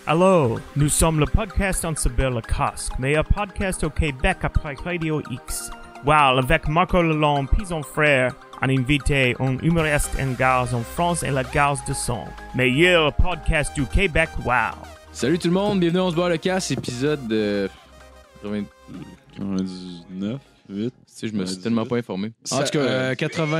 Allô, nous sommes le podcast On s'appelle le casque, meilleur podcast au Québec après Radio X. Wow, avec Marco Lalonde, puis son frère, un invité, un humoriste en gare en France et la gare de son. Meilleur podcast du Québec, wow. Salut tout le monde, bienvenue on se boit le casse, épisode 99, 8. Tu sais, je me suis tellement pas informé. En tout cas,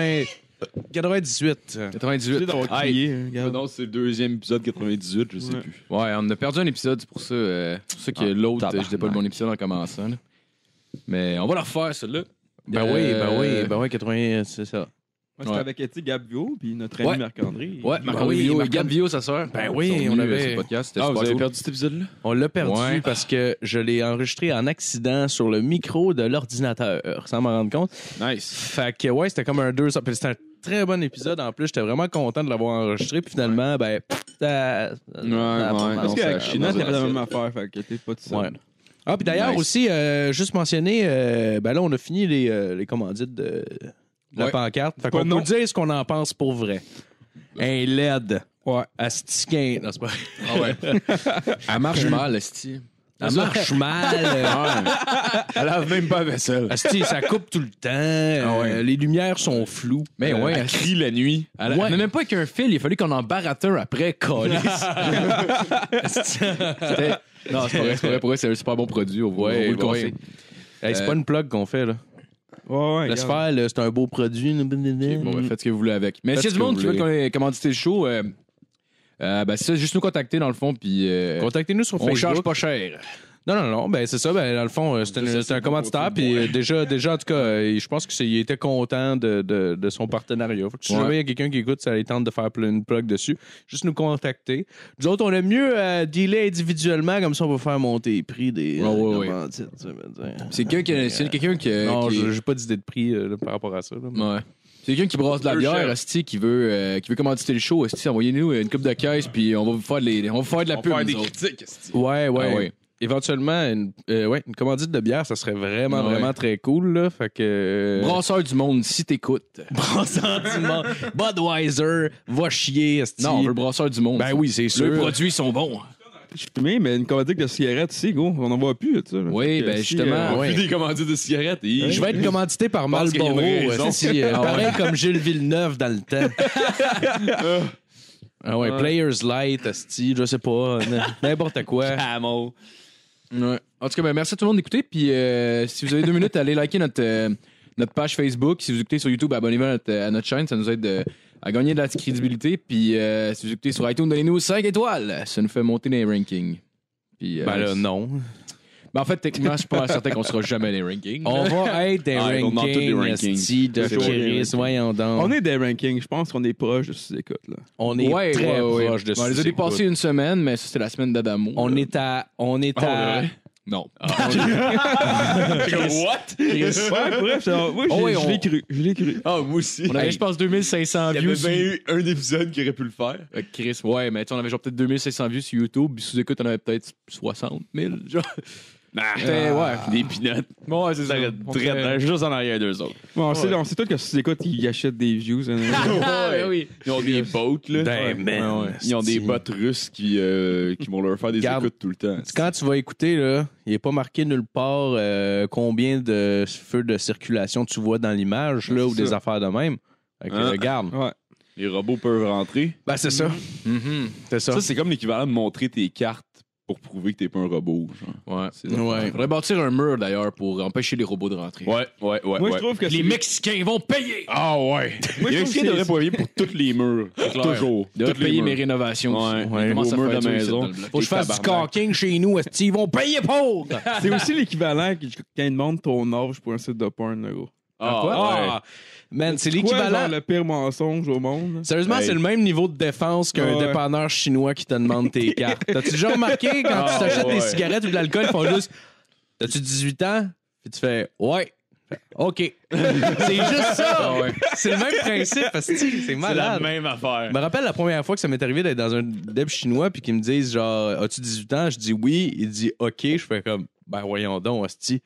98. 98. Non, c'est le deuxième épisode 98, je sais plus. Ouais, on a perdu un épisode, c'est pour ça, que l'autre, je disais pas le bon épisode en commençant. Là. Mais on va le refaire, celui-là. Ben oui, 80, c'est ça. Moi, c'était avec Étienne Gabio puis notre ami Marc-André. Ouais, Marc-André et Gab Bio, sa sœur. Ben oui, on avait... ce podcast. C'était vous super avez cool. perdu cet épisode-là? On l'a perdu parce que je l'ai enregistré en accident sur le micro de l'ordinateur, sans m'en rendre compte. Nice. Fait que ouais, c'était comme un 200. Puis c'était un très bon épisode en plus. J'étais vraiment content de l'avoir enregistré. Puis finalement, Parce qu'avec China, t'avais la même affaire. Fait que t'es pas tout seul. Ouais. Ah, puis d'ailleurs aussi, juste mentionner, ben là, on a fini les commandites de la pancarte. Fait qu'on peut dire ce qu'on en pense pour vrai. Un LED. Ouais. Astiquin. Non, c'est pas... Ah ouais. Elle marche mal, Esti. Elle marche mal. Elle lave même pas la vaisselle. Asti, ça coupe tout le temps. Les lumières sont floues. Mais ouais, Elle crie la nuit. Elle n'a même pas qu'un fil, il a fallu qu'on en barre un après, câlisse. Non, c'est pas vrai, pour vrai, c'est un super bon produit. On va vous le conseiller. Hey, c'est pas une plug qu'on fait, là. Ouais, Laisse faire, là, c'est un beau produit. Okay, bon, faites ce que vous voulez avec. Mais s'il y a du monde qui veut commanditer le show, c'est ça, juste nous contacter dans le fond, puis contactez-nous sur Facebook. On charge pas cher. Non, ben c'est ça. Ben dans le fond, c'est un commanditaire. Puis déjà, en tout cas, je pense qu'il était content de son partenariat. Fait que si jamais il y a quelqu'un qui écoute, ça lui tente de faire une plug dessus. Juste nous contacter. Nous autres, on aime mieux dealer individuellement, comme ça on va faire monter les prix des commandites. C'est quelqu'un qui non, j'ai pas d'idée de prix par rapport à ça. Là. Ouais. C'est quelqu'un qui brasse de la bière, asti, qui veut commanditer le show, asti, envoyez-nous une coupe de caisse, puis on va vous faire de la pub. On va faire des critiques, asti. Ouais. Éventuellement, une commandite de bière, ça serait vraiment très cool. Là. Fait que, Brasseur du monde, si t'écoutes. Brasseur du monde. Budweiser, va chier. Esti. Non, on veut le brasseur du monde. Ben oui, c'est sûr. Les produits sont bons. Je fumais, mais une commandite de cigarettes, tu sais, gros, on n'en voit plus, tu sais. Oui, ben justement. On fait des commandites de cigarettes. Je vais être commandité par Marlboro. Pareil comme Gilles Villeneuve dans le temps. Players Light, asti, je sais pas, n'importe quoi. Camel. Ouais. En tout cas, ben, merci à tout le monde d'écouter. Puis si vous avez 2 minutes, allez liker notre page Facebook. Si vous écoutez sur YouTube, abonnez-vous à notre chaîne. Ça nous aide à gagner de la crédibilité. Puis si vous écoutez sur iTunes, donnez-nous 5 étoiles. Ça nous fait monter les rankings. Puis, non. Ben en fait, techniquement, je suis pas certain qu'on sera jamais les rankings. On va être des rankings, de Chris, voyons donc. On est des rankings. Je pense qu'on est proche de sous-écoute, là. On est très proche de On les a dépassés une semaine, mais ça, c'était la semaine d'Adamo. On est à... Non. What? Bref, je l'ai cru. Ah, moi aussi. On avait, je pense, 2500 views. Il y avait eu un épisode qui aurait pu le faire. Chris, ouais, mais on avait genre peut-être 2500 views sur YouTube, puis sous-écoute, on avait peut-être 60 000, genre. Des pinottes. Ouais, c'est ça. Juste en arrière d'eux autres. Bon, on sait tous que sous-écoute, ils achètent des views. Oui. Ils ont des bots, là. Ils ont des bots russes qui vont leur faire des écoutes tout le temps. Quand tu vas écouter, là, il n'est pas marqué nulle part combien de feux de circulation tu vois dans l'image, là, ou des affaires de même. Regarde. Ouais. Les robots peuvent rentrer. Ben, c'est ça. C'est ça. Ça, c'est comme l'équivalent de montrer tes cartes pour prouver que t'es pas un robot. Genre. Ouais. Faudrait bâtir un mur, d'ailleurs, pour empêcher les robots de rentrer. Ouais. Moi, je trouve que les Mexicains vont payer! Ah ouais! Les Mexicains devraient payer pour tous les murs. Toujours. Ils devraient payer mes rénovations. Ouais. Comment ça murs fait de la maison. Faut que je fasse du camping chez nous. Ils vont payer pour! C'est aussi l'équivalent quand ils demandent ton âge pour un site de porn, là, gros. Man, c'est Quoi, l'équivalent. genre, le pire mensonge au monde. Sérieusement, c'est le même niveau de défense qu'un dépanneur chinois qui te demande tes cartes. T'as-tu déjà remarqué quand tu t'achètes des cigarettes ou de l'alcool, ils font juste t'as-tu 18 ans? Puis tu fais ouais. OK. C'est juste ça. C'est le même principe. C'est malade. C'est la même affaire. Je me rappelle la première fois que ça m'est arrivé d'être dans un deb chinois puis qu'ils me disent genre as-tu 18 ans? Je dis oui. Il dit OK. Je fais comme Ben voyons donc, hostie.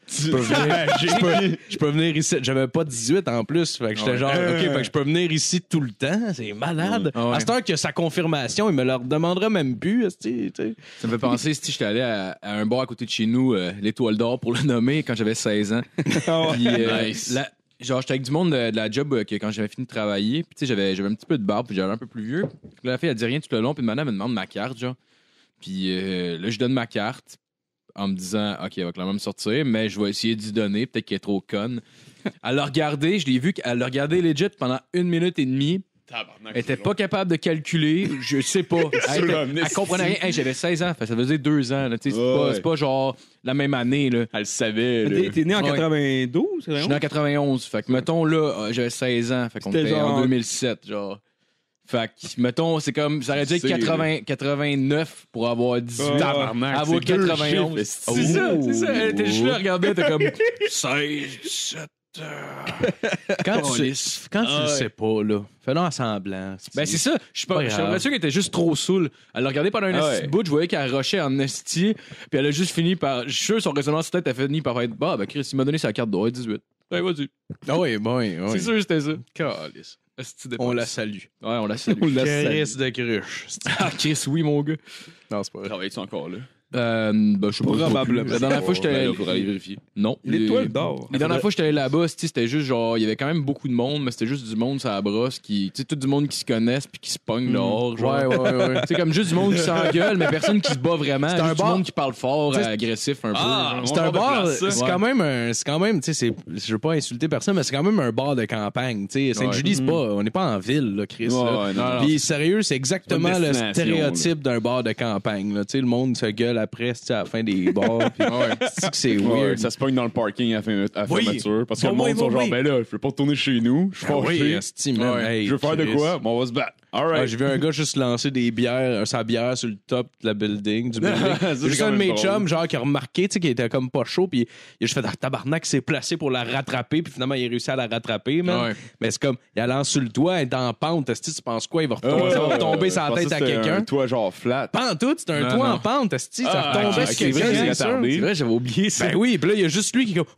Je peux venir ici. J'avais pas 18 en plus. Fait que j'étais genre, OK, fait que je peux venir ici tout le temps. C'est malade. À cette heure que sa confirmation, il me le redemandera même plus, hostie. Ça me fait penser, si j'étais allé à un bar à côté de chez nous, l'Étoile d'Or pour le nommer, quand j'avais 16 ans. Puis, genre, j'étais avec du monde de la job que quand j'avais fini de travailler. Puis, tu sais, j'avais un petit peu de barbe, puis j'avais un peu plus vieux. Puis la fille, elle dit rien tout le long, puis madame me demande ma carte, genre. Puis là, je donne ma carte en me disant, OK, elle va clairement me sortir, mais je vais essayer d'y donner, peut-être qu'elle est trop conne. Elle l'a regardé, je l'ai vu qu'elle l'a regardé legit pendant 1 minute et demie. Elle était pas capable de calculer, je sais pas. Elle comprenait rien. Hey, j'avais 16 ans, ça faisait 2 ans. Là, c'est pas genre la même année. Là. Elle le savait. T'es né en 92? Je suis né en 91. Fait que, mettons, là, j'avais 16 ans. Fait qu'on était en 2007, genre. Fait que, mettons, c'est comme, ça aurait dû être 89 pour avoir 18. Avoir 91. C'est ça. Elle était juste là, regardait, elle était comme 16, 17. Quand tu le sais pas, là, fais-le en semblant. Ben, c'est ça. Je suis pas sûr qu'elle était juste trop saoule. Elle l'a regardé pendant un esti de bout. Je voyais qu'elle rushait en esti. Puis elle a juste fini par. Je suis sûr, son raisonnement sur tête a fini par être. Bah, ben, Chris, il m'a donné sa carte d'or, 18. Ben, vas-y. Ah oui, bon. C'est sûr, c'était ça. Calice. On la salue. Ouais, on la salue. Chris de cruche. Ah, Chris, oui, mon gars. Non, c'est pas vrai. Travailles-tu encore là? Ben, je sais pas. Probablement. La dernière fois, j'étais allé. Il faudra aller vérifier. Non. L'Étoile d'Or. La dernière fois, j'étais allé là-bas, c'était juste genre, il y avait quand même beaucoup de monde, mais c'était juste du monde sur la brosse qui. Tu sais, tout du monde qui se connaissent puis qui se pogne dehors. Genre. Ouais. C'est comme juste du monde qui s'engueule, mais personne qui se bat vraiment. C'est un monde qui parle fort, agressif un peu. C'est un bar, c'est quand même, tu sais, je veux pas insulter personne, mais c'est quand même un bar de campagne. Tu sais, Sainte-Julie, c'est pas, on n'est pas en ville, là, Chris. Puis sérieux, c'est exactement le stéréotype d'un bar de campagne. Tu sais, le monde se gueule après, à la fin des bars. C'est weird. Ça se pogne dans le parking à la fermeture. Parce que le monde sont genre, ben là, je veux pas retourner chez nous. Je suis fâché. Je veux faire de quoi? On va se battre. J'ai vu un gars juste lancer sa bière sur le top de la building. Juste un de mes chums, genre, qui a remarqué, tu sais, qu'il était comme pas chaud. Puis il a juste fait tabarnak, s'est placé pour la rattraper. Puis finalement, il a réussi à la rattraper. Mais c'est comme, il a lancé sur le toit, il est en pente. Tu penses quoi? Il va retomber sa tête à quelqu'un. Un toit genre flat. Pas en tout, c'est un toit en pente. Ça retombait sur quelqu'un. C'est vrai, j'avais oublié ça. Ben oui, puis là, il y a juste lui qui est comme.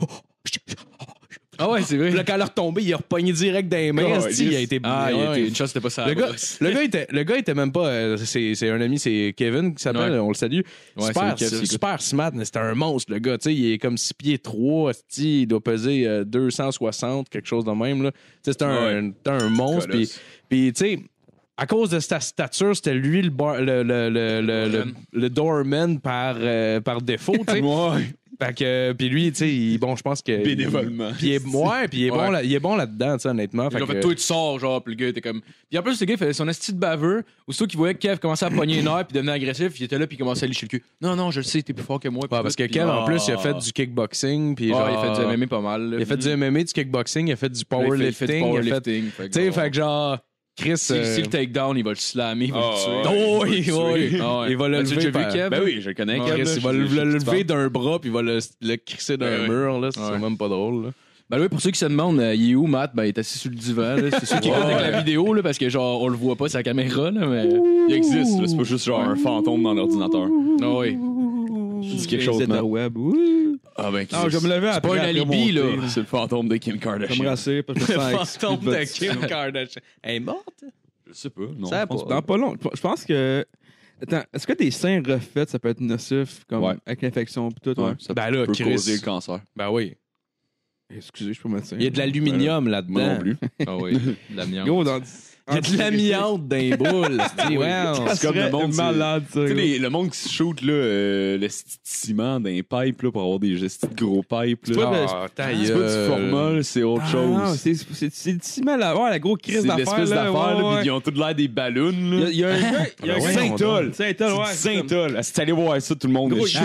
Ah ouais, c'est vrai. Puis là, quand elle a retombé, il a repogné direct dans les mains. Il a été. Une chose, c'était pas ça. Le gars était même pas. C'est un ami, c'est Kevin qui s'appelle, on le salue. Super smart, mais c'était un monstre, le gars. Tu sais, il est comme 6 pieds 3. Il doit peser 260, quelque chose de même. Là. C'est un monstre. Puis, tu sais. À cause de sa stature, c'était lui le doorman par défaut, tu sais. Fait que, puis lui, tu sais, je pense que. Bénévolement. Puis il est bon là-dedans, tu sais, honnêtement. Fait que toi, tu sors, genre, puis le gars était comme. Puis en plus, le gars, il faisait son esti de baveux. Aussitôt qu'il voyait que Kev commençait à pogner une heure, puis devenait agressif, il était là, puis il commençait à licher le cul. Non, je le sais, t'es plus fort que moi. Parce que Kev, en plus, il a fait du kickboxing, puis genre. Il a fait du MMA pas mal. Il a fait du MMA, du kickboxing, il a fait du powerlifting. Tu sais, fait que genre. Chris, si le takedown, il va le slammer, il va le tuer. Il va le lever. Tu l'as vu, Kev? Ben oui, je le connais, Kev. Il va le lever d'un bras, puis il va le crisser d'un mur. Là. C'est même pas drôle. Là. Ben oui, pour ceux qui se demandent, il est où, Matt? Ben, il est assis sur le divan. Là. C'est ceux qui écoutent avec la vidéo, là, parce que genre, on le voit pas, c'est la caméra, là, mais. Il existe, là. C'est pas juste genre un fantôme dans l'ordinateur. Ah oui. Je dis quelque chose, Matt. Web. Ah ben, je me levais après. C'est pas un alibi, là. C'est le fantôme de Kim Kardashian. Je me rassais, parce que le fantôme de Kim Kardashian. Elle est morte? Je sais pas. Non. Ça dans pas long. Je pense que. Attends, est-ce que tes seins refaits, ça peut être nocif, comme avec l'infection pis tout? Ça peut causer le cancer. Ben oui. Excusez, je peux mettre ça. Il y a de l'aluminium là-dedans. Moi non plus. Ah oui, de l'amiante. Il y a de l'amiante dans les boules. C'est comme le monde malade, ça. Tu sais, le monde qui se shoot là, le ciment dans les pipes là, pour avoir des gros pipes. C'est pas du format, c'est autre chose. C'est du ciment là. Ouais, la grosse crise d'affaires. C'est l'espèce d'affaires, là, puis ils ont tous l'air des ballons. Il y a un gars. Saint-Tol. Saint-Tol. Si t'allais voir ça, tout le monde il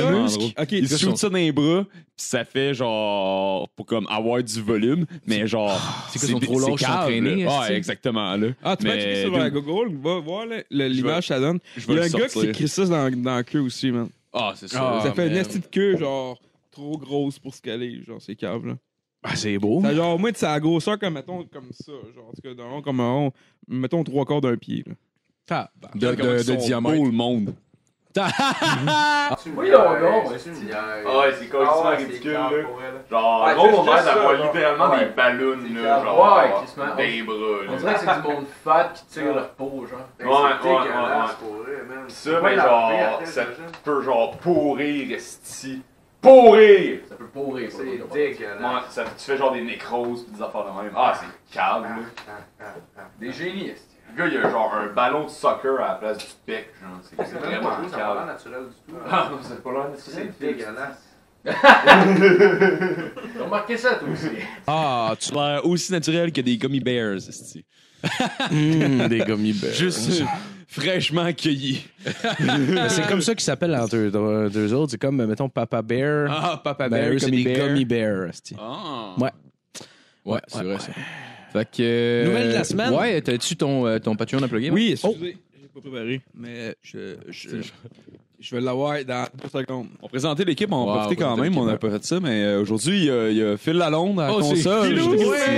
se shoot ça dans les bras, puis ça fait genre pour comme avoir du volume, mais genre c'est trop long à s'entraîner. Ouais, exactement. Là. Tu vas checker sur Google, va voir l'image ça donne. Il y a un gars qui s'écrit ça dans la queue aussi, man. Ah, c'est ça. Ça fait une petite queue, genre, trop grosse pour se caler, genre, c'est cave, là. Ah, c'est beau. Ça, genre, moi, c'est la grosseur comme, mettons, comme ça, genre, en tout cas, comme, mettons, 3/4 d'un pied, là. De diamètre. Beau le monde. Oui, non, c'est une bière. Ah ouais, c'est complètement ridicule, là. Genre, Ouais, gros, mon juste père ça, d'avoir là. littéralement Ouais. des ballons, C'est là, clair. genre, Ouais, quasiment. dans les bras, On là. dirait que c'est du monde fat qui tire leur peau, genre. Ouais, ouais, dégueulasse, ouais. pour vrai, man. Pis ça, Tu peux ben pas genre, laver après, ça j'imagine. peut genre pourrir, esti. Pourrir! Ça peut pourrir, C'est c'est Ouais, dégueulasse. ça, tu fais genre des nécroses pis des affaires de même. Ah, c'est calme, là. Des génies, est-ce Le gars, il a genre un ballon de soccer à la place du bec, genre. C'est C'est vraiment vraiment ça pas l'air calme. naturel du tout. Ah non, c'est pas l'air C'est dégueulasse. dégueulasse. T'as remarqué ça, toi aussi? Ah, tu Ça a l'air aussi naturel que des gummy bears, esti. des gummy bears. Juste fraîchement cueillis. Mais c'est comme ça qu'ils s'appellent entre deux autres. C'est comme, mettons, Papa Bear. Ah, Papa Ben, Bear, eux, c'est des gummy bears. esti. Ah. Ouais. Ouais, c'est vrai, ça. Fait que. Nouvelle de la semaine? Ouais, t'as-tu ton Patreon à plugger? Oui, excusez, j'ai pas préparé, mais je vais l'avoir dans 2 secondes. On présentait l'équipe, on Wow, a profité quand présentait même, on n'a l'équipe, pas fait ça, mais aujourd'hui, il y a Phil Lalonde à la Oh, c'est console. Philou!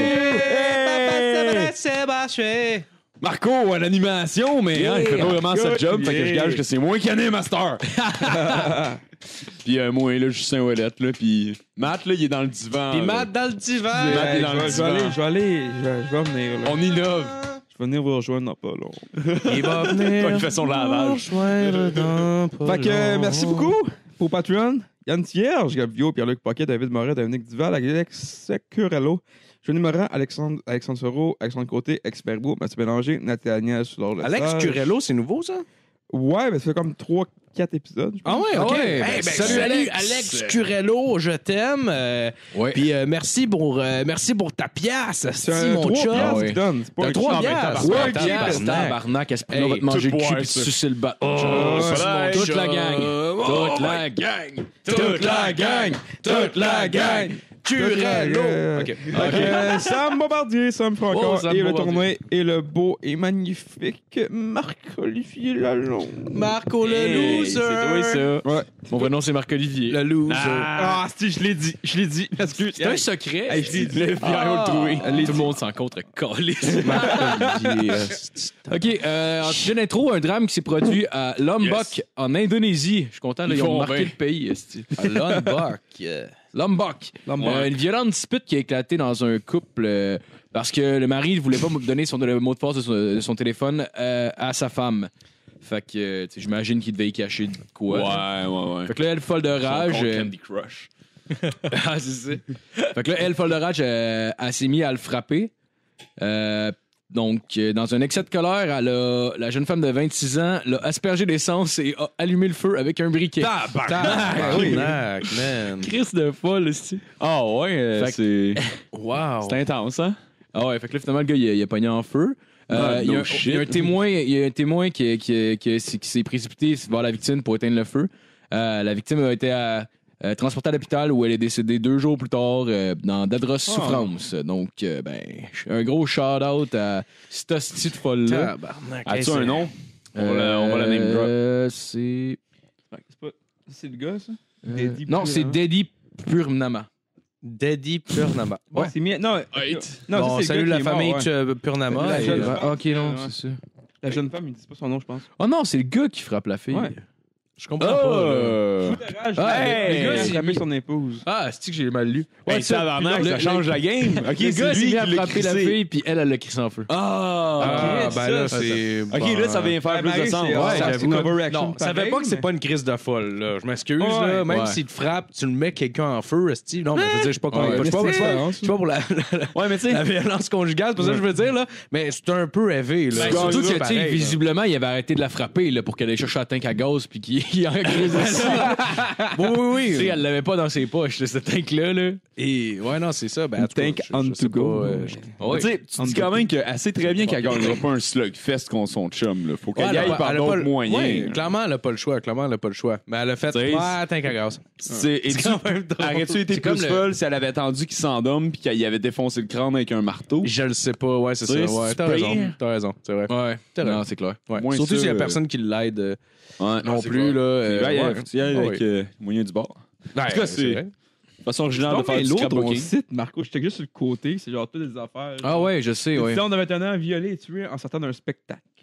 Sébastien! Marco à l'animation, mais hein, il fait pas vraiment sa job, fait que je Yeah. gage que c'est moins qu'année, Master. Puis moi, là, Justin Ouellette, là, puis Matt, là, il est dans le divan. Pis là. Matt dans le divan! Matt est dans le Je vais divan. venir. Là. On innove. Je vais venir vous rejoindre dans pas long. Il va venir. Quand il fait son lavage. rejoindre dans pas Fait que long. merci beaucoup pour Patreon. Yann Thierge, Gabio, Pierre-Luc Paquet, David Moret, Dominique Duval, Alex Curello, Johnny Morin, Alexandre Soro, Alexandre Côté, Expert Beau, Mathieu Bélanger, Nathaniel Soulard. Alex Curello, c'est nouveau, ça? Ouais, mais ça fait comme 3-4 épisodes. je pense. Ah ouais, OK. Ouais, Hey, ben, salut Alex Curello, je t'aime. Ouais. Puis merci pour ta pièce, C'est asti, un mon 3 chum. piastres ouais. qu'il donne. C'est pas T'as un 3 chum. piastres. Ouais, Ouais, piastres. Tabarnak, à ce prix-là, Hey, va te manger le tout cul boire, pis ça. te sucer le bas. Toute Toute la gang. Toute la gang. Toute la gang. Toute la gang. Curello. OK. Fait que Sam Bombardier, Sam Francoeur, Sam et le Bombardier. tournoi, et le beau et magnifique Marc-Olivier Lalonde. Marco le Hey, loser. c'est toi, ça. Ouais. Mon vrai nom, c'est Marc-Olivier. Le loser. Ah, si, je l'ai dit. Excuse. C'est un secret. Hey, je l'ai dit. Le FBI a le trouvé. l'ai Tout le dit. monde s'en contre calisse. Marc-Olivier. OK, en sujet d'intro, un drame qui s'est produit à Lombok, en Indonésie. Je suis content, là, Ils ils ont font marqué bien. le pays. esti. Lombok. Lombok. Une violente dispute qui a éclaté dans un couple parce que le mari ne voulait pas donner le mot de passe de son téléphone à sa femme. Fait que, tu sais, j'imagine qu'il devait y cacher de quoi. Ouais. Fait que là, elle, folle de rage. Candy Crush. Ah, c'est ça. Fait que là, elle, folle de rage, elle s'est mise à le frapper. Donc, dans un excès de colère, la jeune femme de 26 ans l'a aspergé d'essence et a allumé le feu avec un briquet. Tabarnak, man. Chris de folle, aussi. Ah ouais, Fait c'est Wow. intense, hein? Ah ouais, fait que là, finalement, le gars, il a pogné en feu. Ah, Il y a no un shit. témoin, qui s'est précipité vers la victime pour éteindre le feu. La victime a été transportée à l'hôpital où elle est décédée 2 jours plus tard dans d'atroces souffrances. Donc, un gros shout-out à cette hostie de folle-là. Tabarnak. As-tu un nom? On va la name drop. C'est... C'est le gars, ça? Non, c'est Daddy Purnama. Daddy Purnama. Ouais, c'est mis. Non, non, Bon, ça, c'est le salut gars la qui est mort, famille ouais. Purnama. La et- jeune- Ok, non, Ouais. c'est ça. La jeune femme, il dit pas son nom, je pense. Oh non, c'est le gars qui frappe la fille. Ouais. Je comprends pas. là. Le gars, c'est il a frappé son épouse. Ah, c'est que j'ai mal lu. Ouais, ça, tabarnak, le- ça change la game. OK, Le c'est gars, lui s'est mis à qui l'a frapper la crissé. fille, puis elle l'a crissé en feu. Ah, ben là, ça, c'est. OK, là, ça vient faire plus de sens. Ouais, Ouais. c'est une overreaction. Non, ça veut pas que c'est pas une crise de folle, là. Je m'excuse, Ouais. là. Même Ouais. s'il te frappe, tu le mets quelqu'un en feu, Steve. Non, mais je veux dire, je suis pas contre. Ouais, Je suis pas mais c'est pour la Ouais, mais tu sais, la violence conjugale, c'est pas ça que je veux dire, là. Mais c'est un peu élevé, là. Ben, surtout que, tu sais, pareil, visiblement, il avait arrêté de la frapper là, pour qu'elle aille chercher un tank à gaz puis qu'il en crisse dessus. Oui. Tu sais, elle l'avait pas dans ses poches, ce tank-là. Là. Et ouais, non, c'est ça. Ben, Une en tout cas, tank je on sais to go. pas, Ouais. tu sais, tu dis quand même qu'elle sait très bien qu'elle gagnera pas un slugfest contre son chum. Là. Faut qu'elle y aille par d'autres moyens. Oui, clairement, elle a pas le choix. Mais elle a fait. T'sais, Ouais, tank à gaz. Quand même aurais-tu été C'est comme plus le- folle si elle avait attendu qu'il s'endorme puis qu'il avait défoncé le crâne avec un marteau? Je le sais pas. Ouais, c'est ça. T'sais, Ouais, c'est t'as raison. pire. T'as raison. C'est vrai. Ouais. T'as Non, raison. c'est clair. Ouais. Moins Surtout ça, s'il y a personne qui l'aide Ouais, non c'est plus. clair. Là, Ouais, ouais. faut que tu y ailles avec moyen du bord. Ouais, En tout cas, c'est vrai. façon originale de faire du l'autre, on scrapbooking. cite, Marco. J'étais juste sur le côté. C'est genre toutes des affaires. Ah ouais, je sais, ouais. On avait un an violé et tué en sortant d'un spectacle.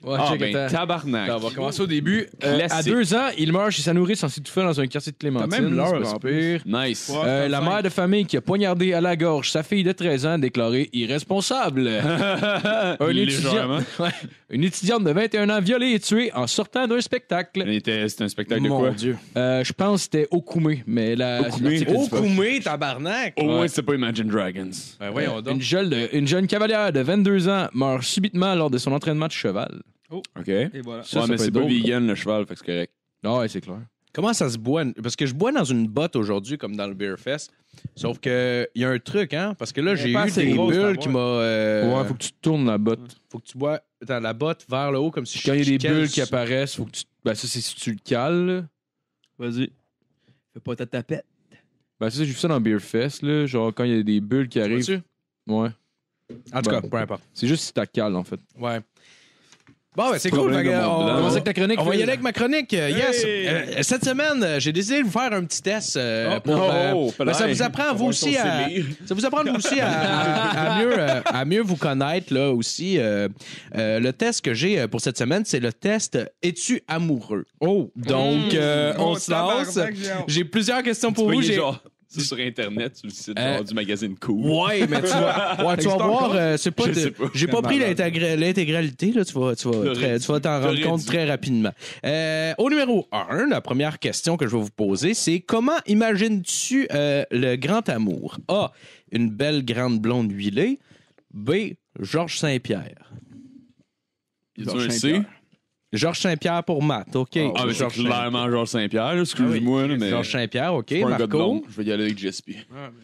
Ouais, Ah, check, ben, attends. tabarnak. On va commencer au début. À Classique. 2 ans, il meurt chez sa nourrice en s'étouffant dans un quartier de Clémentine. T'as même l'heure, c'est pas en si pire. Nice. La mère de famille qui a poignardé à la gorge sa fille de 13 ans déclarée irresponsable. Légèrement. Une étudiante de 21 ans violée et tuée en sortant d'un spectacle. C'était un spectacle de Mon quoi? Dieu. Je pense que c'était Okoumé, mais la. Okoumé. l'article dit pas. Koumé, tabarnak! Au moins, c'était pas Imagine Dragons. Ben voyons donc. Une jeune cavalière de 22 ans meurt subitement lors de son entraînement de cheval. OK. Et voilà. Ça, ouais, ça mais peut c'est être pas drôle. vegan, le cheval, fait que c'est correct. Ah ouais, c'est clair. Comment ça se boit? Parce que je bois dans une botte aujourd'hui, comme dans le Beer Fest. Sauf que il y a un truc, hein? Parce que là, j'ai pas eu assez des grosse, bulles ta qui boîte. m'a. Ouais, faut que tu tournes la botte. Faut que tu bois dans la botte vers le haut, comme si Quand il y a des cale bulles qui sur- apparaissent, faut que tu. Ben, ça, c'est si tu le cales. Là. Vas-y. Fais pas ta tapette. Ben, ça, j'ai vu ça dans Beer Fest, là. Genre, quand il y a des bulles qui arrivent. Vois-tu? Ouais. En tout Ben, cas, peu importe. C'est juste si t'as cale, en fait. Ouais. Bon, ben, c'est cool. Problème Fait que, de Mont Blanc. on Commence avec ta chronique. on va y Phil. aller avec ma chronique. Yes. Cette semaine, j'ai décidé de vous faire un petit test ben, ça vous apprend vous aussi à à mieux vous connaître là aussi. Le test que j'ai pour cette semaine, c'est le test Es-tu amoureux? Oh, donc on se lance. J'ai plusieurs questions pour vous. J'ai genre, c'est sur Internet, sur le site genre, du magazine Cool. Ouais, mais tu vas voir, c'est pas. Je sais pas. J'ai pas pris l'intégralité, là. Tu vas t'en rendre J'aurais compte dû. très rapidement. Au numéro 1, la première question que je vais vous poser, c'est comment imagines-tu le grand amour? A. Une belle grande blonde huilée. B. Georges Saint-Pierre. Y a-tu un C? Georges Saint-Pierre pour Matt, OK. Ah, mais c'est Georges clairement Georges Saint-Pierre, là, excuse-moi, là, mais. Georges Saint-Pierre, OK. C'est pas un gars de Marco. blonde. Je vais y aller avec GSP.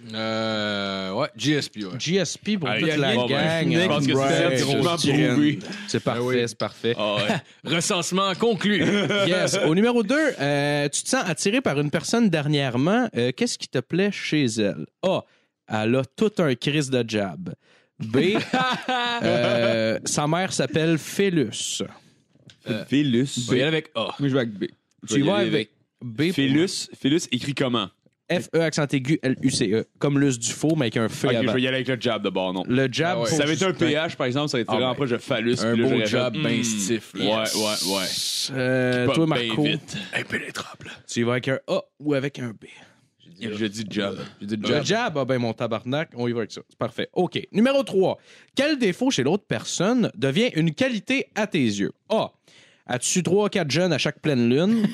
Ouais, GSP, ouais. GSP pour Ah, toute Yannick, la bon, gang. ben, je pense que c'est Right. certainement prouvé. C'est parfait, c'est parfait. Ah ouais. Recensement conclu. Yes. Au numéro 2, tu te sens attiré par une personne dernièrement. Qu'est-ce qui te plaît chez elle? A. Elle a tout un crise de jab. B. Sa mère s'appelle Phélus. Phélus. On va y aller avec A. Moi, je vais avec B. Tu vas avec B. Phélus. Phélus écrit comment? F-E accent aigu L-U-C-E. Comme Lus du faux, mais avec un feu Ok, je avant. vais y aller avec le jab de bord, non. Le jab, Ah ouais. faut Ça avait été un juste- PH, par exemple, ça aurait été Ah vraiment ouais. proche de phallus. Un puis là, beau j'aurais jab fait, bien stiff. Là. Ouais. toi, Pas bien Marco, vite. Impénétrable. tu y vas avec un A ou avec un B? Je dis jab. Le jab, ah ben mon tabarnak, on y va avec ça. C'est parfait. OK. Numéro 3. Quel défaut chez l'autre personne devient une qualité à tes yeux? A. As-tu 3-4 jeunes à chaque pleine lune?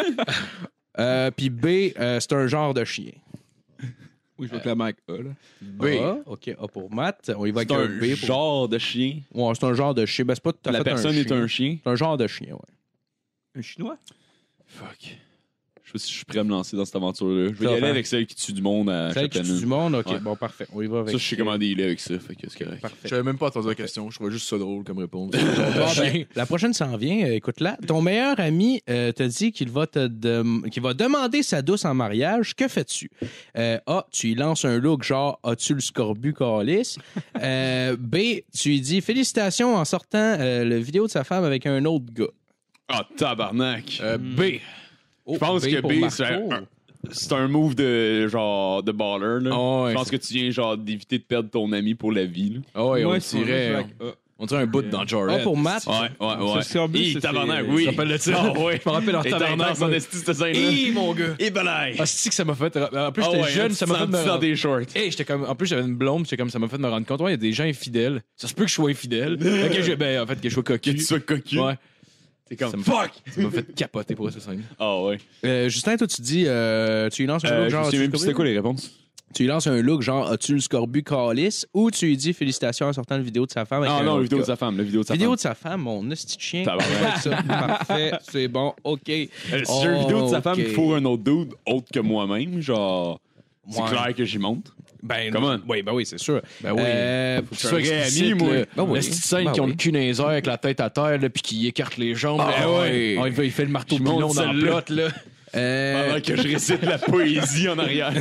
Puis B. C'est un genre de chien. Oui, je vais clairement avec A, là. B. A. OK. A pour Matt. On y va avec C'est un un B. Pour... genre de chien. Ouais, c'est un genre de chien. Ben, c'est pas tout à La fait personne est un chien. C'est un genre de chien, ouais. Un chinois? Fuck. Je sais pas si je suis prêt à me lancer dans cette aventure-là. Je vais y Ça aller va. avec celle qui tue du monde à Celle chaque qui tue année. du monde? OK, Ouais. bon, parfait. On y va avec Ça, je sais comment dealer avec ça, fait que c'est correct. Parfait. J'avais même pas entendu la question. Je trouvais juste ça drôle comme réponse. Bon, ben, la prochaine s'en vient. Écoute-la. Ton meilleur ami te dit qu'il va qu'il va demander sa douce en mariage. Que fais-tu? A. Tu lui lances un look genre as-tu le scorbut calice? B. Tu lui dis félicitations en sortant le vidéo de sa femme avec un autre gars. Ah, tabarnak. B. Je pense que pour B, Marco. c'est un move de genre de baller. Là. Ah ouais, je pense que tu viens genre d'éviter de perdre ton ami pour la vie. Là. Ah ouais, on Moi, sinon, je vais dirait. avec A. On dirait un bout dans Jarrett. A pour Matt. Ouais. C'est Scorbut, Hi, ça, tabarnak, c'est- oui. Tu te rappelles de ça? Ah ouais. Je me rappelle en Et tabarnak. intense en esti, cette scène-là. Hi, mon gars. Et balaye. Ah, c'est que ça m'a fait. En plus, Ah j'étais ouais, jeune, tu ça m'a fait te sens me. dans des shorts. Hey, j'étais comme. En plus, j'avais une blonde, j'étais comme ça m'a fait me rendre compte. Ouais, il y a des gens infidèles. Ça se peut que je sois infidèle. En fait, que je sois cocu. Que tu sois cocu. Ouais. T'es comme Ça me fuck. Ça m'a fait capoter pour ça, scène. Ah ouais. Justin, toi, tu dis tu lui lances un look Je genre. sais as-tu même le plus c'était scorbut? quoi les réponses. Tu lui lances un look genre as-tu le scorbut calice? Ou tu lui dis félicitations en sortant la vidéo de sa femme avec Ah un non, autre la vidéo de gars. sa femme. La vidéo de sa Vidéo femme. de sa femme, mon esti de chien. Tabarnak. Ça, parfait, c'est bon, OK. Si j'ai une vidéo de sa femme ok. qui fourre un autre dude autre que moi-même, genre. C'est Ouais. clair que j'y monte. Ben, Come on. Oui, ben oui, c'est sûr. Ben oui. Faut Tu sois ami, moi. Ben oui. La petite scène Ben qui ont oui. le cul dans les airs avec la tête à terre, là, puis qui écarte les jambes. Ah là. ouais. Ah, il fait le marteau Je monte pilon dans le celle-là. plot, là. Pendant que je récite la poésie en arrière.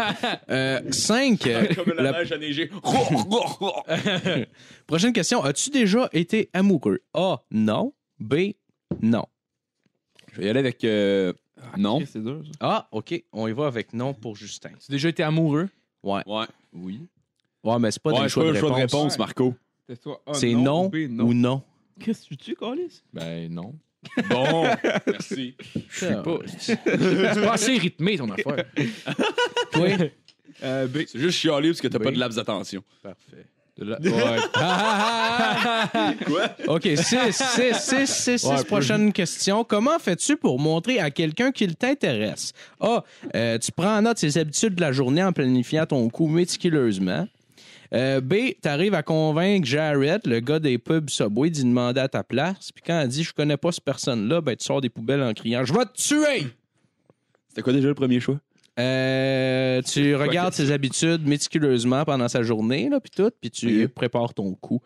5. Comme la neige a neigé. Prochaine question. As-tu déjà été amoureux? A. Non. B. Non. Je vais y aller avec. Non. C'est dur, ça. Ah, OK. On y va avec non pour Justin. Tu as déjà été amoureux? Ouais. Ouais. Oui. Ouais, mais c'est pas Ouais, des c'est choix pas de le choix de réponse. réponse, Marco. C'est soit A, C'est non ou B, ou non. Qu'est-ce que tu Calis? Ben non. Bon, merci. Je suis pas. C'est pas assez rythmé ton affaire. Oui. B. C'est juste chialer parce que t'as pas de laps d'attention. Parfait. Ouais. Quoi? OK, 6 prochaines questions. Comment fais-tu pour montrer à quelqu'un qu'il t'intéresse? A. Tu prends en note ses habitudes de la journée en planifiant ton coup méticuleusement. B. Tu arrives à convaincre Jared, le gars des pubs Subway, d'y demander à ta place. Puis quand elle dit « Je connais pas cette personne-là », ben tu sors des poubelles en criant « Je vais te tuer! » C'était quoi déjà le premier choix? Tu regardes ses habitudes méticuleusement pendant sa journée, là, puis tout, puis tu prépares ton coup.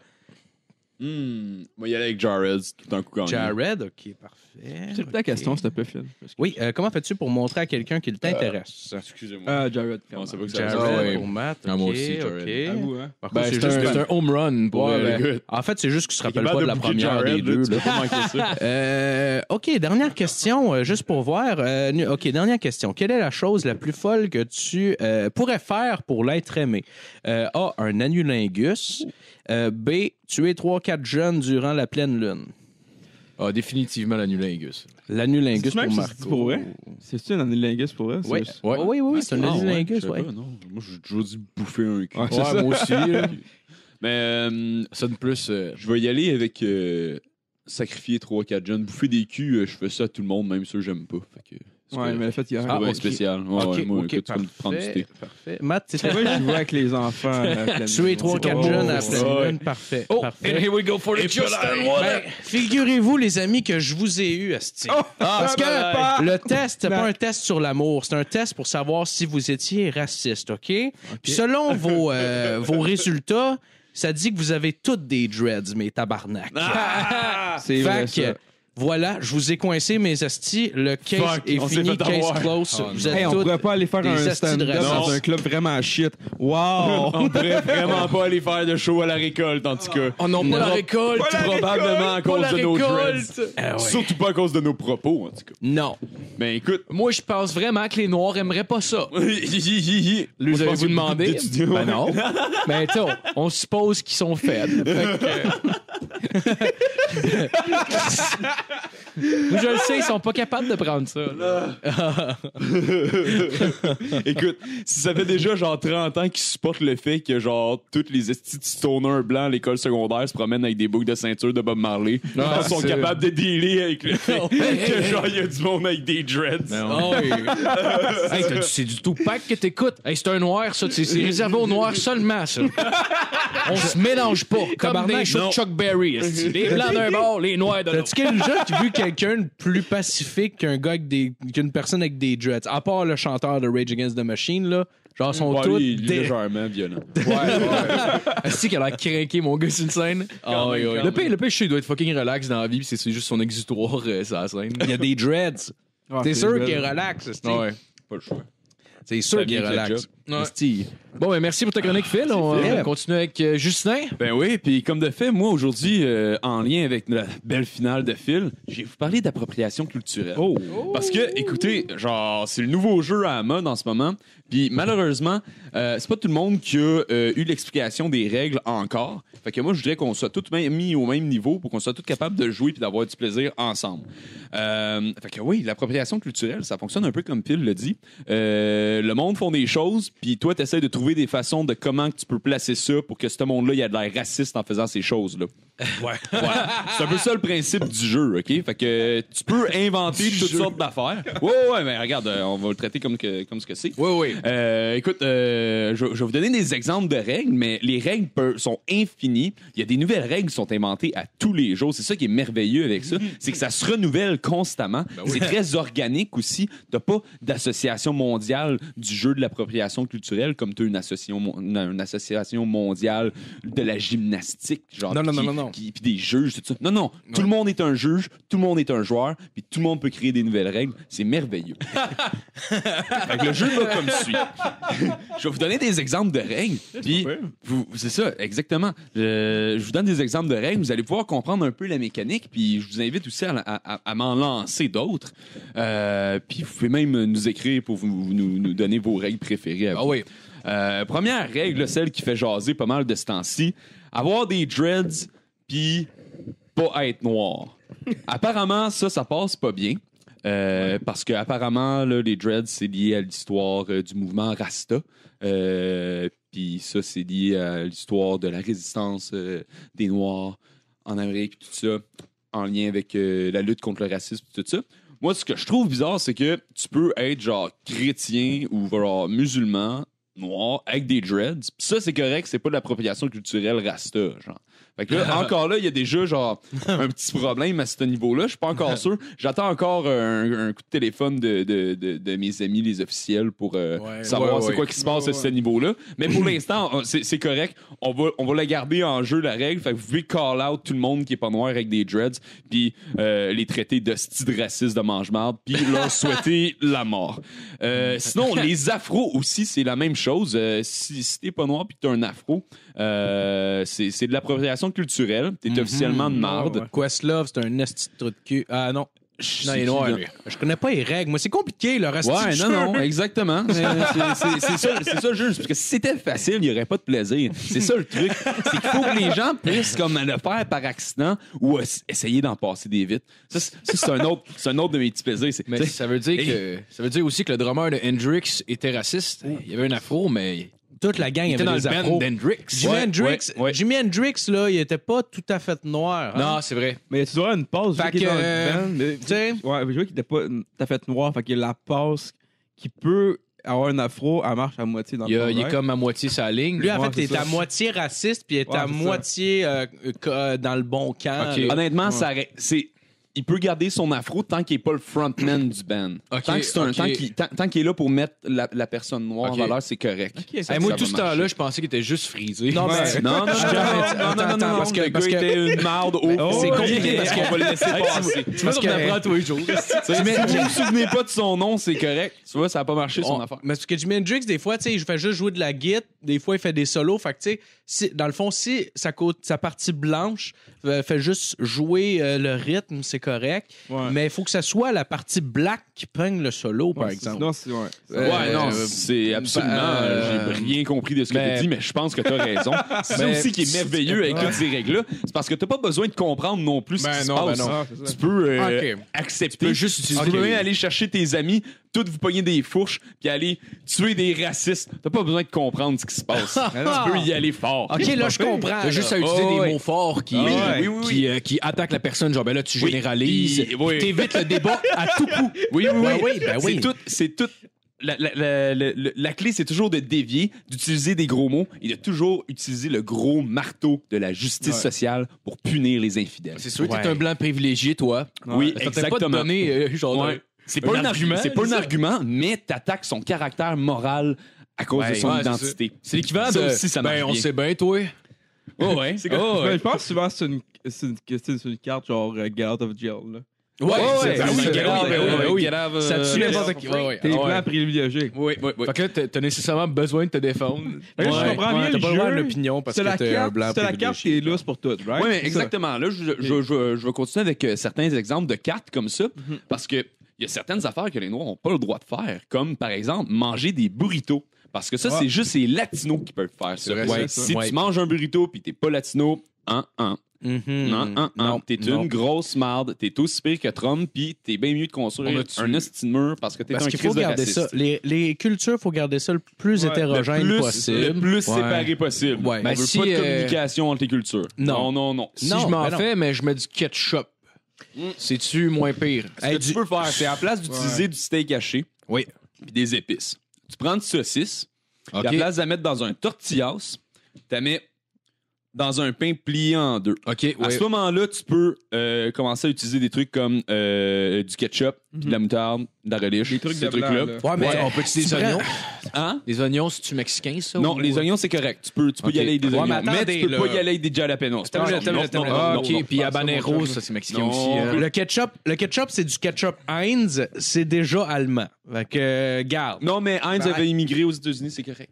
Moi, y aller avec Jared, tout un coup quand même. Jared, OK, parfait. C'est ta question, s'il te plaît, Phil. Oui, comment fais-tu pour montrer à quelqu'un qu'il t'intéresse? Excusez-moi. Jared. Comment ça va que ça Jared pour Matt, Ah, OK, moi aussi, Jared. OK. À vous, hein? Par Ben, contre, c'est un home run pour Ouais, le gars. en fait, c'est juste que tu te rappelles pas de la première des deux. Tu peux pas manquer ça. OK, dernière question, juste pour voir. OK, dernière question. Quelle est la chose la plus folle que tu pourrais faire pour l'être aimé? A, un annulingus. B, tuer 3-4 jeunes durant la pleine lune. Ah, définitivement l'anulingus. L'annulingus pour C'est Marco. pour vrai? C'est-tu un annulingus pour vrai? Oui, C'est- oui, c'est un annulingus, ouais. oui. Non, moi, j'ai toujours dit bouffer un cul. Ouais, c'est ça. moi aussi. là. Mais Ça sonne plus. je vais y aller avec sacrifier 3-4 jeunes. Bouffer des culs, je fais ça à tout le monde, même ceux que j'aime pas. Fait que c'est Ouais, mais le fait, il y a pas bien ok. spécial. Ouais, OK, ouais, moi, OK, écoute, tu peux me prendre du thé. parfait. Matt, tu C'est vrai que je jouais avec les enfants. à la pleine tuer lune. 3-4 C'est jeunes pas- à la pleine Ouais. lune, parfait. Oh, parfait. and here we go for the Justin Ben, figurez-vous, les amis, que je vous ai eu, asti. Parce que le test, c'est pas un test sur l'amour, c'est un test pour savoir si vous étiez raciste, OK? Puis selon vos résultats, ça dit que vous avez toutes des dreads, mes tabarnak. C'est vrai, Fait que, ça. voilà, je vous ai coincé, mes astis. Le case Fuck, est on s'est fini, fait case avoir. close. Vous êtes Hey, on toutes pourrait pas aller faire des un astis de stand-up racistes. dans un club vraiment shit. Wow! On pourrait vraiment pas aller faire de show à la récolte, en tout cas. Oh non, pas la récolte. Probablement à cause la de nos récolte. dreads. Ah ouais. Surtout pas à cause de nos propos, en tout cas. Non. Mais écoute, Moi, je pense vraiment que les Noirs aimeraient pas ça. Lui, Vous avez-vous demandé? Ben non. Ben, tu sais, on suppose qu'ils sont faibles. Fait que... je le sais, ils sont pas capables de prendre ça. là. Écoute, si ça fait déjà genre 30 ans qu'ils supportent le fait que genre tous les estis de stoners blancs à l'école secondaire se promènent avec des boucles de ceinture de Bob Marley, ils sont c'est- capables de dealer avec le fait que genre il y a du monde avec des dreads. Oh, oui. Hey, c'est du Tupac que t'écoutes. Hey, c'est un noir, ça. C'est réservé aux noirs seulement, ça. On se mélange pas. Comme des shows de Chuck Berry. esti. Les blancs d'un bord, les noirs de l'autre. T'as-tu déjà vu quelqu'un de plus pacifique qu'une personne avec des dreads? À part le chanteur de Rage Against the Machine, là. Genre, sont Ouais, tous lui, des... légèrement violent. Est-ce qu'il a l'air craqué, mon gars, sur une scène? Ah, oui, oui. Le pire, je sais, il doit être fucking relax dans la vie, pis c'est juste son exutoire, sur la scène. Il y a des dreads. Ah, T'es c'est sûr belle. qu'il est relax, esti? Ouais. Pas le choix. C'est sûr Ça qu'il est vient avec le relax. job. Esti. Bon, ben, merci pour ta chronique, Phil. On va continuer avec Justin. Ben oui, puis comme de fait, moi aujourd'hui, en lien avec la belle finale de Phil, je vais vous parler d'appropriation culturelle. Oh! Parce que, écoutez, genre, c'est le nouveau jeu à la mode en ce moment. Puis malheureusement, c'est pas tout le monde qui a eu l'explication des règles encore. Fait que moi, je voudrais qu'on soit tous mis au même niveau pour qu'on soit tous capables de jouer puis d'avoir du plaisir ensemble. Fait que oui, l'appropriation culturelle, ça fonctionne un peu comme Phil le dit. Le monde font des choses, puis toi, tu essaies de trouver des façons de comment tu peux placer ça pour que ce monde-là, il y a de l'air raciste en faisant ces choses-là. Ouais. C'est un peu ça le principe du jeu, OK? Fait que tu peux inventer toutes sortes d'affaires. Ouais, mais regarde, on va le traiter comme ce que c'est. Oui, oui. Écoute, je vais vous donner des exemples de règles, mais les règles sont infinies. Il y a des nouvelles règles qui sont inventées à tous les jours. C'est ça qui est merveilleux avec ça. C'est que ça se renouvelle constamment. C'est très organique aussi. T'as pas d'association mondiale du jeu de l'appropriation culturelle comme tu as une association mondiale de la gymnastique. Genre, Non. puis des juges, tout ça. Non. Tout le monde est un juge, tout le monde est un joueur, puis tout le monde peut créer des nouvelles règles. C'est merveilleux. Fait que le jeu va comme suit. Je vais vous donner des exemples de règles. Puis, c'est ça, exactement. Je vous donne des exemples de règles. Vous allez pouvoir comprendre un peu la mécanique. Puis, je vous invite aussi à m'en lancer d'autres. Puis, vous pouvez même nous écrire pour nous donner vos règles préférées. Ah oui. Première règle, celle qui fait jaser pas mal de ce temps-ci. Avoir des dreads, puis pas être noir. Apparemment, ça passe pas bien. Parce que apparemment, là, les dreads, c'est lié à l'histoire du mouvement Rasta. Puis ça, c'est lié à l'histoire de la résistance des Noirs en Amérique, tout ça, en lien avec la lutte contre le racisme, tout ça. Moi, ce que je trouve bizarre, c'est que tu peux être genre chrétien ou genre musulman, noir, avec des dreads. Pis ça, c'est correct, c'est pas de l'appropriation culturelle Rasta, genre. Fait que là, encore là, il y a déjà genre un petit problème à ce niveau-là. Je suis pas encore sûr. J'attends encore un coup de téléphone de mes amis, les officiels, pour savoir c'est quoi qui se passe à ce niveau-là. Mais pour l'instant, c'est correct. On va la garder en jeu, la règle. Fait que vous pouvez call out tout le monde qui est pas noir avec des dreads, puis les traiter d'hosties de racistes de mange-marde, puis leur souhaiter la mort. Sinon, les afros aussi, c'est la même chose. Si t'es pas noir puis que t'as un afro, c'est de l'appropriation culturelle. T'es officiellement de marde. Questlove, c'est un esti de trou de cul. Ah non. Non, il est noir, lui. Je connais pas les règles. Moi, c'est compliqué, le reste Ouais, non, exactement. C'est ça le jeu. Parce que si c'était facile, il n'y aurait pas de plaisir. C'est ça le truc. C'est qu'il faut que les gens puissent comme le faire par accident ou essayer d'en passer des vites. Ça, c'est un autre de mes petits plaisirs. Mais ça veut dire aussi que le drummer de Hendrix était raciste. Il y avait un afro, mais toute la gang il était avait dans des le afros. band d'Hendrix. Jimi Hendrix, là, il était pas tout à fait noir. Hein? Non, c'est vrai. Mais il y a toujours une passe. Fait qui est dans que, le band, mais- tu sais- Ouais, mais je vois qu'il était pas tout à fait noir. Fait qu'il y a la passe qui peut avoir un afro, elle marche à moitié dans le fond, Il est right? comme à moitié sa ligne. Lui, en Ouais, fait, il c'est est ça. à moitié raciste, puis il est Ouais, à c'est ça. moitié dans le bon camp. Ok. là. Honnêtement, il peut garder son afro tant qu'il n'est pas le frontman du band. Ok, Tant que c'est un- ok. tant qu'il est là pour mettre la personne noire Ok. en valeur, c'est correct. Hey, moi, tout ce temps-là, je pensais qu'il était juste frisé. Non, mais Ouais. Non, parce que- parce que une marde au c'est compliqué parce qu'on va le laisser passer. Parce qu'on apprend tous les jours. Si vous ne vous souvenez pas de son nom, c'est correct. Tu vois, ça n'a pas marché son affaire. Mais parce que Jimi Hendrix, des fois, tu sais, il fait juste jouer de la guitare, des fois, il fait des solos. Fait que, tu sais, dans le fond, si sa partie blanche fait juste jouer le rythme, c'est correct. Ouais. Mais il faut que ça soit la partie black qui prenne le solo, par Ouais, exemple. sinon, c'est. Ouais. Ouais, non, c'est absolument. J'ai rien compris de ce que tu mais- dis, mais je pense que tu as raison. C'est ça aussi qui est merveilleux avec toutes ces règles-là. C'est parce que tu n'as pas besoin de comprendre non plus ce qui se passe. Ah, c'est ça. Tu peux Ok. accepter. Tu peux juste utiliser- Tu peux Ok. même aller chercher tes amis, toutes vous pogner des fourches, puis aller tuer des racistes. T'as pas besoin de comprendre ce qui se passe. Tu peux y aller fort. OK, là, je comprends. T'as juste à utiliser des mots forts qui attaquent la personne. Genre, ben là, tu Oui. généralises. Puis- oui. T'évites le débat à tout coup. Oui, oui, Ben oui. oui, ben oui. C'est tout. La clé, c'est toujours de dévier, d'utiliser des gros mots et de toujours utiliser le gros marteau de la justice sociale pour punir les infidèles. C'est sûr que Ouais. t'es un blanc privilégié, toi. Oui, Ça t'a pas exactement. donné, genre, Ouais. C'est pas un argument, mais t'attaques son caractère moral à cause de son Ouais, identité. c'est l'équivalent Ça de. aussi, ça marche Ben, on bien. sait bien, toi. Oh, ouais. C'est comme... Oh, Mais ouais. je pense que souvent, c'est une carte genre Get Out of Jail. Là. Ouais, ouais, ben oui, c'est- get out, oui, ben oui, oui, oui. get out, Ça tue n'importe qui. Ouais, ouais. T'es Ah, blanc ouais. privilégié. Oui, oui, oui. Fait que là, t'as nécessairement besoin de te défendre. Fait que là, je comprends bien T'as le pas le droit à jeu. l'opinion parce C'est que la t'es un carte, blanc c'est la carte qui privilégié. est lousse pour tout, right? Oui, mais C'est exactement. Là, je vais continuer avec certains exemples de cartes comme ça, parce que il y a certaines affaires que les Noirs n'ont pas le droit de faire, comme par exemple manger des burritos. Parce que ça, c'est juste les Latinos qui peuvent faire ça. vrai, Ouais. c'est ça. Si tu manges un burrito puis t'es pas latino, non, t'es une grosse marde, t'es aussi pire que Trump, puis t'es bien mieux de construire un esti de mur parce que t'es Parce un qu'il faut Christ de garder raciste. ça. Les cultures, il faut garder ça le plus hétérogène le possible. plus Ouais. séparé possible. Ouais. On Ben, veut si, pas de communication entre les cultures. Non. Non. Si Non, je m'en ben non. fais, mais je mets du ketchup. C'est-tu moins pire? Ce que tu peux faire, c'est à la place d'utiliser du steak haché Oui. puis des épices. Tu prends une saucisse, puis OK. à la place de la mettre dans un tortillas, tu la mets dans un pain plié en deux. OK, À ouais. ce moment-là, tu peux commencer à utiliser des trucs comme du ketchup, de la moutarde, de la relish, Des trucs ces de blanc, trucs-là. là. Ouais, mais Ouais. on peut utiliser des Tu oignons? Hein? Les oignons, c'est-tu mexicain, ça? Non, ou- les oignons, c'est correct. Tu peux Ok. y aller avec des Ouais, oignons. mais Mais attendez, tu peux pas là. y aller avec des jalapenos. Attends, Ah, OK. Puis habanero, ça, c'est mexicain Non. aussi. hein. Le ketchup, c'est du ketchup Heinz, c'est déjà allemand. Fait que, garde. Non, mais Heinz Ben, avait immigré aux États-Unis, c'est correct.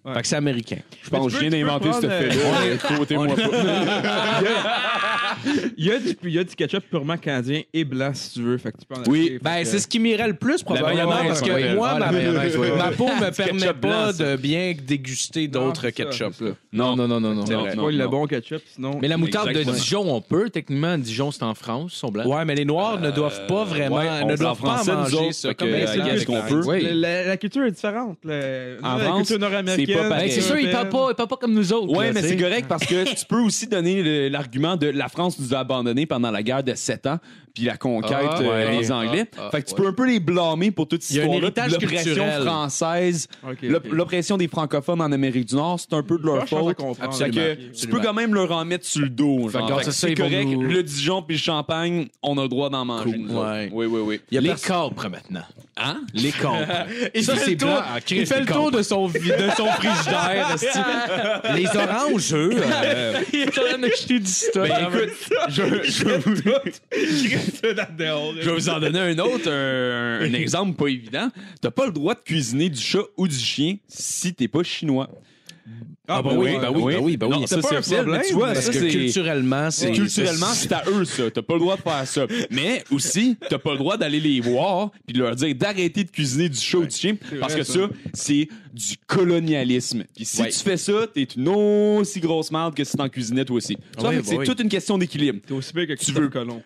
Fait que c'est américain. Je pense que je viens tu peux d'inventer ce prendre, fait-là. Côté-moi pas. Il y a du ketchup purement canadien et blanc, si tu veux. Fait que tu peux en Oui, acheter. Ben, Fait c'est que- ce qui m'irait le plus, probablement, mayonnaise, parce que ouais. moi, Ah, la mayonnaise, ouais. ma peau me permet ketchup pas blanc, ça. de bien déguster d'autres c'est ça, ketchup. c'est là. Non, non, non, non, non. C'est non, vrai. non, Pas le non. bon ketchup, sinon. Mais la moutarde Exactement. de Dijon, on peut. Techniquement, Dijon, c'est en France, ils sont blancs. Ouais, mais les Noirs ne doivent pas vraiment, ouais, on ne parle doivent pas français, nous manger autres, ça. fait Comme que, les I Blancs guess avec qu'on la- peut. Oui. La culture est différente. En La France, culture nord-américaine. c'est pas pareil. Ben, c'est sûr, ils parlent pas comme nous autres. Ouais, là, mais tu c'est sais. correct parce que tu peux aussi donner l'argument de la France nous a abandonnés pendant la guerre de 7 ans puis la conquête Ah, ouais. des Anglais. Fait que tu peux un peu les blâmer pour toute cette Il y a un histoire-là. héritage puis l'oppression culturel. française, Ok, l'oppression des francophones en Amérique du Nord, c'est un peu de leur faute. Fait que tu peux quand même leur en mettre sur le dos. Fait Genre. que Fait que c'est ça, c'est ils vont correct. nous- Le Dijon puis le champagne, on a le droit d'en manger. nous autres. Ouais. Oui, oui, oui. Il y a Les personne- capres, maintenant. Hein? Les capres. Il Ça, fait c'est le tour, blanc. Ah, Chris, il fait les le tour capres. de son frigidaire. esti. Les oranges, eux. Il est en train d'acheter du stock. Ben, écoute, je vais vous en donner un autre, un exemple pas évident. T'as pas le droit de cuisiner du chat ou du chien si t'es pas chinois. Ah, bah oui, bah oui, bah oui, bah oui. Non, ça, C'est pas c'est un officiel, problème, mais tu vois, Parce ça, que c'est... culturellement, c'est. Culturellement, c'est à eux, ça. T'as pas le droit de faire ça. Mais aussi, t'as pas le droit d'aller les voir puis de leur dire d'arrêter de cuisiner du chat ou du chien parce que ça, c'est du colonialisme. Puis si tu fais ça, t'es une aussi grosse merde que si t'en cuisinais toi aussi. Tu vois, oui, fait que c'est oui. toute une question d'équilibre. T'es aussi bien que Tu veux- colon.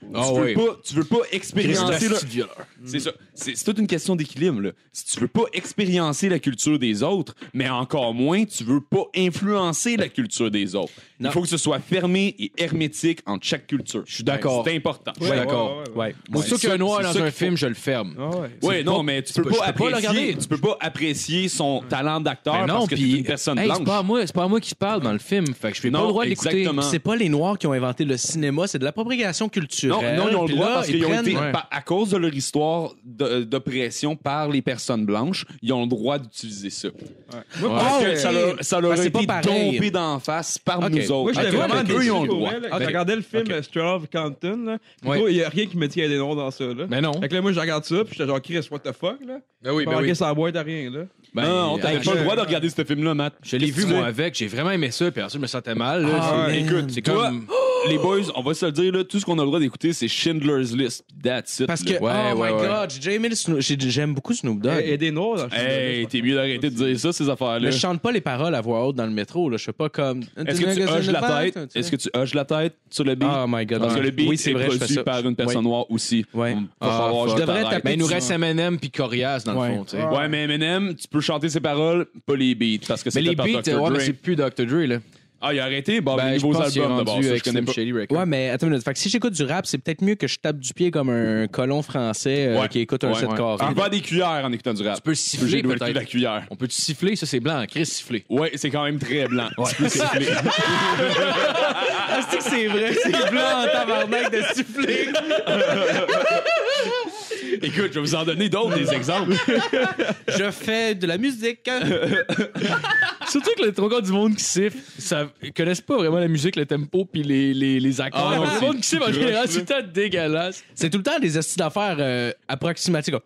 Tu veux pas expériencer le... C'est ça. C'est toute une question d'équilibre. Là. Si tu veux pas expériencer la culture des autres, mais encore moins, tu veux pas influencer la culture des autres. Non. Il faut que ce soit fermé et hermétique entre chaque culture. Je suis d'accord. C'est important. Je suis d'accord. Ouais. Aussitôt qu'il y a un noir c'est dans ça un qu'il faut. film, je le ferme. Ah ouais. Oui, non, mais tu peux je pas peux pas le regarder. apprécier. Tu peux pas apprécier son talent d'acteur Ben non, parce que c'est puis une personne hey, blanche. c'est pas à moi qui se parle dans le film. Fait que je n'ai pas Non, le droit de l'écouter. exactement. C'est pas les Noirs qui ont inventé le cinéma, c'est de l'appropriation Non, culturelle. non, ils ont le Puis droit là, parce ils qu'ils ont prennent- été, Ouais. à cause de leur histoire d'oppression par les personnes blanches, ils ont le droit d'utiliser ça. Parce que ça leur Ben, a c'est pas été pareil. dompé d'en face par Ok. nous Moi, autres. j'étais Ok, vraiment fait qu'eux, ils ont le droit. Je regardais le film Straight Outta Compton, là. Ouais. Il y a rien qui me dit qu'il y a des noirs dans ça, là. Mais non. Fait que là, moi, je regarde ça, puis j'étais genre, Chris, what the fuck, là? Ben oui, Pas marqué sur la boîte à rien, là. Non, t'avais pas le droit de regarder ce film-là, Matt. Je l'ai Qu'est-ce vu, que tu moi, fais? avec. J'ai vraiment aimé ça. Puis ensuite, je me sentais mal. Là. Ah, C'est- Écoute, c'est toi, comme. les boys, on va se le dire, là, tout ce qu'on a le droit d'écouter, c'est Schindler's List. That's it. Parce là. que, oh my god, j'ai déjà aimé j'aime beaucoup Snoop Dogg. Il y a des noirs dans le Hey, t'es mieux d'arrêter de dire ça, ces affaires-là. Mais je chante pas les paroles à voix haute dans le métro, là. Je fais pas comme. Est-ce que tu hoches la tête? Est-ce que tu hoches la tête sur le beat? Oh my god. Parce que le beat oui, c'est est vrai, je fais produit ça. par une personne Oui. noire aussi. Ouais. Va falloir je que devrais t'arrêtes. taper Ben, il nous reste Eminem puis Corias, dans Ouais. le fond. tu sais. Ouais, mais Eminem, tu peux chanter ses paroles, pas les beats, parce que c'est Mais les par beats, Dr. ouais, mais Dre. c'est plus Dr. Dre, là. Ah, il a arrêté? Bon, Ben, les je nouveaux pense qu'il est albums, d'abord, rendu ça, je avec connais Slim pas. Shady Records. Ouais, mais attends une minute. Fait que si j'écoute du rap, c'est peut-être mieux que je tape du pied comme un colon français Ouais. qui écoute un Ouais. 7 carré. Tu peux faire des cuillères en écoutant du rap. Tu peux J'ai siffler, joué avec la peut-être. cuillère. On peut-tu siffler? Ça, c'est blanc. Chris, siffler. Ouais, c'est quand même très blanc. Tu peux siffler. Est-ce que c'est vrai? C'est blanc en tabarnak de siffler. Écoute, je vais vous en donner d'autres, des exemples. Je fais de la musique. Surtout que le trois quarts du monde qui siffle, ils connaissent pas vraiment la musique, le tempo puis les accords. Ah, non, le c'est monde qui siffle, en tout général, croche, c'est tout le temps dégueulasse. C'est tout le temps des astuces d'affaires approximatives.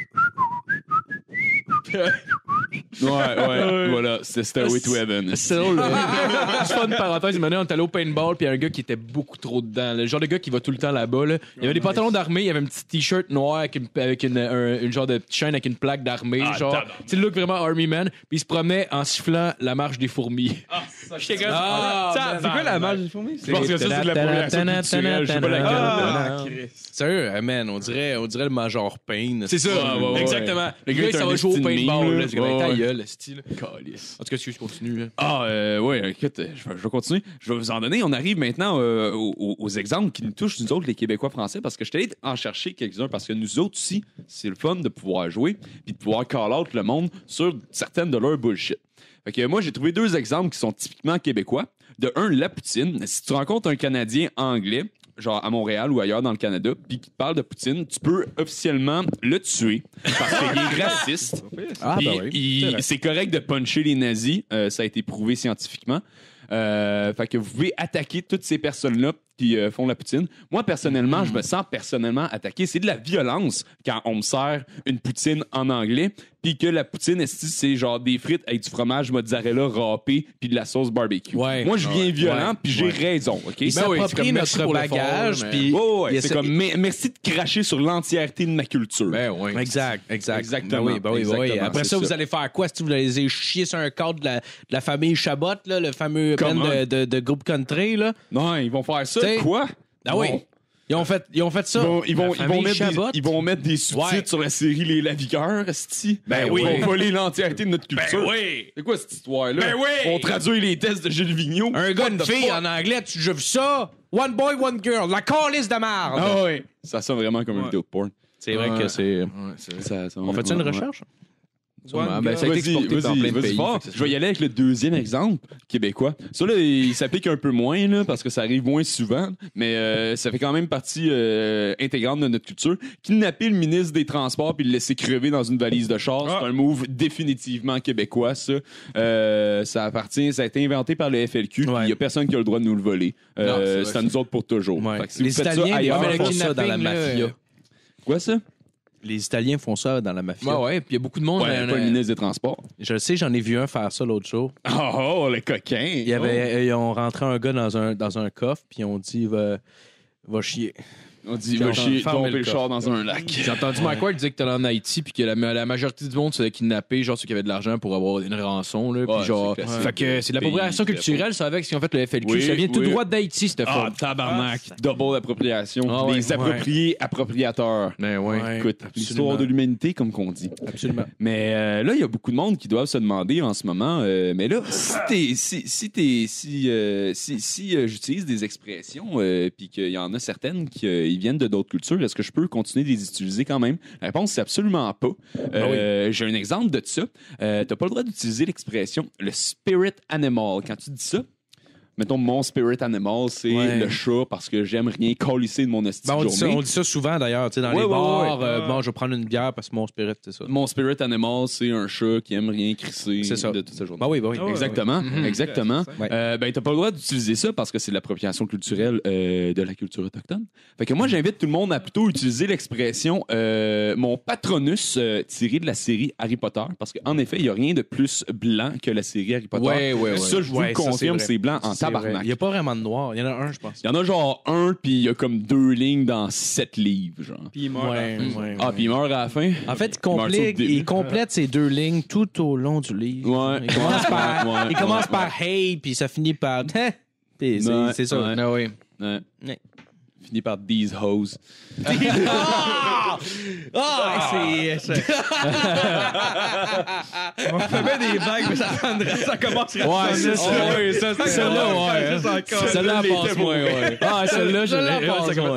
Ouais, voilà. C'était Stairway to Heaven. C'est drôle. Je fais une parenthèse, une année, on était allé au paintball, puis il y a un gars qui était beaucoup trop dedans. Le genre de gars qui va tout le temps là-bas. Là. Il y avait des pantalons d'armée, il y avait un petit t-shirt noir avec une genre de chaîne avec une plaque d'armée. Ah, Genre, tabarnak. tu sais, le look vraiment Army Man. Puis il se promenait en sifflant la marche des fourmis. J'étais comme. C'est quoi la marge des fourmis? Je pense que ça, c'est de l'appropriation culturelle. Je sais pas laquelle. Ah, Chris. Sérieux, man, on dirait le Major Payne. C'est ça, ouais. exactement. Le gars, est il s'en un va jouer au esti de paintball. mime, Là. C'est comme, là. ta Ouais. gueule, style. Calice. En tout cas, excuse, je continue. là. Ah, ouais, écoute, je vais continuer. Je vais vous en donner. On arrive maintenant aux exemples qui nous touchent, nous autres, les Québécois français, parce que je t'ai allé en chercher quelques-uns, parce que nous autres aussi, c'est le fun de pouvoir jouer puis de pouvoir call out le monde sur certaines de leurs bullshit. Fait que moi, j'ai trouvé deux exemples qui sont typiquement québécois. De un, la poutine. Si tu rencontres un Canadien anglais, genre à Montréal ou ailleurs dans le Canada, puis qui te parle de poutine, tu peux officiellement le tuer parce qu'il est raciste. Ah, Puis ben oui. c'est correct de puncher les nazis, ça a été prouvé scientifiquement. Fait que vous pouvez attaquer toutes ces personnes-là qui font la poutine. Moi, personnellement, je me sens personnellement attaqué. C'est de la violence quand on me sert une poutine en anglais, puis que la poutine, esti, c'est genre des frites avec du fromage mozzarella râpé puis de la sauce barbecue. Ouais. Moi, je viens violent, Ouais. puis j'ai raison, OK? Il s'approprie notre bagage, puis Ouais, il c'est essaie- comme merci de cracher sur l'entièreté de ma culture. Ben oui. Exact. Exactement. Ben oui. Exactement, Après c'est ça, ça. vous allez faire quoi? Si vous allez chier sur un cadre de la famille Chabot, là, le fameux band Comment? de groupe country, là. Non, ils vont faire ça. T'sais, Quoi? Ah oui. Non. Ils ont fait ça. Ils vont famille Chabot. ils vont mettre des sous-titres Ouais. sur la série Les Lavigueurs, esti. Ben oui. Ils vont voler l'entièreté de notre culture. oui. C'est quoi cette histoire-là? Ben oui. On traduit les tests de Gilles Vigneault. Un gars, What une the fille fuck? en anglais, tu as déjà vu ça? One boy, one girl. La calice de merde. Ah oui. Ça sonne vraiment comme une Ouais. vidéo de porn. C'est vrai que c'est... On fait-tu une recherche? One Ben, ça a été Vas-y, exporté dans plein de vas-y pays. fort. Fait que c'est Je vais y aller avec le deuxième exemple québécois. Ça, là, il s'applique un peu moins, là, parce que ça arrive moins souvent, mais ça fait quand même partie intégrante de notre culture. Kidnapper le ministre des Transports puis le laisser crever dans une valise de char, c'est un move définitivement québécois, ça. Ça a été inventé par le FLQ, puis il y a personne qui a le droit de nous le voler. Non, c'est C'est vrai, à nous autres pour toujours. Ouais. Fait que si Les vous faites Italiens, ça ailleurs, mais le font ça dans la kidnapping, là, mafia. Quoi, ça? Les Italiens font ça dans la mafia. Ouais, puis il y a beaucoup de monde. Ouais, pas le ministre des Transports. Je le sais, j'en ai vu un faire ça l'autre jour. Oh, le coquin! Ils ont rentré un gars dans un coffre, puis ils ont dit va chier. On dit, J'ai va chier, fermé tomber le le char dans un lac. J'ai entendu Mike Ward dire que t'allais en Haïti puis que la majorité du monde se faisait kidnapper, genre ceux qui avaient de l'argent pour avoir une rançon. Là, puis Ouais, genre, c'est classique. fait que c'est de l'appropriation Pays, culturelle, ça avec ce qu'ils ont fait le FLQ. Oui, ça vient tout oui. droit d'Haïti, cette Ah, forme. tabarnak! Double appropriation. Ah ouais, Des appropriés appropriateurs. Ben ouais. Écoute, l'histoire de l'humanité, comme qu'on dit. Absolument. Mais là, il y a beaucoup de monde qui doivent se demander en ce moment, mais là, si j'utilise des expressions, puis qu'il y en a certaines qui viennent de d'autres cultures, est-ce que je peux continuer de les utiliser quand même? La réponse, c'est absolument pas. J'ai un exemple de ça. T'as pas le droit d'utiliser l'expression le spirit animal. Quand tu dis ça, mettons, mon spirit animal, c'est Ouais. le chat parce que j'aime rien colisser de mon esti Ben, de on journée. dit ça souvent d'ailleurs, tu sais, dans Ouais, les ouais, bars. ouais. Bon, je vais prendre une bière parce que mon spirit, c'est ça. Mon spirit animal, c'est un chat qui aime rien crisser C'est ça. de toute sa journée. Ben oui. Exactement, exactement. Ouais. Ben, t'as pas le droit d'utiliser ça parce que c'est de l'appropriation culturelle de la culture autochtone. Fait que moi, j'invite tout le monde à plutôt utiliser l'expression mon patronus tiré de la série Harry Potter parce qu'en effet, il y a rien de plus blanc que la série Harry Potter. Ouais. Ça, je vous Ouais, le ça, confirme, c'est c'est blanc en C'est vrai. tabarnak. Il n'y a pas vraiment de noir. Il y en a un, je pense. Il y en a genre un, puis il y a comme 2 lignes dans 7 livres, genre. Puis il meurt. Ouais. Ah, puis il meurt à la fin. En fait, meurt au début. il complète ces deux lignes tout au long du livre. Ouais. Il commence par, Ouais, il commence ouais, par hey, puis ça finit par puis c'est ça. Ouais. Ah oui. Ouais. Ouais. Finit par these hoes. On fait bien des vagues, mais ça commencerait Ouais, c'est ça. ouais, ça, c'est Celle-là, ouais. Celle-là passe moins, ouais. Ah, celle-là, je l'ai. passe moins.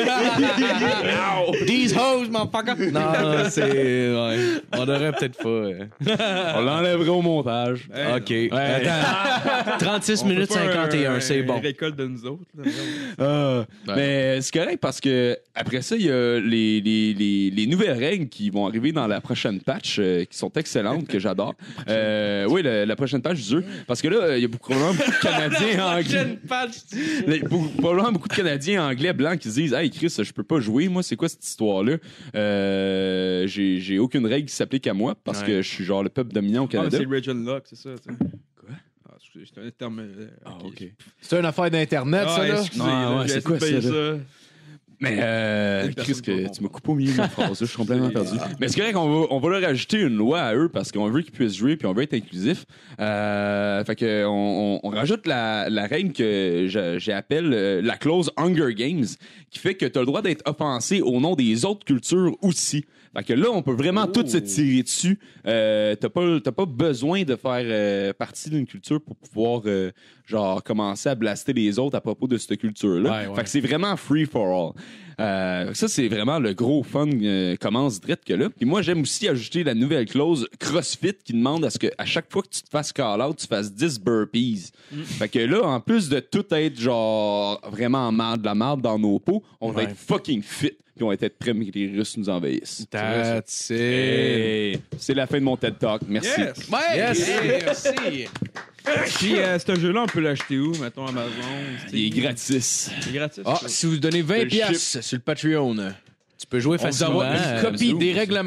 These hoes, motherfucker. Non, c'est. Ouais. On aurait peut-être pas. On l'enlèverait au montage. OK. Attends. 36 minutes 51, c'est bon. Récolte de nous autres. Là. Mais c'est correct parce que après ça, il y a les nouvelles règles qui vont arriver dans la prochaine patch qui sont excellentes, que j'adore. Oui, la prochaine patch du jeu. Parce que là, il y a probablement beaucoup de Canadiens anglais. Probablement beaucoup de Canadiens anglais blancs qui se disent Hey Chris, je peux pas jouer. Moi, c'est quoi cette histoire-là? J'ai aucune règle qui s'applique à moi parce que je suis genre le peuple dominant au Ah, mais Canada. c'est le Region Lock, c'est ça. Quoi? Ah, c'est un terme. OK. C'est une affaire d'Internet, ça, là? excusez, Ah, ouais, j'ai c'est quoi essayé de ça, payer Mais Chris, que tu me coupes au milieu de ma phrase, je suis complètement perdu. Ah. Mais c'est correct, on va leur ajouter une loi à eux parce qu'on veut qu'ils puissent jouer puis on veut être inclusif. Fait que on rajoute la règle que j'appelle la clause Hunger Games, qui fait que tu as le droit d'être offensé au nom des autres cultures aussi. Fait que là, on peut vraiment tout se tirer dessus. T'as pas besoin de faire partie d'une culture pour pouvoir genre commencer à blaster les autres à propos de cette culture-là. Fait que c'est vraiment free for all. Ça, c'est vraiment le gros fun commence direct que là. Puis moi, j'aime aussi ajouter la nouvelle clause CrossFit qui demande à ce que à chaque fois que tu te fasses call-out, tu fasses 10 burpees. Fait que là, en plus de tout être genre vraiment de la marde dans nos peaux, on va être fucking fit. Puis on va être prêts que les Russes nous envahissent. That's it. Hey, c'est la fin de mon TED Talk. Merci. Yes! Merci. Puis, ce jeu-là, on peut l'acheter où? Mettons Amazon. Il est gratis. Il est gratis. Ah, si vous donnez 20$ sur le Patreon, Tu peux jouer on vous facilement. envoie une copie des règlements.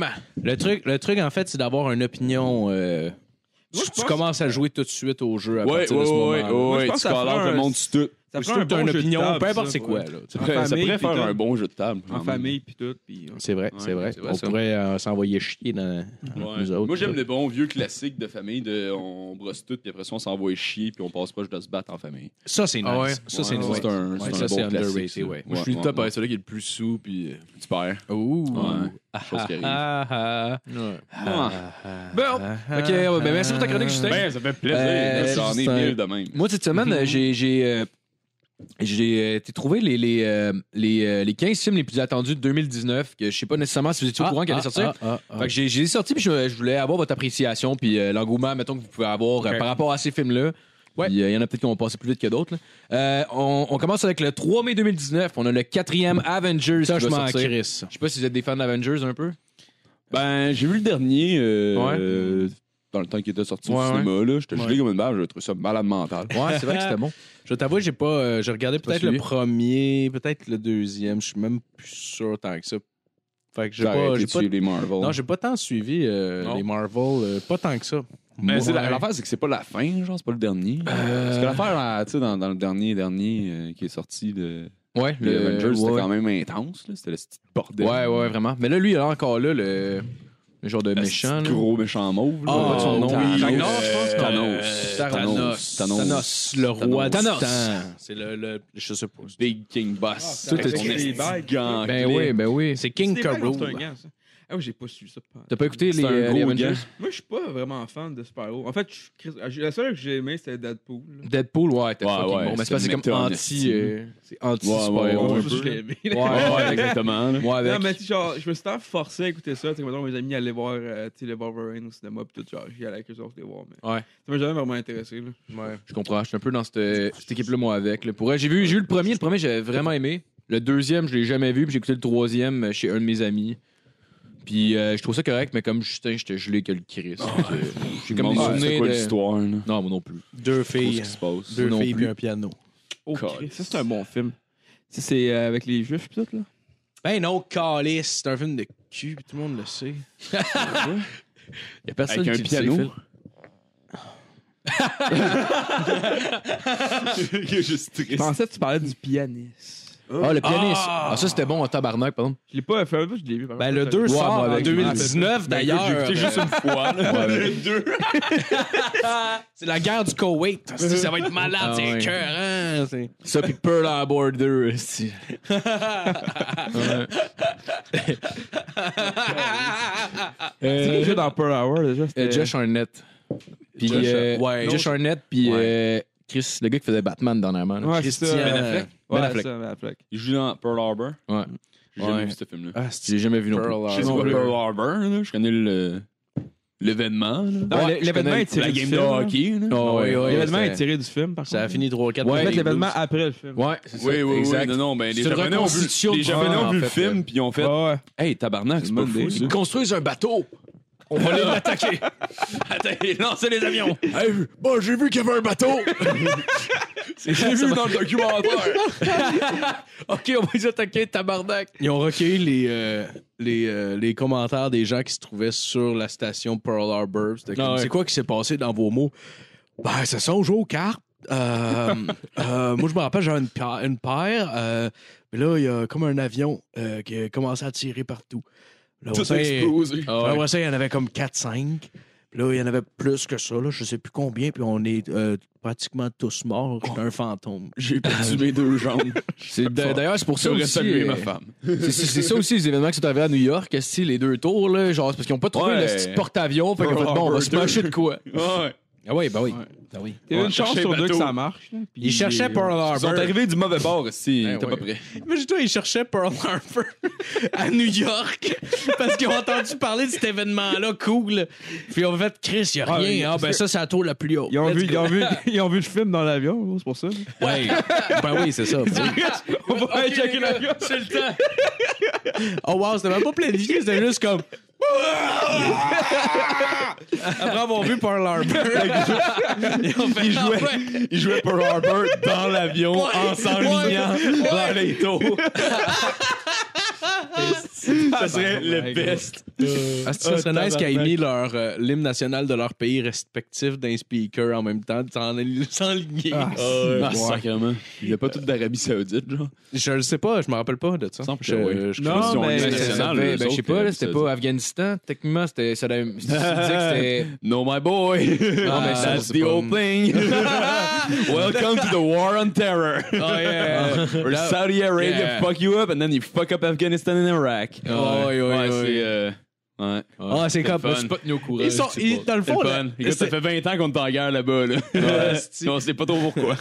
Le truc, en fait, c'est d'avoir une opinion. Tu commences à jouer tout de suite au jeu à partir de ce moment-là. Moi, je pense tu que ça call out ferait le monde sur tout. Ça Surtout ferait que t'as un une bon jeu de opinion, table, peu importe ça, c'est quoi. ouais. Là, Ça pourrait faire un bon jeu de table. En famille, puis tout. Puis... c'est vrai, c'est vrai. On pourrait s'envoyer chier dans nous autres. Moi, j'aime le bon vieux classique de famille de on brosse tout, puis après ça, on s'envoie chier, puis on passe proche de se battre en famille. Ça, c'est nice. Ah ouais? Ça, c'est Ouais, nice. c'est un Ouais, bon ça, c'est classique, underrated, ça. ouais. Moi, je suis le top avec celui qui est le plus sous, puis Tu perds. Ouh. Ouais. Chose qui arrive. Bon, ok, ben merci pour ta chronique, Justin. Ben, ça fait plaisir. J'en ai Justin. 1000 de même. Moi, cette semaine, j'ai été trouver les 15 films les plus attendus de 2019, que je sais pas nécessairement si vous étiez au courant qu'elle allait sortir. Fait que j'ai sorti, puis je voulais avoir votre appréciation, puis l'engouement, mettons, que vous pouvez avoir par rapport à ces films-là. Ouais. Il y en a peut-être qui vont passer plus vite que d'autres. On commence avec le 3 mai 2019. On a le 4e Avengers Ça, qui je va m'en sortir. crisse. Je sais pas si vous êtes des fans d'Avengers un peu. Ben, j'ai vu le dernier dans le temps qu'il était sorti au Ouais, cinéma. Là. J'étais gelé comme une barre, j'ai trouvé ça malade mental. Ouais, c'est vrai que c'était bon. Je t'avoue, j'ai pas. J'ai regardé peut-être le suivi. premier, peut-être le deuxième. Je suis même plus sûr tant que ça. Fait que J'ai arrêté de suivre les Marvel. Non, j'ai pas tant suivi les Marvel. Pas tant que ça. Mais Moi, l'affaire, c'est que c'est pas la fin, genre, c'est pas le dernier. Parce que l'affaire, tu sais, dans le dernier qui est sorti de Ouais, les Avengers, c'était ouais. quand même intense. Là. C'était le petit bordel. Ouais, vraiment. Mais là, lui, il a encore là le genre de Le méchant. petit là. gros méchant mauve. Ah, là. son nom. Thanos. Thanos, je pense. Thanos, le roi du Thanos. temps. C'est le. Je sais pas. Big King Boss. Tout Avec est son des esti bagues. gant Ben clé. oui, ben oui. C'est King Carol. Ah oui, j'ai pas su ça. T'as pas écouté C'est les un gros Avengers? gars. Moi, je suis pas vraiment fan de super-héros. En fait, la seule que j'ai aimé, c'était Deadpool. là. Deadpool, ouais, t'es Ouais, fucking ouais, bon. Mais c'est c'est parce que c'est comme méta en anti... esti. c'est anti Ouais, super-héros ouais, un Ça, je peu. l'ai aimé. Ouais, exactement. là. Moi, avec. Non, mais tu sais, genre, je me suis tant forcé à écouter ça. Tu sais, maintenant, mes amis allaient voir tu sais, le Wolverine au cinéma, pis tout, genre, j'y allais avec eux autres les voir. Mais Ouais. ça m'a jamais vraiment intéressé. Là. Ouais, je comprends. Je suis un peu dans cette équipe-là, moi, avec. Là. Pour vrai, j'ai vu le premier. Le premier, j'avais vraiment aimé. Le deuxième, je l'ai jamais vu. Puis j'ai écouté le troisième chez un de mes amis. Puis je trouve ça correct, mais comme Justin, j'étais gelé que le Chris. J'ai comme des C'est souvenirs quoi de... l'histoire, là? Non, moi non plus. Deux Trop ce filles. qui se passe. Deux non filles plus. puis un piano. Oh, God. Christ, ça, c'est un bon film. Tu sais, c'est avec les Juifs pis tout, là. Ben non, Calice, c'est un film de cul, puis tout le monde le sait. Il y a personne Avec qui un le sait, piano. Phil. Je pensais que tu parlais du pianiste. Ah, le pianiste. Ah, ça, c'était bon en tabarnak, pardon. Je l'ai pas fait, je l'ai vu. par Ben contre. le 2 Ouais, sort moi, en avec- 2019, d'ailleurs. J'ai écouté juste une fois. Là. Le 2. C'est la guerre du Koweït. Ça va être malade, Ah, c'est ouais. écœurant. C'est... Ça, puis Pearl Harbor 2. c'est- C'est qui joue dans Pearl Hour déjà. c'était- Josh Arnett. Puis ouais. Josh Arnett, puis Chris, le gars qui faisait Batman dernièrement. là. Ouais, c'est Christian ça. Ben Affleck. Ouais, Ben Affleck. c'est ça, Ben Affleck. Il joue dans Pearl Harbor. Ouais. J'ai jamais Ouais. vu ce film-là. Ah, j'ai jamais vu non plus. Pearl Je sais Harbor. pas Pearl Harbor, là. Je connais l'événement. là. Non, Ouais, l'événement je est tiré La du game film. de là. hockey. Là. Oh, ouais, ouais, L'événement c'était- est tiré du film, par contre. Ça a fini 3-4 Ouais, Ils mettent les l'événement après le film. Ouais, c'est ça. Oui, oui, exact. oui. Non, non, ben, les C'est une Japonais ont vu, reconstitution les du Japonais film, ont vu en le fait. film, puis ils ont fait Ouais. hey, tabarnak, c'est pas fou. ça. Ils construisent un bateau. On va aller l'attaquer. Attends, lancez les avions. Hey, bon, j'ai vu qu'il y avait un bateau. J'ai vu dans le documentaire. OK, on va les attaquer, tabarnak. Ils ont recueilli les commentaires des gens qui se trouvaient sur la station Pearl Harbor. C'était comme, Ah ouais. c'est quoi qui s'est passé dans vos mots? Ben, ça on joue aux cartes. Moi, je me rappelle, j'avais une paire. Mais là, il y a comme un avion qui a commencé à tirer partout. Là, Tout a explosé. Après ça, il y en avait comme 4-5. Puis là, il y en avait plus que ça. Là, je sais plus combien. Puis on est pratiquement tous morts. J'étais un fantôme. J'ai perdu mes deux jambes. D'ailleurs, c'est pour ça J'aurais aussi. salué ma femme. C'est ça aussi, les événements qui sont arrivés à New York. Si les deux tours, là, genre, c'est parce qu'ils n'ont pas trouvé Ouais. le petit porte-avions. Fait qu'on fait, Pearl bon, on va Harbor se mâcher 2. de quoi. Ouais. Ah oui, ben oui. Ouais. Ben oui. Il y a Ouais, une chance chercher sur le deux que bateau. ça marche. là, puis Ils cherchaient Pearl Ils sont Harbor. arrivés du mauvais bord, si Ben t'es ouais. pas prêt. Imagine-toi, ils cherchaient Pearl Harbor à New York parce qu'ils ont entendu parler de cet événement-là cool. Puis ils ont fait Chris, il n'y a Ah, rien. Ah, ben ça, c'est la tour la plus haute. Ils ont, Let's vu, go. ils ont vu le film dans l'avion, c'est pour ça. Ouais. Ben oui, c'est ça. On va aller checker l'avion. C'est le temps. Oh wow, c'était même pas planifié, c'était juste comme. Après avoir vu Pearl Harbor, ils ont fait Ils jouaient Pearl Harbor dans l'avion en s'enlignant dans les taux. Ça serait le best. Ça serait nice qu'ils aient mis l'hymne national de leur pays respectif d'un speaker en même temps, s'enligner. Sacrément. Il n'y a pas tout d'Arabie Saoudite, genre. Je le sais pas, je me rappelle pas de ça. Non, mais je sais pas, là, c'était pas Afghanistan. Techniquement, c'était. Ça disait que c'était. No, my boy. Non, mais ça, That's c'est the pas- old thing. Welcome to the war on terror. Oh, yeah. Where Saudi Arabia Yeah. fuck you up and then you fuck up Afghanistan and Iraq. Ouais. Ah, c'est comme. Je suis pas tenu au courant. Ils sont, je sais pas. dans le C'est fond, le là, fun. Écoute, ça fait 20 ans qu'on est en guerre là-bas. Là. On sait pas trop pourquoi.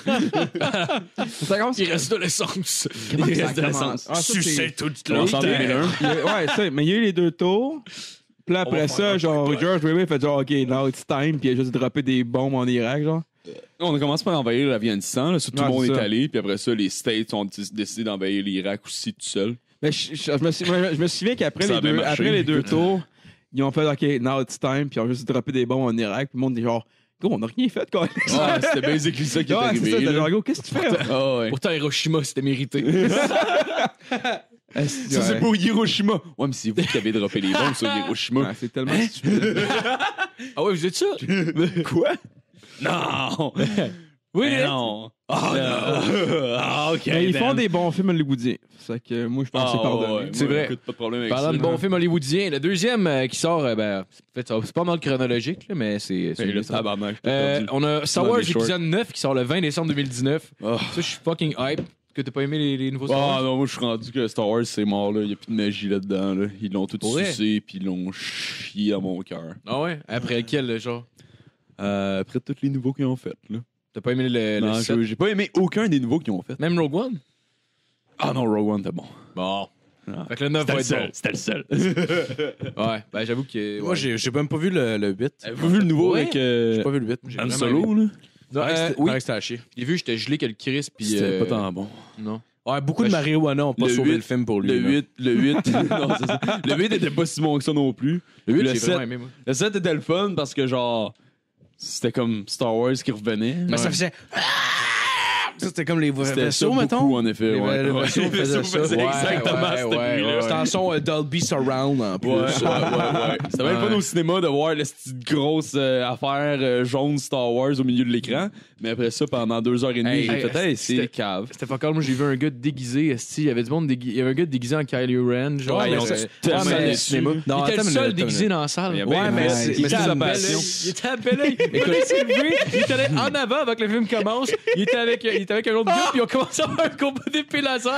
Ça commence. Il reste de l'essence. Il reste de l'essence. Ah, ça, c'est- Sucer toute On s'en 2001. Ouais, ça, mais il y a eu les 2 tours. Puis là, après ça, genre, George Weber fait genre, OK, now it's time, puis il a juste droppé des bombes en Irak, genre. On a commencé par envahir l'Afghanistan. Là, tout le Ouais, monde c'est est ça. allé. Puis après ça, les States ont décidé d'envahir l'Irak aussi tout seul. Mais je me souviens qu'après Ça a bien marché. les deux tours, ils ont fait, OK, now it's time, puis ils ont juste droppé des bombes en Irak, puis le monde dit genre, go, on n'a rien fait, quoi. Ouais, c'était basically ça qui est Ouais, c'est ça, arrivé. t'es là. genre, go, qu'est-ce que tu fais? Ah ouais. Pourtant, Hiroshima, c'était mérité. Ça, c'est pour Hiroshima. Ouais, mais c'est vous qui avez droppé les bombes sur Hiroshima. Ouais, c'est tellement stupide. Ah ouais, vous êtes ça? Quoi? Non! Oui, Mais non! Ah, non! Ah, ok. Mais ils then. font des bons films hollywoodiens. C'est que moi, je pense que c'est pardonné. ouais, C'est moi, vrai. écoute, pas de problème avec Parlant ça. de bons films hollywoodiens, le deuxième qui sort, ben, en fait, c'est pas mal chronologique, là, mais c'est. Hey, le tabarnak. On a Star Dans Wars les shorts. épisode 9 qui sort le 20 décembre 2019. Oh. Ça, je suis fucking hype. Que t'as pas aimé les nouveaux Star Ah Wars? non, moi je suis rendu que Star Wars c'est mort là, il y a plus de magie là-dedans là. Ils l'ont tout Pour vrai? sucé puis ils l'ont chié à mon cœur. Ah ouais? Après lequel, genre? Après tous les nouveaux qu'ils ont fait là. T'as pas aimé le Non, sept? j'ai pas aimé aucun des nouveaux qu'ils ont fait. Même Rogue One? Ah non, Rogue One c'était bon. Bon. Ah. Fait que le 9 va être bon. C'était le seul. Ouais, ben j'avoue que. Moi, j'ai même pas vu le 8. Avez-vous vu le nouveau Ouais. avec J'ai pas vu le 8. Han Solo là? Non, Oui. oui, C'était à chier. j'ai vu, j'étais gelé que le Chris, puis. C'était pas tant bon. Non. Ouais, beaucoup de Ben, marijuana ont pas le sauvé 8, le film pour lui. Le là. 8, non, c'est ça. Le 8 était pas si bon que ça non plus. Le 8, Le j'ai 7, vraiment aimé, moi. le 7 était le fun parce que genre c'était comme Star Wars qui revenait. Mais ça faisait. Ça, c'était comme les C'était ça vaisseaux, mettons. beaucoup en effet. Les ouais. vaisseaux Les faisaient vaisseaux ça. faisaient Ouais, exactement ouais, ce ouais, bruit-là. C'était en son Dolby Surround en plus. Ouais. C'était même Ouais. pas au cinéma de voir la petite grosse affaire jaune Star Wars au milieu de l'écran. Mais après ça, pendant 2h30, Hey, j'ai fait, hey, c'était- c'est cave. C'était pas calme. Moi, j'ai vu un gars déguisé. esti, il y avait du monde il y avait un gars déguisé en Kylo Ren. Genre, Ouais, mais ils ont c'est- tellement mais- déçu. cinéma. Non, Il était attends le une seul minute, déguisé dans la salle. Il y a Ouais, bien- mais c'est- il était sa à passion. Il était appelé. Il s'est levé. Il était allé en avant avant que le film commence. Il était avec un autre gars. Puis ils ont commencé à avoir un combat d'épée laser.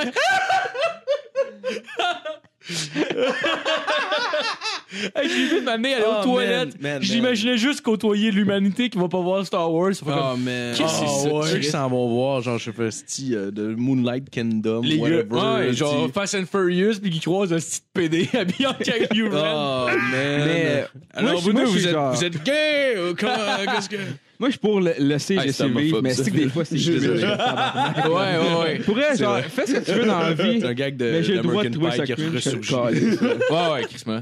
Hey, j'ai vu m'amener aller aux Oh, toilettes. man. J'imaginais juste côtoyer l'humanité qui va pas voir Star Wars. Ça fait comme- Oh, man. Qu'est-ce que c'est ça? Ceux qui s'en vont voir, genre, je sais pas, style de Moonlight Kingdom. Les whatever, gars, ouais, genre esti. Fast and Furious, puis qui croisent un petit PD habillé en Kylo Ren. Oh, man. Mais Alors, moi, vous moi, deux, je suis vous êtes, genre- vous êtes gay ou comment? Qu'est-ce que. moi, je suis pour laisser Hey, c'est laisser vivre, homophobe, mais ça. c'est que des fois, c'est Désolé. Ouais. Pour vrai, genre, fais ce que tu veux dans la vie. C'est un gag Mais j'ai le droit de d'American trouver Pie ça qui cringe. ressurgit. Ouais, Chris, man.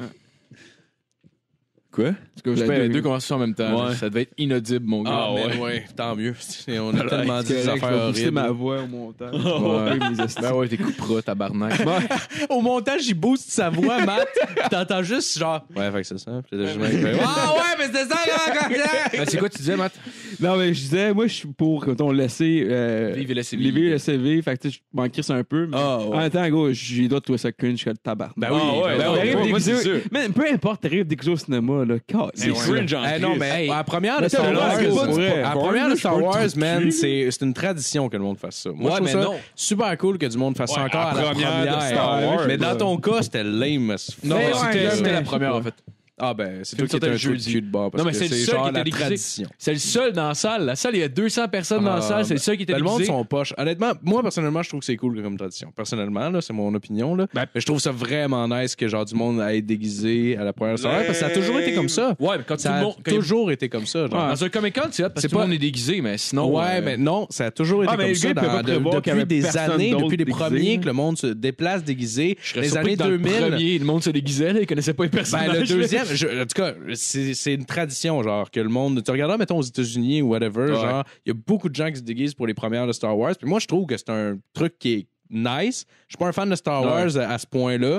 Quoi? Je fais les deux conversations en même temps. Ouais. Ça devait être inaudible, mon gars. Ah ouais, tant mieux. On a tellement dit des affaires pousser ma horribles. voix au montage. Ouais. Ben ouais, t'es coupera, tabarnak. Au montage, il booste sa voix, Matt. T'entends juste genre. Ouais, fait que c'est ça. Puis là, je me dis, ah ouais, mais c'était ça, Ben, c'est quoi tu disais, Matt? Non, mais je disais, moi, je suis pour, quand on laisser. Vive et laissez les vivre. vies, laisser vivre. Fait que tu sais, je m'en crisse un peu. Mais Ah, ouais. en même temps, gros, j'ai le droit de trouver ça cringe, je suis le tabac. Ben oui, ouais, ben ouais, oui. ouais. moi, c'est sûr. Mais peu importe, t'arrives d'écouter au cinéma, là. C'est cringe en Eh non, crise. mais Hey. à la première de Mais Star t'as Wars, le droit, c'est à la pas vrai. première de Star Porn, Wars, je man, cul. c'est une tradition que le monde fasse ça. Moi, Ouais, je trouve mais ça non. super cool que du monde fasse ça Ouais, encore à à la première de Star première. Wars, Mais dans là. ton cas, c'était lame as fuck. Non, Mais ouais, c'était mais- la première, en fait. Ah ben, c'est Film toi qui étais sortait un le trou de jeudi. cul de bord. Parce Non, mais que c'est le c'est seul genre qui était la déguisé. tradition. C'est le seul dans la salle. La salle, il y a 200 personnes dans la salle. C'est le seul qui était Ben, le monde déguisé. sont poches. Honnêtement, moi, personnellement, je trouve que c'est cool comme tradition. Personnellement, là, c'est mon opinion. Là. Mais je trouve ça vraiment nice que genre du monde aille déguisé à la première soirée. Parce que ça a toujours été comme ça. Ouais, mais quand tout Ça le a monde. toujours été comme ça. Genre. Dans un Comic Con, c'est hot parce C'est que tout le pas- monde est déguisé, mais sinon. Ouais, mais non, ça a toujours été Ah, mais comme le ça gars, il peut pas prévoir qu'il y depuis avait des personne années, d'autre depuis les déguisé, premiers là. que le monde se déplace déguisé. Je serais Les surpris années que dans le 2000. premier, le monde se déguisait, là, ils connaissaient pas les personnages. Ben, le deuxième, en tout cas, c'est une tradition, genre, que le monde. Tu regarderas, mettons, aux États-Unis ou whatever, Ouais. genre, il y a beaucoup de gens qui se déguisent pour les premières de Star Wars. Puis moi, je trouve que c'est un truc qui est nice. Je suis pas un fan de Star Wars à ce point-là.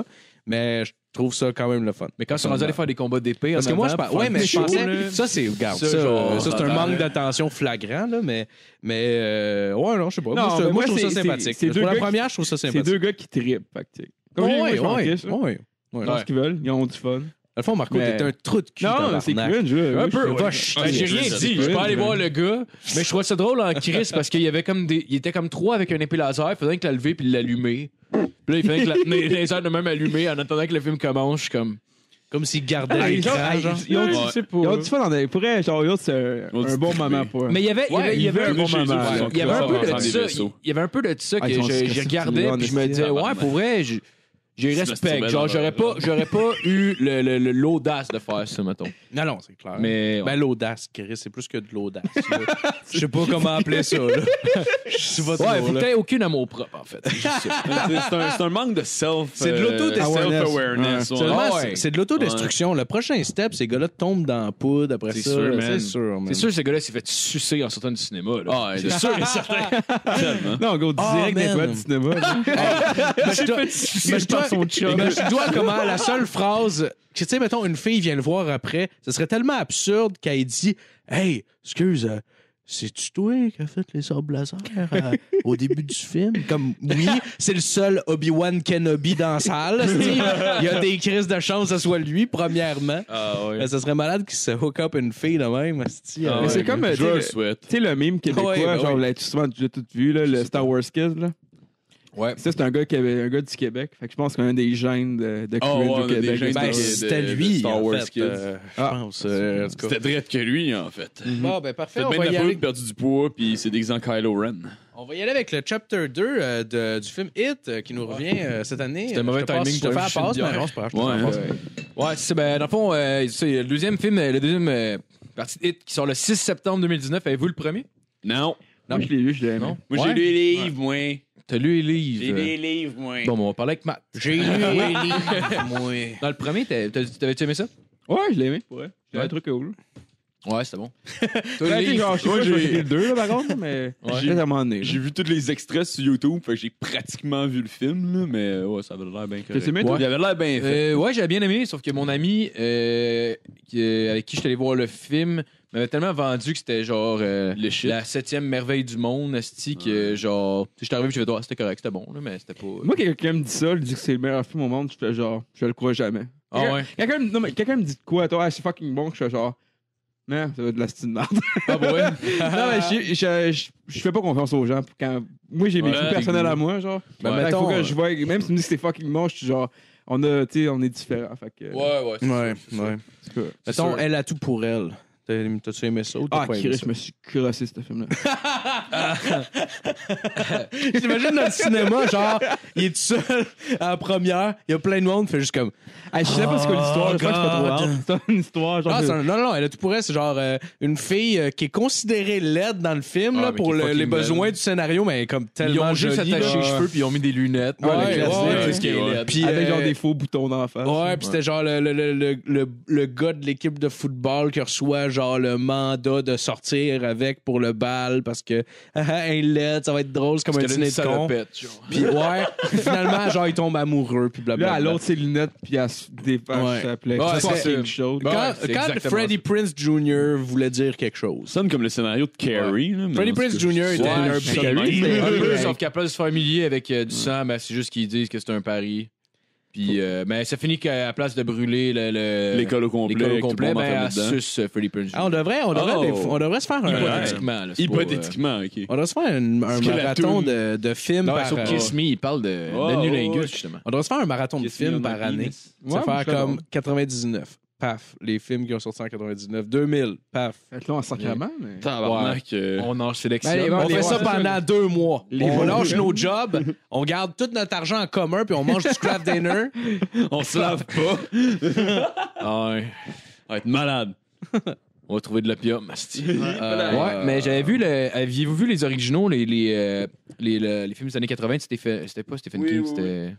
mais je trouve ça quand même le fun. Mais quand ils sont rendus à aller faire des combats d'épée, Parce que moi, je pensais. Ça, c'est. Regarde, Ça, ça, genre, ça, c'est un manque d'attention flagrant, là, mais ouais, non, je sais pas. Non, moi, je trouve ça c'est- sympathique. c'est Pour deux la gars première, je trouve ça C'est sympathique. deux gars qui trippent. Fait que, tu sais, comme Ouais, moi, je m'en ouais, fiche, là. ouais. Ils font ce qu'ils veulent, ils ont du fun. Dans le fond, Marco, Mais- t'es un trou de cul. Non, c'est tabarnak. cringe, là. Un peu, Ouais, va je- chier. Ouais, J'ai je- rien je- dit. Je suis pas allé voir le gars, mais je trouvais ça drôle en Chris parce qu'il y avait comme il était comme trois avec un épée laser, il faudrait que la lever puis l'allumer. Puis là, il fallait que la tenir les airs de même allumé en attendant que le film commence. Je suis comme s'il gardait Ah, l'écran, genre. Ils ont Ouais. ils ont du fun dans des. Pour vrai, genre, l'autre, c'est un bon moment pour eux. Mais il y avait un bon moment. il y avait un peu de Ils sont ça. vaisseaux. Il y avait un peu de ça Ah, que ils sont j'ai disgustés, regardé là, puis je me en disais esti, ouais, pour vrai, j'ai Se respect. masturber Genre dans j'aurais pas eu l'audace de faire ça, mettons. Non, c'est clair. Mais Ben, l'audace, Chris, c'est plus que de l'audace. là. Je sais pas comment appeler ça, là. Je suis pas ouais, trop, faut là. que t'aies aucun amour propre en fait. C'est juste ça. C'est un manque de self. C'est de self-awareness. Ouais. Seulement, Ah ouais. c'est de l'autodestruction. Le prochain step, ces gars-là tombent dans la poudre après C'est ça. sûr, là, man. c'est sûr, man. C'est sûr, ce gars-là s'est fait sucer en sortant du cinéma. Là. Ah, c'est sûr et certain. Tellement. Non, go, direct man. des toilettes du cinéma. là. Mais je dois comment la seule phrase que, tu sais, mettons, une fille vient le voir après, ce serait tellement absurde qu'elle dit Hey, excuse, c'est-tu toi qui as fait les sables laser au début du film? Comme, oui, c'est le seul Obi-Wan Kenobi dans la salle. c'ti. Il y a des crises de chance que ce soit lui, premièrement. Ah, ouais. Mais ça serait malade qu'il se hook up une fille de même. c'ti. Ah, Mais c'est ouais. comme, Je tu sais, le le- souhaite. Tu sais, le meme québécois, Ouais, ben genre, oui. vous l'avez souvent déjà tout vu, là, le Star Wars Kids, là. Ouais. Ça, c'est un gars du Québec. Fait que je pense qu'on a des gènes de Oh, cringe ouais, on au a des Québec. gènes Ben, de- c'était de lui, Star en Wars fait, Kids. je pense. En tout cas. C'était direct que lui, en fait. Bon, ben parfait, Fait on bien va de y la aller. poudre, perdu du poids, puis c'est déguisé en Kylo Ren. On va y aller avec le chapter 2 du film Hit qui nous revient cette année. C'était un mauvais Je te passe- timing je te pour fais un la film passe, d'hier. mais non, c'est pas grave, je te Ouais, fais la passe. Ouais, c'est ben, dans le fond, c'est le deuxième film, le deuxième partie de Hit qui sort le 6 septembre 2019. Avez-vous le premier? Non. Moi, je l'ai vu, je l'ai aimé. Non. Moi, Ouais. j'ai lu les livres, moi. T'as lu les livres? J'ai lu les livres, moi. Bon, on va parler avec Matt. J'ai lu les livres, moi. Dans le premier, t'avais-tu aimé ça? Ouais, je l'ai aimé. Ouais. C'est Ouais. un truc cool. Ouais, c'était bon. Ben, tu sais, genre, je sais Moi, pas, j'ai j'ai- vu le 2, là, par contre, mais j'ai vraiment donné. J'ai vu tous les extraits sur YouTube, fait que j'ai pratiquement vu le film, là, mais ouais, ça avait l'air bien correct. T'as aimé, toi? Il avait l'air bien fait. Ouais, j'avais bien aimé, sauf que mon ami avec qui je suis allé voir le film m'avait tellement vendu que c'était genre Le shit. la 7e merveille du monde, asti, que genre, tu sais, j'étais arrivé, je vais c'était correct, c'était bon, là, mais c'était pas. Moi, quelqu'un me dit ça, il dit que c'est le meilleur film au monde, je fais genre, je le crois jamais. Ah ouais. Quelqu'un me dit de quoi, toi, ah, c'est fucking bon, je fais genre, man, ça va être de la style de merde. Ah bah ouais. Non, mais je fais pas confiance aux gens. Quand... Moi, j'ai mes Ouais, goûts personnels à moi, genre. Ben, Fait que mettons, faut que je vois, même si tu me dis que c'est fucking bon, je suis genre, on est différents. Fait que, Ouais, c'est Ouais, sûr, ouais. c'est cool. Mettons, sûr. elle a tout pour elle. T'as-tu aimé ça ou t'as Ah, pas aimé Chris, ça? je me suis crossé, ce film-là. J'imagine dans le cinéma, genre, il est tout seul à la première, il y a plein de monde, fait juste comme. Ah, je sais pas c'est quoi l'histoire, je crois que c'est pas trop hard. C'est une histoire, genre. Non, elle a tout pour elle. C'est genre une fille qui est considérée laide dans le film là, mais pour qui est fucking les besoins belle. du scénario, mais elle est comme Ils tellement ont juste jolie. attaché là. les cheveux puis ils ont mis des lunettes. Ouais, le classique, ouais, c'est ce qui est ouais. laid. Puis, Avec genre des faux boutons dans la face. Ouais, puis c'était genre le gars de l'équipe de football qui reçoit genre le mandat de sortir avec pour le bal parce que un LED, ça va être drôle, c'est comme un Parce qu'elle a dîner une de con. salopette, genre. Puis ouais, finalement genre il tombe amoureux puis Là, blablabla. à l'autre, ses lunettes, puis elle se dépasse, Ouais. ça s'appelait. Ouais, C'est c'est- fucking chaud. Ouais, Quand, c'est quand exactement Freddie Prinze Jr. voulait dire quelque chose. Ça sonne comme le scénario de Carrie. là, mais Freddie en tout Prinze cas, Jr. était ouais, un c'est Carrie, Carrie. c'était- Un peu, Ouais. sauf qu'à place de se faire humilier avec du sang, ben, c'est juste qu'ils disent que c'est un pari. Puis, ben, ça finit qu'à la place de brûler L'école au complet. l'école au avec tout le complet, monde ben, elle enfermé dedans. suce Freddie Prinze Jr. Ah, on devrait Oh. se faire un. Hypothétiquement, là, c'est pas, Hypothétiquement, ok. On devrait se faire un que la marathon toune- de films Non, par sur Kiss Me, il parle de Oh, Nulingus, ouais. justement. On devrait se faire un marathon de Kiss me films on par the année. penis. Ça Ouais, faire je serais comme bon. 99. Paf. Les films qui ont sorti en 99. 2000. Paf. Fait que là, en sacrament, mais. Tabarnak. On en sélectionne. Ben, les- On les- fait ça ouais, pendant 2 mois. Les- On lâche nos jobs, on garde tout notre argent en commun, puis on mange du craft dinner. On se lave pas. Ah ouais. On va être malade. On va trouver de l'opium, asti. Ouais, mais j'avais vu aviez-vous vu les originaux, les films des années 80 c'était pas Stephen Oui, King, oui, c'était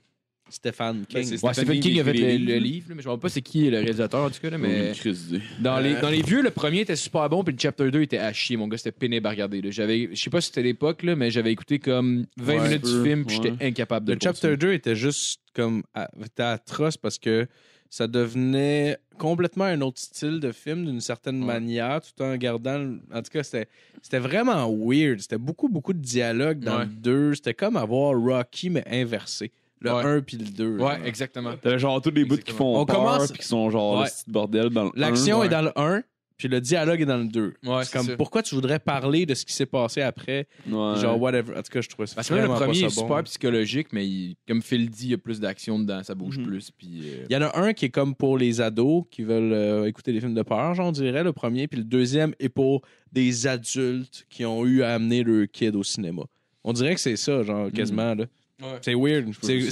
Stephen King. c'est Ouais, Stephen King a fait les le livre, là, mais je ne sais pas c'est qui est le réalisateur en tout cas. Là, mais Une crise d'idée. dans les vieux, le premier était super bon, puis le chapter 2 était à chier. Mon gars, c'était pénible à regarder. Là. Je sais pas si c'était l'époque, là, mais j'avais écouté comme 20 minutes du film, puis j'étais incapable de Le chapter continuer. 2 était juste comme était atroce parce que ça devenait complètement un autre style de film d'une certaine manière, tout en gardant. En tout cas, c'était vraiment weird. C'était beaucoup de dialogue dans le 2. C'était comme avoir Rocky, mais inversé. Le 1 puis le 2. Ouais, exactement. T'avais genre tous les bouts qui font On peur commence- puis qui sont genre le petit bordel dans le L'action 1. est dans le 1, puis le dialogue est dans le 2. Ouais, c'est comme, ça. pourquoi tu voudrais parler de ce qui s'est passé après? Ouais. Genre, whatever. En tout cas, je trouvais ça Parce que même le vraiment premier pas est ça bon. super psychologique, mais comme Phil dit, il y a plus d'action dedans, ça bouge plus. Puis, Il y en a un qui est comme pour les ados qui veulent écouter des films de peur, j'en dirais, le premier. Puis le deuxième est pour des adultes qui ont eu à amener leur kid au cinéma. On dirait que c'est ça, genre, quasiment, là. Ouais. C'est weird.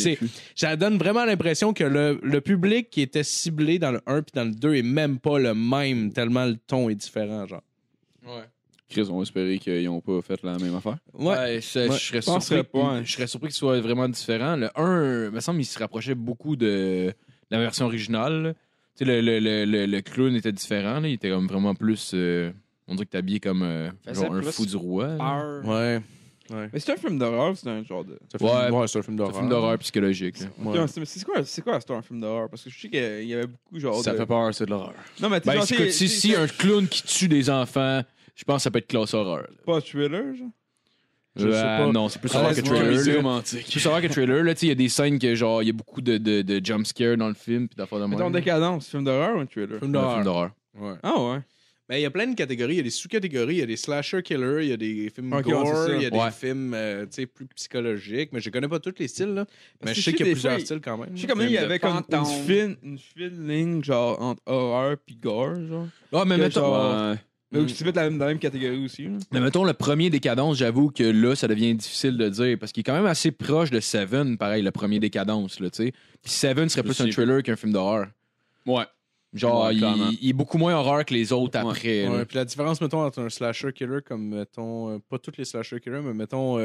Ça donne vraiment l'impression que le public qui était ciblé dans le 1 puis dans le 2 est même pas le même, tellement le ton est différent, genre. Ouais. Chris, on va espérer qu'ils n'ont pas fait la même affaire. Ouais, je serais penserais surpris. pas, hein. Je serais surpris qu'il soit vraiment différent. Le 1, me semble, il se rapprochait beaucoup de la version originale. Là. Tu sais, le clown était différent. Là. Il était comme vraiment plus. On dirait que t'es habillé comme genre un plus fou du roi. là. Ouais. Mais c'est un film d'horreur, c'est un genre de. C'est un film C'est d'horreur. un film d'horreur psychologique. là. Ouais. Ouais, c'est quoi c'est un film d'horreur? Parce que je sais qu'il y avait beaucoup genre Ça de. fait peur, c'est de l'horreur. Non, mais tu Ben, sais, écoute, si un clown qui tue des enfants, je pense que ça peut être classe horreur. là. pas thriller, genre. Je sais pas. Non, c'est plus horreur que c'est trailer. comédie là. romantique. C'est plus horreur que trailer. Là, tu sais, il y a des scènes que genre, il y a beaucoup de jump scares dans le film. Puis d'affaires de Mettons même. décadence, film d'horreur ou un thriller? Film Un film d'horreur. Ouais. Ah ouais. Mais il y a plein de catégories. Il y a des sous-catégories. Il y a des slasher killers, il y a des films Ok, ouais, gore, c'est ça. il y a Ouais. des films tu sais, plus psychologiques. Mais je connais pas tous les styles. Là. Mais que je sais je qu'il y sais a des fois, plusieurs styles quand même. Je sais comme il y Film de avait comme fantôme. une fine ligne genre entre horreur pis gore, genre. Ah, mais Que mettons, genre- Ouais. Mais tu peux mettre dans la même catégorie aussi. Là. mais mettons, le premier Décadence, j'avoue que là, ça devient difficile de dire parce qu'il est quand même assez proche de Seven, pareil, le premier Décadence, là, tu sais. Puis Seven serait plus un thriller qu'un film d'horreur. Ouais. Genre, Ouais, clairement. il est beaucoup moins horreur que les autres après. là. Ouais, puis la différence, mettons, entre un slasher killer comme, mettons, pas tous les slasher killers, mais mettons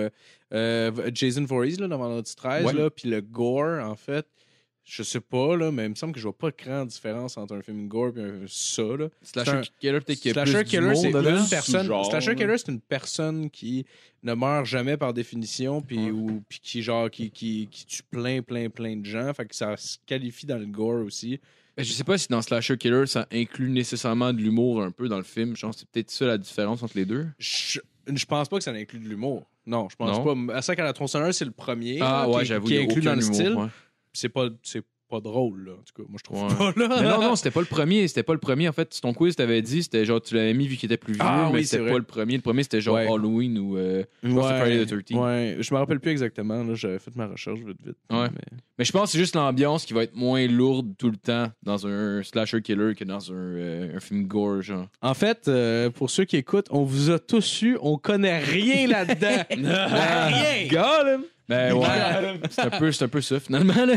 Jason Voorhees, là, dans Vendredi 13, Ouais. là, puis le gore, en fait, je sais pas, là, mais il me semble que je vois pas grande différence entre un film gore et un ça, là. Slasher C'est un- Killer, peut-être qu'il y a Slasher plus killer, c'est d'humour dedans. une personne. Sous-genre, Slasher là. killer, c'est une personne qui ne meurt jamais par définition, puis puis qui genre qui tue plein de gens, fait que ça se qualifie dans le gore aussi. Ben, je sais pas si dans Slasher Killer, ça inclut nécessairement de l'humour un peu dans le film. Je pense que c'est peut-être ça la différence entre les deux. Je pense pas que ça inclut de l'humour. Non, je pense Non. pas. À ça qu'à la tronçonneuse, c'est le premier Ah là, ouais, qui, j'avoue. qui il y est a inclus aucun dans le humour, style. ouais. C'est pas drôle, là. En tout cas, moi, je trouve Ouais. pas, là. Mais non, c'était pas le premier. C'était pas le premier. En fait, ton quiz t'avais dit, c'était genre, tu l'avais mis vu qu'il était plus vieux, Ah mais oui, c'est c'était vrai. pas le premier. Le premier, c'était genre Ouais. Halloween ou je pense que c'était Friday the 13th. Ouais, je me rappelle plus exactement. Là, j'avais fait ma recherche vite. Ouais. Mais je pense que c'est juste l'ambiance qui va être moins lourde tout le temps dans un slasher killer que dans un film gore, genre. En fait, pour ceux qui écoutent, on vous a tous eu, on connaît rien là-dedans. Rien! Got him! Ben ouais, c'est un peu ça finalement. Là.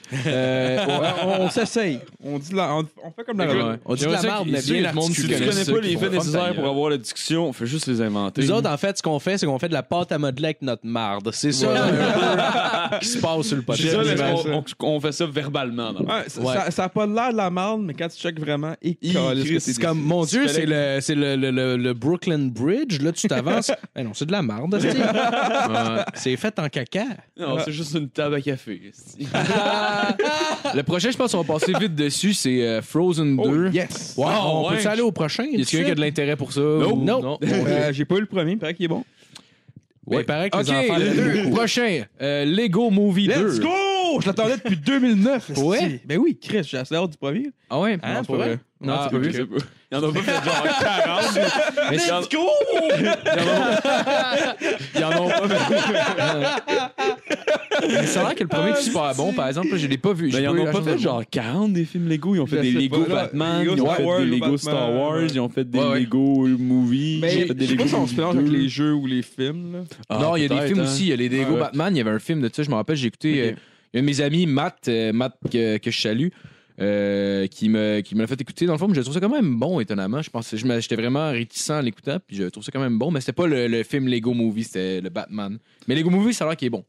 On s'essaye. On dit on fait comme la Ouais. On dit de la merde, mais bien Si tu articulé. connais pas les faits nécessaires pour avoir la discussion, on fait juste les inventer. Nous autres, en fait, ce qu'on fait, c'est qu'on fait de la pâte à modeler avec notre marde. C'est ça un peu, qui se passe sur le C'est ça, podcast. mais on fait ça verbalement. Dans le fond. Ouais, ça a pas l'air de la merde, mais quand tu checkes vraiment, C'est comme, mon Dieu, c'est le Brooklyn Bridge. Là, tu t'avances. Eh non, c'est de la marde. hostie. C'est fait en caca. Non, c'est juste une table à café. esti. Le prochain, je pense qu'on va passer vite dessus, c'est Frozen 2. Oh, yes! Wow, on ouais. peut aller au prochain? Y a quelqu'un qui a de l'intérêt pour ça? ou- Non. J'ai pas eu le premier, il paraît qu'il est bon. Ouais, il paraît que Ok, les enfants le l'aiment beaucoup. prochain, Lego Movie 2. Let's go! Je l'attendais depuis 2009. esti. Ouais? Ben oui, Chris, j'ai assez hâte du premier. Ah ouais? Hein, Non, pour vrai? Non, Ah, tu peux je vu? sais pas. Il y en a pas fait genre 40. Mais Let's go! Ils en ont pas Mais ça a l'air que le premier est super bon, par exemple. Là, je l'ai pas vu. Ben, J'ai ils en eu ont la pas chance de fait le voir. genre 40 des films Lego. Ils ont fait Je des sais Lego pas, là, Batman, Lego ils ont Star fait Wars, des Lego Lego Batman, Star Wars, ouais. ils ont fait des Ouais, ouais. Lego Movies, Mais ils ont fait des je sais pas Lego si on se mélange avec Movie les 2. jeux ou les films. Là. Ah, Non, il y a des peut-être, films hein. aussi. Il y a les Lego Ouais. Batman. Il y avait un film de ça. Je me rappelle, j'ai écouté. Ok. Il y a un de mes amis, Matt que je salue, qui me l'a fait écouter. Dans le fond, je trouve ça quand même bon, étonnamment. J'étais vraiment réticent à l'écouter, puis je trouve ça quand même bon. Mais c'était pas le film Lego Movie, c'était le Batman. Mais Lego Movie, ça a l'air qu'il est bon.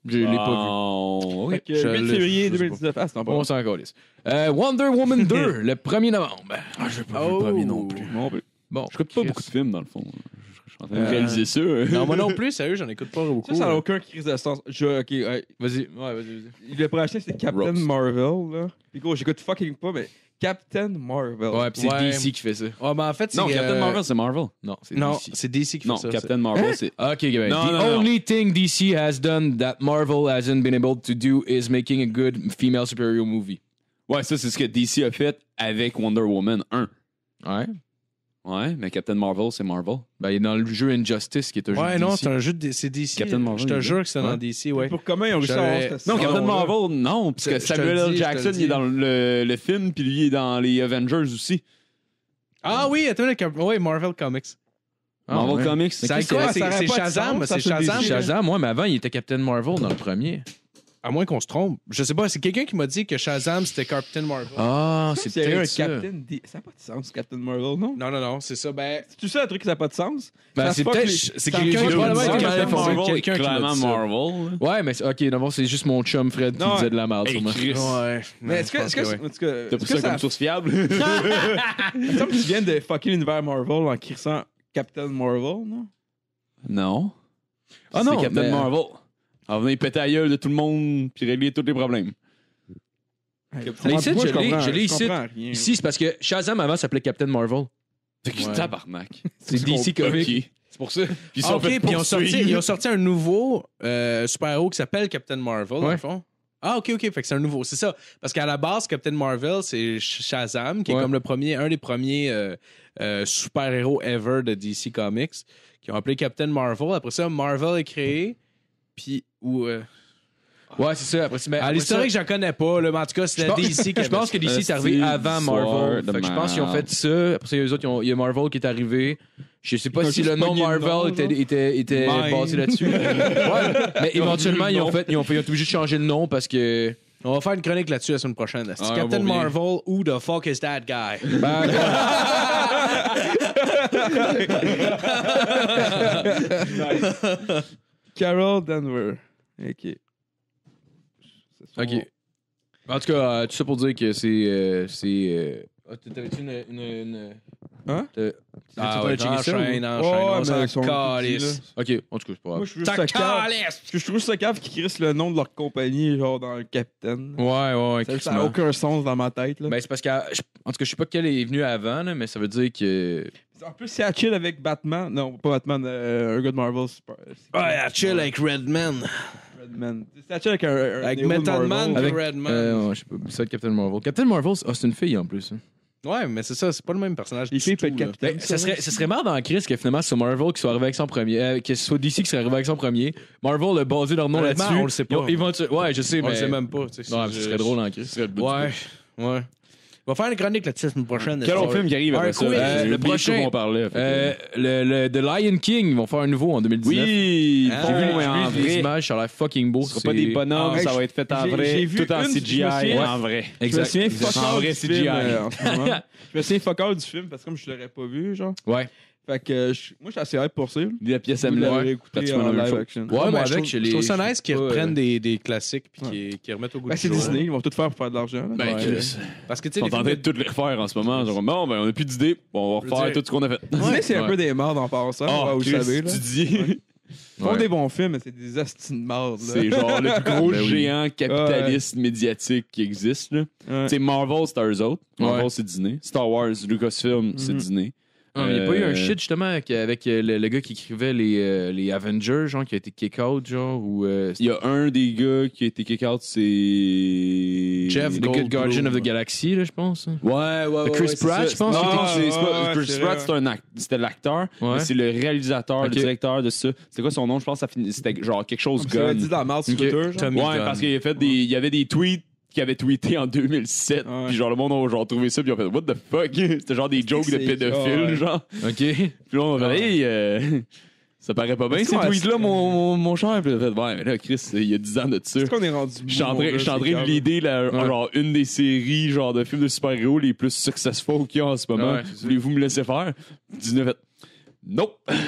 Je l'ai pas vu. Oh, Fait que Je 8 l'ai- février je sais pas. 2019. Ah, c'est en On s'en calisse. Wonder Woman 2, le 1er novembre. Ah, je vais pas vu le premier non plus. Bon, ben, Bon, Je écoute pas Chris. beaucoup de films, dans le fond. Je suis en train de réaliser ça. Non, moi non plus, sérieux, j'en écoute pas beaucoup. ça n'a aucun crise de sens. Ok, ouais. Vas-y, vas-y. Le prochain, c'est Captain Rose. Marvel, là. Puis gros, j'écoute fucking pas, mais Captain Marvel. Ouais, pis c'est Ouais. DC qui fait ça. Ouais, mais en fait, c'est. Non, Captain Marvel, c'est Marvel. Non, c'est Non, DC. c'est DC qui Non, fait ça. Captain Marvel, c'est. Ok, ben, Non, the non, non. only thing DC has done that Marvel hasn't been able to do is making a good female superhero movie. Ouais, ça, c'est ce que DC a fait avec Wonder Woman 1. Ouais. Ouais, mais Captain Marvel, c'est Marvel. Ben, il est dans le jeu Injustice qui est un jeu Ouais, de non, DC. c'est un jeu de. C'est DC. Captain Marvel, Je te il est jure que c'est dans Ouais. DC, ouais. Pour comment ils ont réussi à avoir cette Non, Captain saison-là? Marvel, non, parce que Je te Samuel le L. dis, Jackson, je te le il est dans le film, puis lui, il est dans les Avengers aussi. Ah oui, attends, ouais, Marvel Comics. Marvel ouais. Comics. C'est qu'est-ce quoi? que ça aurait C'est pas de Shazam? sens, ça, C'est c'est Shazam? DC. Shazam, ouais, mais avant, il était Captain Marvel dans le premier. À moins qu'on se trompe. Je sais pas, c'est quelqu'un qui m'a dit que Shazam, c'était Captain Marvel. Ah, C'est c'est sérieux, un peut-être ça. Captain... Ça n'a pas de sens, Captain Marvel, non? Non, c'est ça. Ben, C'est tout ça, un truc qui n'a pas de sens? Ben, Ça c'est se passe peut-être. les- C'est Quelqu'un quelqu'un qui qui va m'a le dit dire, que Captain j'allais faire Marvel, quelqu'un qui m'a clairement dit ça. Marvel. Ouais, mais ok, d'abord, c'est juste mon chum Fred qui Non, disait de la merde, sûrement. ouais. Mais est-ce que... T'as pris ça comme source fiable? Il me semble que tu viens de fucker l'univers Marvel en crissant Captain Marvel, non? Non. Ah non, c'est Captain mais- Marvel. Alors, venez péter la gueule de tout le monde, puis régler tous les problèmes. Mais ici, je l'ai ici. Rien. Ici, c'est parce que Shazam avant s'appelait Captain Marvel. C'est que Ouais. tabarnak. C'est DC Comics. Ok. C'est pour ça. Puis ils Ah, sont ok, fait puis poursuivre. ils ont sorti un nouveau super-héros qui s'appelle Captain Marvel, dans Ouais. le fond. Ah, ok, fait que c'est un nouveau. C'est ça. Parce qu'à la base, Captain Marvel, c'est Shazam, qui est Ouais. comme un des premiers super-héros ever de DC Comics, qui ont appelé Captain Marvel. Après ça, Marvel est créé, puis... Ouais, c'est ça. Après, c'est- mais À après l'historique, ça, je connais pas, là, mais en tout cas, c'est je la pense- DC qui je pense que DC est arrivé avant Marvel. Fait que je pense qu'ils ont fait ça. Après ça, il y a eux autres, il y a Marvel qui est arrivé. Je sais pas Ils ont si juste le nom pogné le nom, Marvel genre. était Mine. basé là-dessus. Ouais, mais éventuellement, ils ont été obligés de changer le nom parce que. On va faire une chronique là-dessus la semaine prochaine. C'est Ah, Captain on va bien. Marvel, who the fuck is that guy? Carol Denver. OK. Ok. En tout cas, tout ça pour dire que c'est. T'avais-tu une. Hein? Ah, ouais, checké ça? enchaîne, ou- on mais s'en ils sont calisse. Ok, en tout cas, c'est pas Moi, grave. je suis juste ça cave. Parce que je trouve ça cave qui crisse le nom de leur compagnie, genre dans le Captain. Ouais, Ça n'a aucun sens dans ma tête, là. Ben, c'est parce que. En tout cas, je sais pas quel est venu avant, là, mais ça veut dire que. En plus, c'est à chill avec Batman. Non, pas Batman, un gars de Marvel. Ouais, chill avec Redman. Redman. C'est à chill avec un Avec héros de Method Marvel. Man Avec- et Redman. Ouais, je sais pas. Ça va être Captain Marvel. Captain Marvel, c'est une fille en plus. hein. Ouais, mais c'est ça, c'est pas le même personnage. Les du filles tout, peuvent être là. capitaines. Ben, ça serait marrant dans Chris que finalement ce soit Marvel qui soit arrivé avec son premier. Que ce soit DC qui serait arrivé avec son premier. Marvel a basé leur nom Honnêtement, là-dessus. on le sait pas. Ouais, je sais, On mais. le sait même pas. tu sais, Ouais, ce serait drôle en Chris. Ouais, ouais. On va faire une chronique là-dessus la semaine prochaine. Quel autre film qui arrive après Un ça? quiz. J'ai Le oublié prochain. de quoi on parlait. Le The Lion King, ils vont faire un nouveau en 2019. Oui, Ah, j'ai vu, mais J'ai en vu les vrai. images, ça a l'air fucking beau. Ce sera pas des bonhommes, Ah, ça va être fait en j'ai vrai, vu tout en une, CGI, je me souviens. en vrai. Je me souviens fuck En all vrai du CGI. film en ce moment. Je me souviens fuck all du film parce que comme je l'aurais pas vu, genre. Ouais. Fait que moi, je suis assez hype pour ça. La pièce Vous améliorée. l'avez écouté pratiquement en la même live chose. action. Ouais, moi, moi, je avec, trouve, je je trouve ça les- nice qu'ils pas, reprennent des classiques puis qu'ils remettent au goût Ben, du c'est jour. Disney, ils vont tout faire pour faire de l'argent. là. Ben, Ouais. Chris. Parce que tu Ils sais, sont en train de toutes les refaire en ce moment. Genre, bon, ben, on a plus d'idées. Bon, on va refaire dire- tout ce qu'on a fait. Disney, c'est un Ouais. peu des mardes en passant, Ah, ouais, vous Chris, savez. Là. tu dis. Ils font Ouais. des bons films, mais c'est des astines de marde. là. C'est genre le plus gros Ben oui. géant capitaliste médiatique qui existe. Là. Ouais. Tu sais, Marvel, c'est eux autres. Marvel, Ouais. c'est Disney. Star Wars, Lucasfilm, c'est Mhm. Disney. Ah, mais il n'y a pas eu un Euh, shit justement avec le gars qui écrivait les Avengers, genre, qui a été kick-out, genre, ou. Il y a un des gars qui a été kick-out, c'est. Jeff The Goldblum. Good Guardian of the Galaxy, là, je pense. Ouais. Chris c'est Pratt, ça. je pense, Non, qui était- c'est pas. Ouais, Chris c'est Pratt, vrai. c'était l'acteur. Ouais. Mais c'est le réalisateur, Ok. le directeur de ça. C'était quoi son nom? Je pense que c'était genre quelque chose Comme si on Gunn. dit dans la marde sur Ok. Twitter. genre. Tommy Ouais, Gunn. parce qu'il a fait il y avait des tweets qui avaient tweeté en 2007. Ouais. Puis genre, le monde a genre trouvé ça, puis ils ont fait What the fuck? C'était genre des jokes de c'est- pédophiles, ouais. genre. Ok. Puis là, on a fait Hey, ça paraît pas bien Est-ce ces qu'on- tweets-là, mon cher. Puis il a fait Ouais, mais là, Chris, il y a 10 ans de ça. Est-ce qu'on est rendu. Je suis en train de l'idée, genre, une des séries, genre, de films de super-héros les plus successful qu'il y a en ce moment. Ouais, c'est ça. Voulez-vous me laisser faire? Disney fait Nope.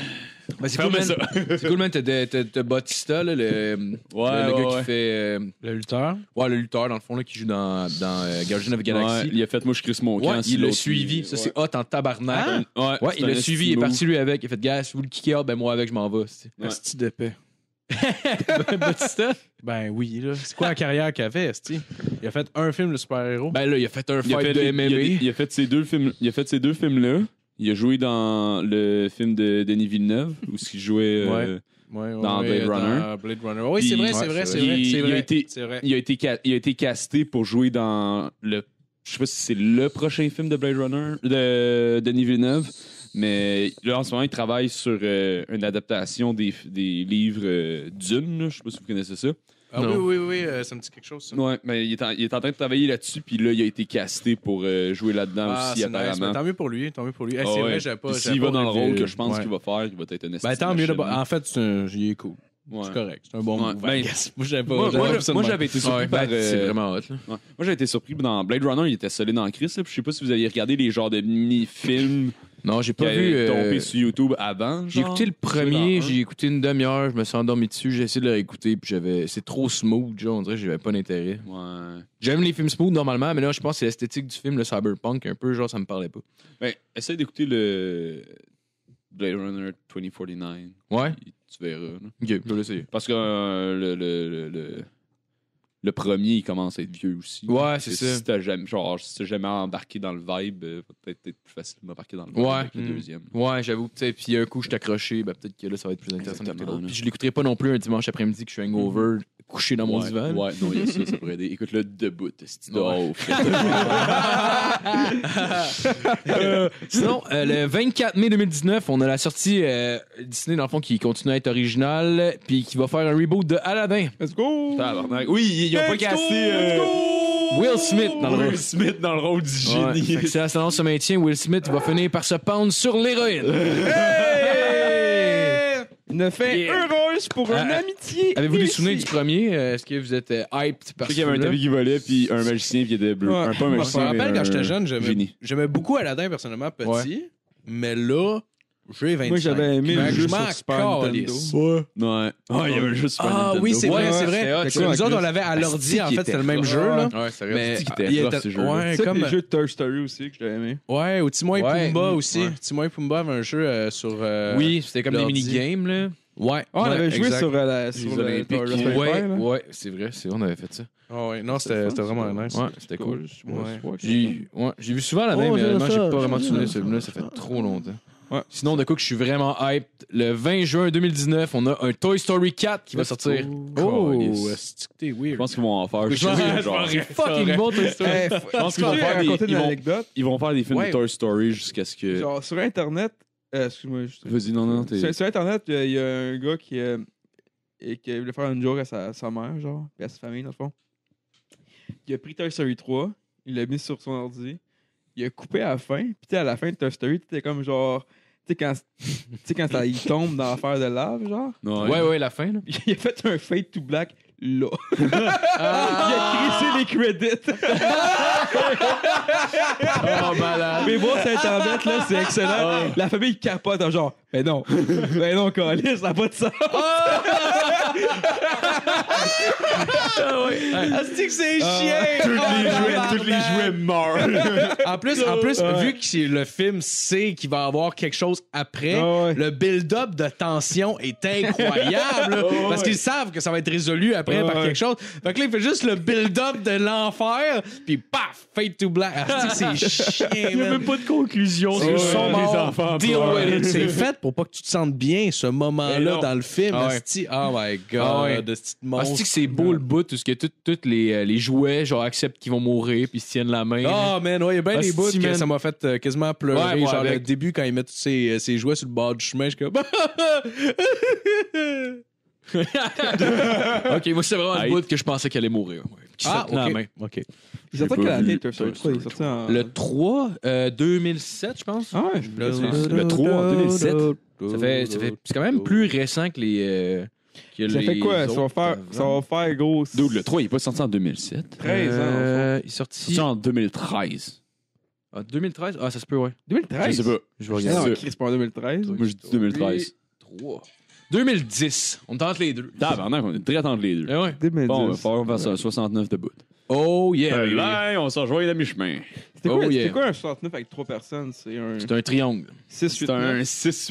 Ben, c'est cool, man. C'est cool, man. T'as Bautista, là, le gars qui fait. Le lutteur. Ouais, le lutteur, dans le fond, là, qui joue dans Guardian of the Galaxy. Ouais, il a fait moi je Chris mon camp. Ouais, il l'a suivi. Ça, c'est hot en tabarnak. Ouais, il l'a suivi. Il est parti, lui, avec. Il a fait, gars, si vous le kickez out, ben moi, avec, je m'en vais. Asti de paix. Bautista? Ben oui, là. C'est quoi la carrière qu'il a fait, Asti? Il a fait un film de super-héros. Ben là, il a fait un Il a fight de MMA. il a fait ces deux films. Il a fait ces deux films-là. Il a joué dans le film de Denis Villeneuve où il jouait dans Blade Runner. Oui, c'est vrai, Il a été casté pour jouer dans le. Je sais pas si c'est le prochain film de Blade Runner de Denis Villeneuve, mais là en ce moment il travaille sur une adaptation des livres Dune. Là. Je sais pas si vous connaissez ça. Ah oui, ça me dit quelque chose, ça. Ouais, mais il est en train de travailler là-dessus, puis là il a été casté pour jouer là-dedans aussi apparemment. Nice. Tant mieux pour lui. Hey, c'est vrai, j'avais pas. S'il va dans le rôle que je pense qu'il va faire, il va être un ben tant mieux. En fait, il est cool. Ouais. C'est correct. C'est un bon move. Ben, moi, j'avais été surpris par... C'est vraiment hot, là. Ouais. Moi, j'ai été surpris dans Blade Runner, il était solide en Chris. Je sais pas si vous aviez regardé les genres de mini-films Non, j'ai qui pas vu. avaient tombé sur YouTube avant. J'ai écouté le premier, j'ai écouté une demi-heure, je me suis endormi dessus, j'ai essayé de le réécouter, puis c'est trop smooth, genre, on dirait que j'avais pas d'intérêt. Ouais. J'aime les films smooth normalement, mais là, je pense que c'est l'esthétique du film, le cyberpunk, un peu, genre, ça me parlait pas. Ben, essaye d'écouter le Blade Runner 2049. Ouais? Tu verras. Là. Ok, je vais l'essayer. Parce que le premier, il commence à être vieux aussi. Ouais, c'est ça. Si t'as jamais embarqué dans le vibe, peut-être être plus facile d'embarquer dans le vibe avec le deuxième. Ouais, j'avoue. Puis un coup, je suis accroché, ben, peut-être que là, ça va être plus intéressant que Exactement, l'autre. Puis je l'écouterai pas non plus un dimanche après-midi que je suis hangover, couché dans mon divan. Ouais, non, il y a ça pourrait aider. Écoute-le debout, c'est dehors. Sinon, le 24 mai 2019, on a la sortie Disney, dans le fond, qui continue à être originale, puis qui va faire un reboot de Aladdin. Let's go! Tabarnak. Oui, ils ont pas casté Will Smith dans le rôle. Will Smith dans le rôle du génie. Fait que si la tendance se maintient, Will Smith va finir par se pendre sur l'héroïne. Ne fait heureuse pour une amitié. Avez-vous des ici. souvenirs du premier? Est-ce que vous êtes hyped par Je sais qu'il y avait un celui-là? tapis qui volait, puis un magicien qui était bleu. Ouais. Pas un Je magicien, me rappelle mais quand j'étais un jeune, génie. j'aimais beaucoup Aladdin personnellement petit, mais là, j'ai 25. Moi, j'avais aimé le jeu sur Super Nintendo. Ouais. Il y avait juste Super Nintendo. Oui, c'est vrai, c'est c'était hot, vrai. ça. Nous autres, on l'avait à l'ordi, en fait, c'était le même jeu, là. Ouais, c'est vrai. Mais qui était il rough, était- ces jeux-là. ouais, C'est comme le jeu de Toy Story aussi que j'ai aimé. ouais, ou Timon et Ouais. Pumba aussi. Ouais. Timon et Pumba avait un jeu sur Oui, c'était comme des l'ordi. mini-games, là. Ouais. On avait joué exact. sur le Olympiques. Raspberry Ouais, Pi, là. ouais, c'est vrai, on avait fait ça. Ah ouais, non, c'était vraiment nice. Ouais, c'était cool. Ouais. J'ai vu souvent l'année, mais honnêtement, j'ai pas vraiment souvenir de celui-là, ça fait trop longtemps. Ouais. Sinon, de quoi que je suis vraiment hyped, le 20 juin 2019, on a un Toy Story 4 qui va sortir. Oh, Calisse. c'est que t'es Je weird. pense qu'ils vont en faire. C'est fucking bon Toy Story. Je pense qu'ils vont Je vais faire raconter des... une anecdote. Ils vont faire des films Ouais. de Toy Story jusqu'à ce que... Genre, sur Internet, excuse-moi, Vas-y, non, t'es... sur Internet, il y a un gars qui voulait faire une joke à sa mère, genre, et à sa famille, dans le fond. Il a pris Toy Story 3, il l'a mis sur son ordi, il a coupé à la fin, puis tu sais, à la fin de Toy Story, t'étais comme genre, tu sais, quand il tombe dans l'affaire de lave, genre, Ouais, la fin, là. il a fait un fade to black là. Il a crissé les credits. Oh, malade. Mais moi, sur Internet, là, c'est excellent. La famille capote, en genre, mais non, Calis, ça n'a pas de sens. Asti que c'est chien! Tous les jouets morts. En plus, vu que le film sait qu'il va y avoir quelque chose après, Ah ouais. le build-up de tension est incroyable. là, parce qu'ils savent que ça va être résolu après par ouais. quelque chose. Fait que là, il fait juste le build-up de l'enfer, puis paf, fade to black. Asti que c'est chien, Il n'y a man. même pas de conclusion. C'est Ils sont mort. des enfants. Deal with it. C'est fait pour pas que tu te sentes bien, ce Mais moment-là, non. dans le film. Ah ouais. Asti. Oh my God. Ah ouais. De ce petit Ah, c'est monstre. que c'est beau le bout, tout ce que tous les jouets, genre, acceptent qu'ils vont mourir, puis ils se tiennent la main. Ah, man, ouais, il y a bien des Asti, bouts que man. ça m'a fait quasiment pleurer. Ouais, moi genre, le avec. début, quand ils mettent tous ces jouets sur le bord du chemin, je suis comme. Ok, moi, c'est vraiment le Hey. bout que je pensais qu'elle allait mourir. Ouais. Qui se tenait la main. OK. Il sortait pas quelle année, vu Toy Story 3? Il est sorti en... Le 3, 2007, je pense. Ah ouais, Le 3 en 2007. C'est quand même plus récent que les. Que Ça fait les quoi? autres Ça va faire gros... Dude, le 3, il est pas sorti en 2007. 13 ans, en Il est sorti. C'est en 2013. Ah, 2013? Ah, ça se peut, ouais. 2013? Je sais pas. Je vais Ah non, regarder. Chris, c'est pas en 2013. Moi, je dis 2013. 3. 2010. On tente les deux. Tabarnak, on est très entre les deux. Eh ouais. 2010. Bon, il va falloir faire ça à 69 de bout. Oh yeah. baby. Là, on s'en rejoint à mi-chemin. C'était quoi, Oh, yeah. c'était quoi un 69 avec 3 personnes? C'est un C'est un triangle. 6, C'est un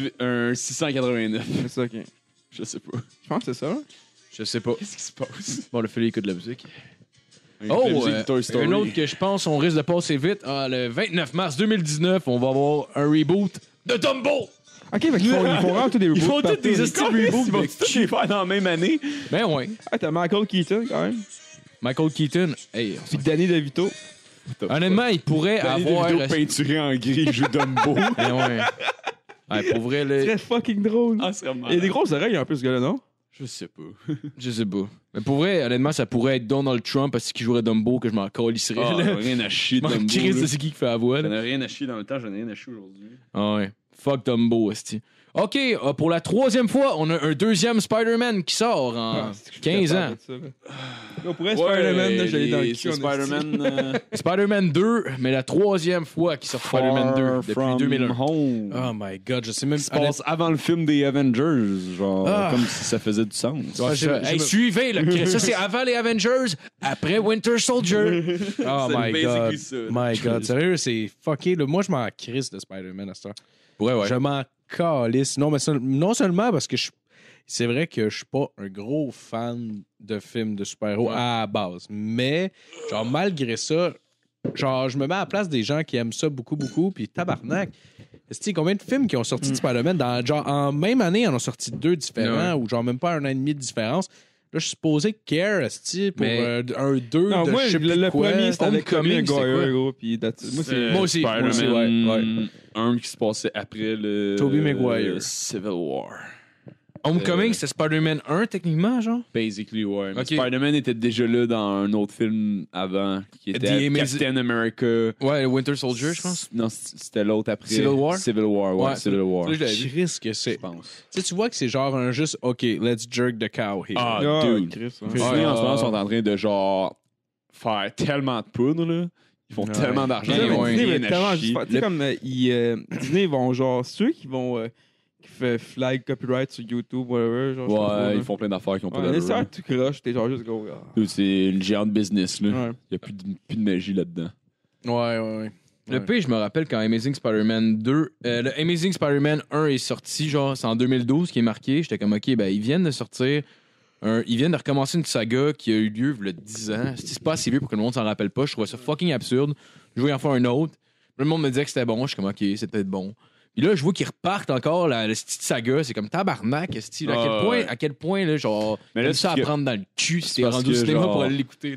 689. C'est ça, ok. Je sais pas. Je pense que c'est ça. Hein? Je sais pas. Qu'est-ce qui se passe? Bon, le Philly écoute de la musique. La musique de Toy Story. un autre que je pense on risque de passer vite. Le 29 mars 2019, on va avoir un reboot de Dumbo. Ok, fait qu'ils font vraiment tous des reboots. Ils font tous partout. des hosties de Ils reboots. vont tous les faire dans la même année. Ben ouais. Ah, t'as Michael Keaton quand même. Michael Keaton. Hey, Puis Danny DeVito. honnêtement, il pourrait avoir. Avoir peinturé en gris, joue Dumbo. Ben ouais. Ouais, pour vrai, C'est là, très fucking drôle. Ah, c'est vraiment. Il y a des grosses oreilles un peu, ce gars-là, non? Je sais pas. je sais pas. Mais pour vrai, honnêtement, ça pourrait être Donald Trump parce qu'il jouerait Dumbo que je m'en calisserais. Ah, là. rien à chier, Je m'en Dumbo. crisse de là. c'est qui fait la voix. J'en Là. ai rien à chier dans le temps, j'en ai rien à chier aujourd'hui. Ah ouais. Fuck Dumbo, esti. OK, pour la 3e fois, on a un 2e Spider-Man qui sort en 15 ans. On pourrait Spider-Man, là, j'allais dans le cul. C'est on a dit. Spider-Man. Spider-Man 2, mais la 3e fois qu'il sort Spider-Man 2 depuis 2001. Home. Oh my god, je sais même Ça se passe avant le film des Avengers, genre, Ah. comme si ça faisait du sens. Ouais, ça. Hey, suivez, là. Ça, c'est avant les Avengers, après Winter Soldier. Oh C'est my basically god. ça. My god. Sérieux, c'est fucké. Là. Moi, je m'en crisse de Spider-Man à cette heure. Ouais. Je m'en calisse. Non, mais non seulement parce que c'est vrai que je suis pas un gros fan de films de super-héros à la base. Mais, genre, malgré ça, genre, je me mets à la place des gens qui aiment ça beaucoup, beaucoup. Puis, tabarnak. Est-ce combien de films qui ont sorti de Spider-Man? Genre, en même année, ils en ont sorti 2 différents, ou genre même pas 1 an et demi de différence. Là, je suis supposé care, esti, pour Mais- un 2 Non, de moi, je sais plus le quoi. premier, c'était avec Tommy Homecoming, c'était Maguire, quoi? gros. Puis moi, c'est. Moi aussi, Spider-Man ouais. un qui se passait après le... Tobey Maguire. Civil War. Homecoming, c'était Spider-Man 1, techniquement, genre? Basically, ouais. Mais Ok. Spider-Man était déjà là dans un autre film avant, qui était The Amazing- Captain America. Ouais, Winter Soldier, je pense. Non, c'était l'autre après. Civil War? Civil War, ouais. Ouais, Civil War. ça, je l'avais vu. Je risque que Je c'est. pense. Tu vois que c'est genre un juste, OK, let's jerk the cow here. Ah, Ah, dude. Chris, ouais. Disney, en ce moment, sont en train de, genre, faire tellement de poudre, là. Ils font tellement d'argent. Disney, ils ont mais Disney, rien mais à tellement chier. juste- tu sais, comme Disney vont genre ceux qui vont qui fait flag copyright sur YouTube, whatever. Genre, je sais pas trop, Ouais, là. ils font plein d'affaires qui ont pas Ouais, d'allure. ça, tu croches, t'es genre juste gros. Ah. Dude, c'est une géante business, là. Ouais. Il n'y a plus de magie là-dedans. Ouais. Le pire, je me rappelle quand Amazing Spider-Man 2... le Amazing Spider-Man 1 est sorti, genre, c'est en 2012 qui est marqué. J'étais comme, OK, ben, ils viennent de sortir... ils viennent de recommencer une saga qui a eu lieu il y a 10 ans. C'est pas assez vieux pour que le monde s'en rappelle pas. Je trouvais ça fucking absurde. Je voulais en faire un autre. Puis le monde me disait que c'était bon. Je suis comme, OK, c'est peut-être bon. Puis là, je vois qu'ils repartent encore la petite saga. C'est comme tabarnak, esti, là. À quel point, là, genre, Mais là, comme ça à c'est que- prendre dans le cul si c'est t'es parce rendu au que, cinéma genre- pour aller l'écouter,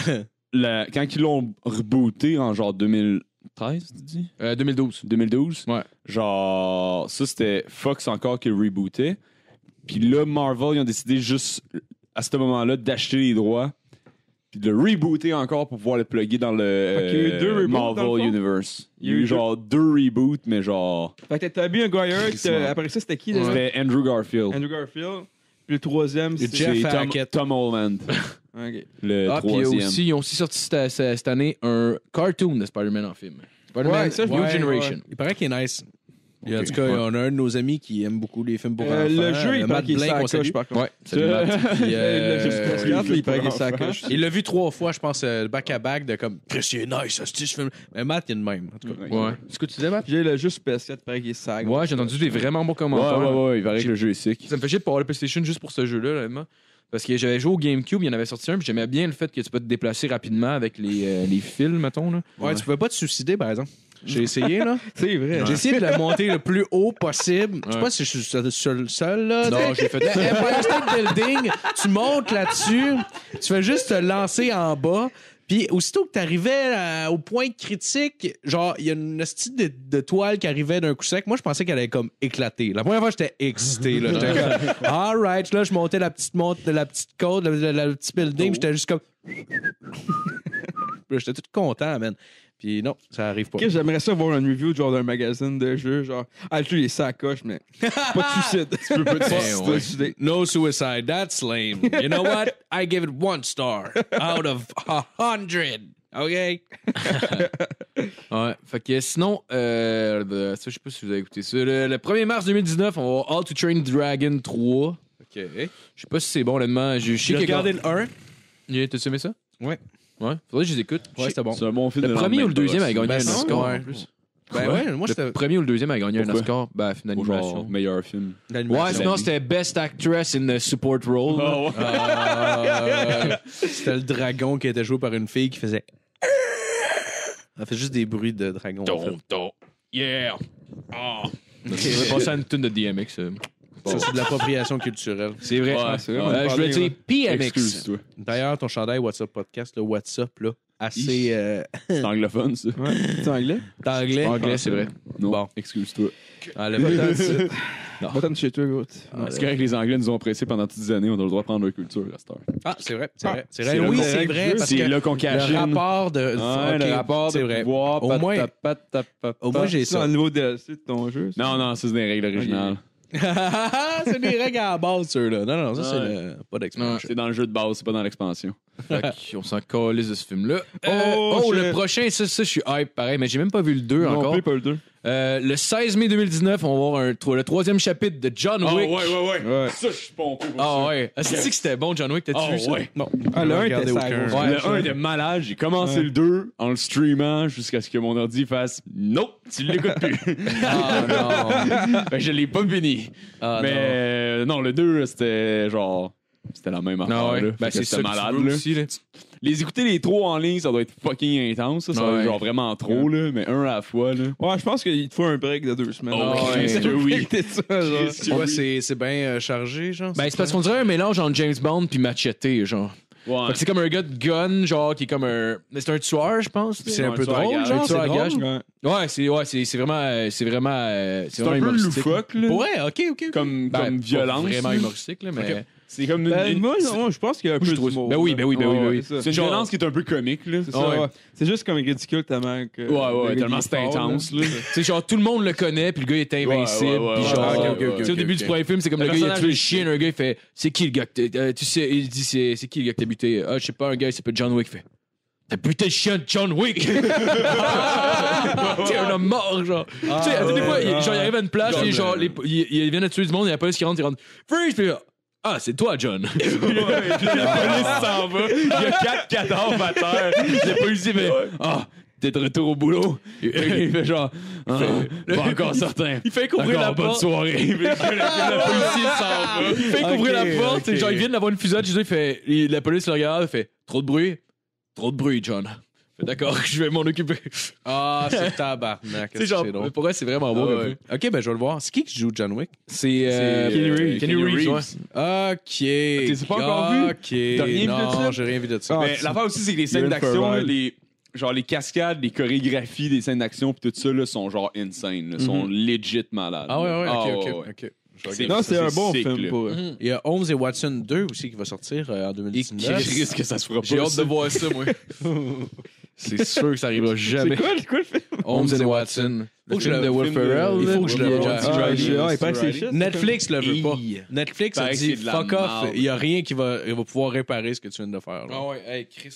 là. Quand ils l'ont rebooté en genre 2013, tu dis? 2012. 2012? Ouais. Genre, ça, c'était Fox encore qui le rebootait. Puis là, Marvel, ils ont décidé juste, à ce moment-là, d'acheter les droits. Puis de le rebooter encore pour pouvoir le plugger dans le Fait qu'il y a eu 2 reboots, dans le Marvel fond? Universe. Il y a Il y a eu eu genre 2 reboots, mais genre. Fait que t'as Tobey Maguire, Crissement. après ça, c'était qui déjà? C'était Andrew Garfield. Andrew Garfield. Puis le troisième, c'est. Jeff C'est Hackett. Tom Holland, Ok. le Ah, puis troisième. aussi, ils ont aussi sorti cette année un cartoon de Spider-Man en film. Spider-Man Ouais, ça, je New vois, Generation. Il paraît qu'il est nice. Et en Ok. tout cas, Ouais. on a un de nos amis qui aime beaucoup les films pour enfants. Le jeu, il paraît Matt qu'il est Blake, on salue. sacoche, par contre. Ouais, salut Matt. Puis, Le jeu sur PS4, il paraît qu'il est sacoche. il l'a vu 3 fois, je pense, back-à-back, de comme, Chris, il est nice, ce film. Mais Matt, il est de même, en tout cas. Ouais. C'est ce que tu disais, Matt? J'ai le jeu sur PS4, il paraît qu'il est sac. Ouais, j'ai entendu des vraiment bons Ouais, commentaires. ouais, il paraît que le jeu est sick. Ça me fait chier de pas avoir le PlayStation juste pour ce jeu-là, honnêtement. Parce que j'avais joué au GameCube, il y en avait sorti un, puis j'aimais bien le fait que tu peux te déplacer rapidement avec les fils, mettons. Là. Ouais, tu pouvais pas te suicider, par exemple. J'ai essayé, là. C'est vrai. J'ai essayé de la monter le plus haut possible. Je sais Ouais. pas si je suis seul, là. Non, T'sais, j'ai fait le Empire State Building, tu montes là-dessus, tu fais juste te lancer en bas. Puis aussitôt que t'arrivais au point critique, genre, il y a une style de toile qui arrivait d'un coup sec. Moi, je pensais qu'elle allait comme éclater. La première fois, j'étais excité. Là. J'étais comme, all right. Là, je montais la petite côte, le petit building. J'étais juste comme... Puis j'étais tout content, man. Puis non, ça arrive pas. Ok, j'aimerais ça voir une review genre d'un magazine de jeux, genre, le jeu il est sacoche, mais pas de suicide. Tu peux pas te ouais. suicider. No suicide. That's lame. You know what? I give it 1 star out of 100. OK. Ouais. Fait que sinon, ça, je sais pas si vous avez écouté ça. Le 1er mars 2019, on va avoir How to Train Dragon 3. OK. Je sais pas si c'est bon, honnêtement. Je sais J'ai qu'il y a regardé le 1. T'as aimé ça? Ouais. Ouais. Faudrait que je les écoute. Ouais, c'était bon. C'est un bon film. Le de premier ou le deuxième a gagné Ben, un non, Oscar ouais. en plus. Ben ouais, moi, c'était Le premier ou le deuxième a gagné un Pourquoi? Oscar. Ben, film d'animation. Genre, meilleur film. Ouais, sinon c'était Best Actress in a Support Role. C'était le dragon qui était joué par une fille qui faisait. Elle fait juste des bruits de dragon. en fait. Yeah! Ah! On va passer à une tune de DMX. Ça, c'est de l'appropriation culturelle. C'est vrai. Ouais, c'est vrai. Je voulais dire PMX. Excuse-toi. D'ailleurs, ton chandail WhatsApp Podcast, le WhatsApp, là, assez C'est anglophone, ça. Ouais. C'est anglais? d'anglais. Anglais, c'est vrai. Non. Bon. Excuse-toi. Enlève pas tant de ça. Va-t'en chez toi, gros. C'est correct que les Anglais nous ont pressés pendant toutes ces années. On a le droit de prendre leur culture à cette heure. Ah, c'est vrai, c'est vrai. C'est c'est vrai. là Oui, qu'on- c'est vrai. Parce C'est que là qu'on le cachine. rapport de. Ouais, Ok, le rapport c'est de vrai. pouvoir. Au moins- Au moins, j'ai C'est dans ça. le niveau DLC de ton jeu. ça? Non, non, ça, c'est des règles originales. C'est des règles à la base, ceux-là. Non, non, ça, c'est Ouais. pas d'expansion. C'est dans le jeu de base, c'est pas dans l'expansion. On s'en calisse de ce film-là. Oh, le shit. prochain, ça, je suis hype, pareil, mais j'ai même pas vu le 2 Non encore. plus, pas le 2. Le 16 mai 2019, on va voir le troisième chapitre de John Wick. Ouais. Ça, je suis pompé pour Ah ouais. Ah, c'est que c'était bon, John Wick, t'as-tu vu ça? ouais. Bon, Ah, le 1 était regardez ça. aucun. gros. Ouais, Le 1 était malade. J'ai commencé le 2 en le streamant jusqu'à ce que mon ordi fasse « Nope, tu l'écoutes plus. » Ah non. Fait que je l'ai pas fini. Ah, Mais non, le 2, c'était genre... C'était la même affaire. Non, ouais. là. Ben, Fait que c'est c'était ça malade. que tu veux là. aussi, là. Les écouter les trop en ligne, ça doit être fucking intense. Ça va Ouais. être genre vraiment trop, là, mais un à la fois. Là. Ouais, je pense qu'il te faut un break de 2 semaines. Oh, Ouais, Christ que oui. c'est ça, genre. Ouais, c'est bien chargé, genre. Ben, c'est parce qu'on dirait un mélange entre James Bond puis Machete, genre. Ouais. Fait que c'est comme un gars de gun, genre, qui est comme un. Mais c'est un tueur, je pense. c'est un Ouais, peu tueur à drôle, gage. genre. Un tueur à c'est gage. drôle. Ouais. Ouais, c'est vraiment. C'est vraiment. C'est un peu humoristique. loufoque, là. Ouais, ok. Comme, Ben, comme pas violence. Vraiment là. humoristique, là, mais. C'est comme Ben, moi, non, je pense qu'il y a un peu je trouve- d'humour. ben oui, ben oui, ben oui, ben oui. C'est ça. C'est une violence qui est un peu comique, là. C'est ça, Ouais. ouais. C'est juste comme ridicule tellement que. Ouais, le gars, tellement il est c'est fort, intense, là. Tu sais, genre, tout le monde le connaît, puis le gars est invincible. Ouais, ouais, Puis ouais, genre, ouais, tu ouais, sais, au début du premier film, c'est comme le gars, il a tué le chien, un gars, il fait c'est qui le gars que tu sais, il dit c'est qui le gars que t'as buté? Ah, je sais pas, un gars, il s'appelle John Wick, il fait t'as buté le chien de John Wick! T'es un homme mort, genre. Tu sais, à toutes les fois, il arrive à une place, et genre, il vient de tuer du monde, il y a la police qui rentre, freeze, puis ah, c'est toi, John. La police s'en va. Il y a 4 cadavres à terre. La police, il fait ah, t'es de retour au boulot. Il fait genre, pas encore certain. Il fait couvrir la Bonne porte. soirée. Le policier s'en va. Il fait couvrir la porte. ok. Genre, il vient d'avoir une fusette chez eux. La police le regarde. Il fait trop de bruit. Trop de bruit, John. Fait d'accord, je vais m'en occuper. Ah, c'est tabarnak. Tu sais, genre, c'est drôle. pour vrai, c'est vraiment beau. Ah, ouais. Ok, ben je vais le voir. C'est qui joue John Wick? C'est Kenny Reeves. Kenny Reeves, ouais. Ok. T'es pas encore vu? Ok. T'as rien vu de Non, ça? j'ai rien vu de ça. Mais l'affaire aussi, c'est que les scènes Will d'action, là, Ferrell. genre les cascades, les chorégraphies des scènes d'action, pis tout ça, là, sont genre insane. Là, sont legit malades. Ah ouais, ouais. ok. Je vais C'est- regarder. Non, c'est un c'est bon sick, film là. pour eux. Il y a Holmes et Watson 2 aussi qui va sortir en 2019. risque que ça se fera pas. J'ai hâte de ça. voir ça, moi. C'est sûr que ça arrivera jamais. C'est quoi le film? Holmes and Watson. Faut que je film le- de Will film de- Ferrell. il là. faut que je le Puis, voie. John C. Ah, Reilly. il paraît que c'est shit. Netflix le veut pas. Hi. Netflix a Paraît que dit c'est de la fuck off, marde. il y a rien qui va pouvoir réparer ce que tu viens de faire. là. Ah ouais, hey, Chris,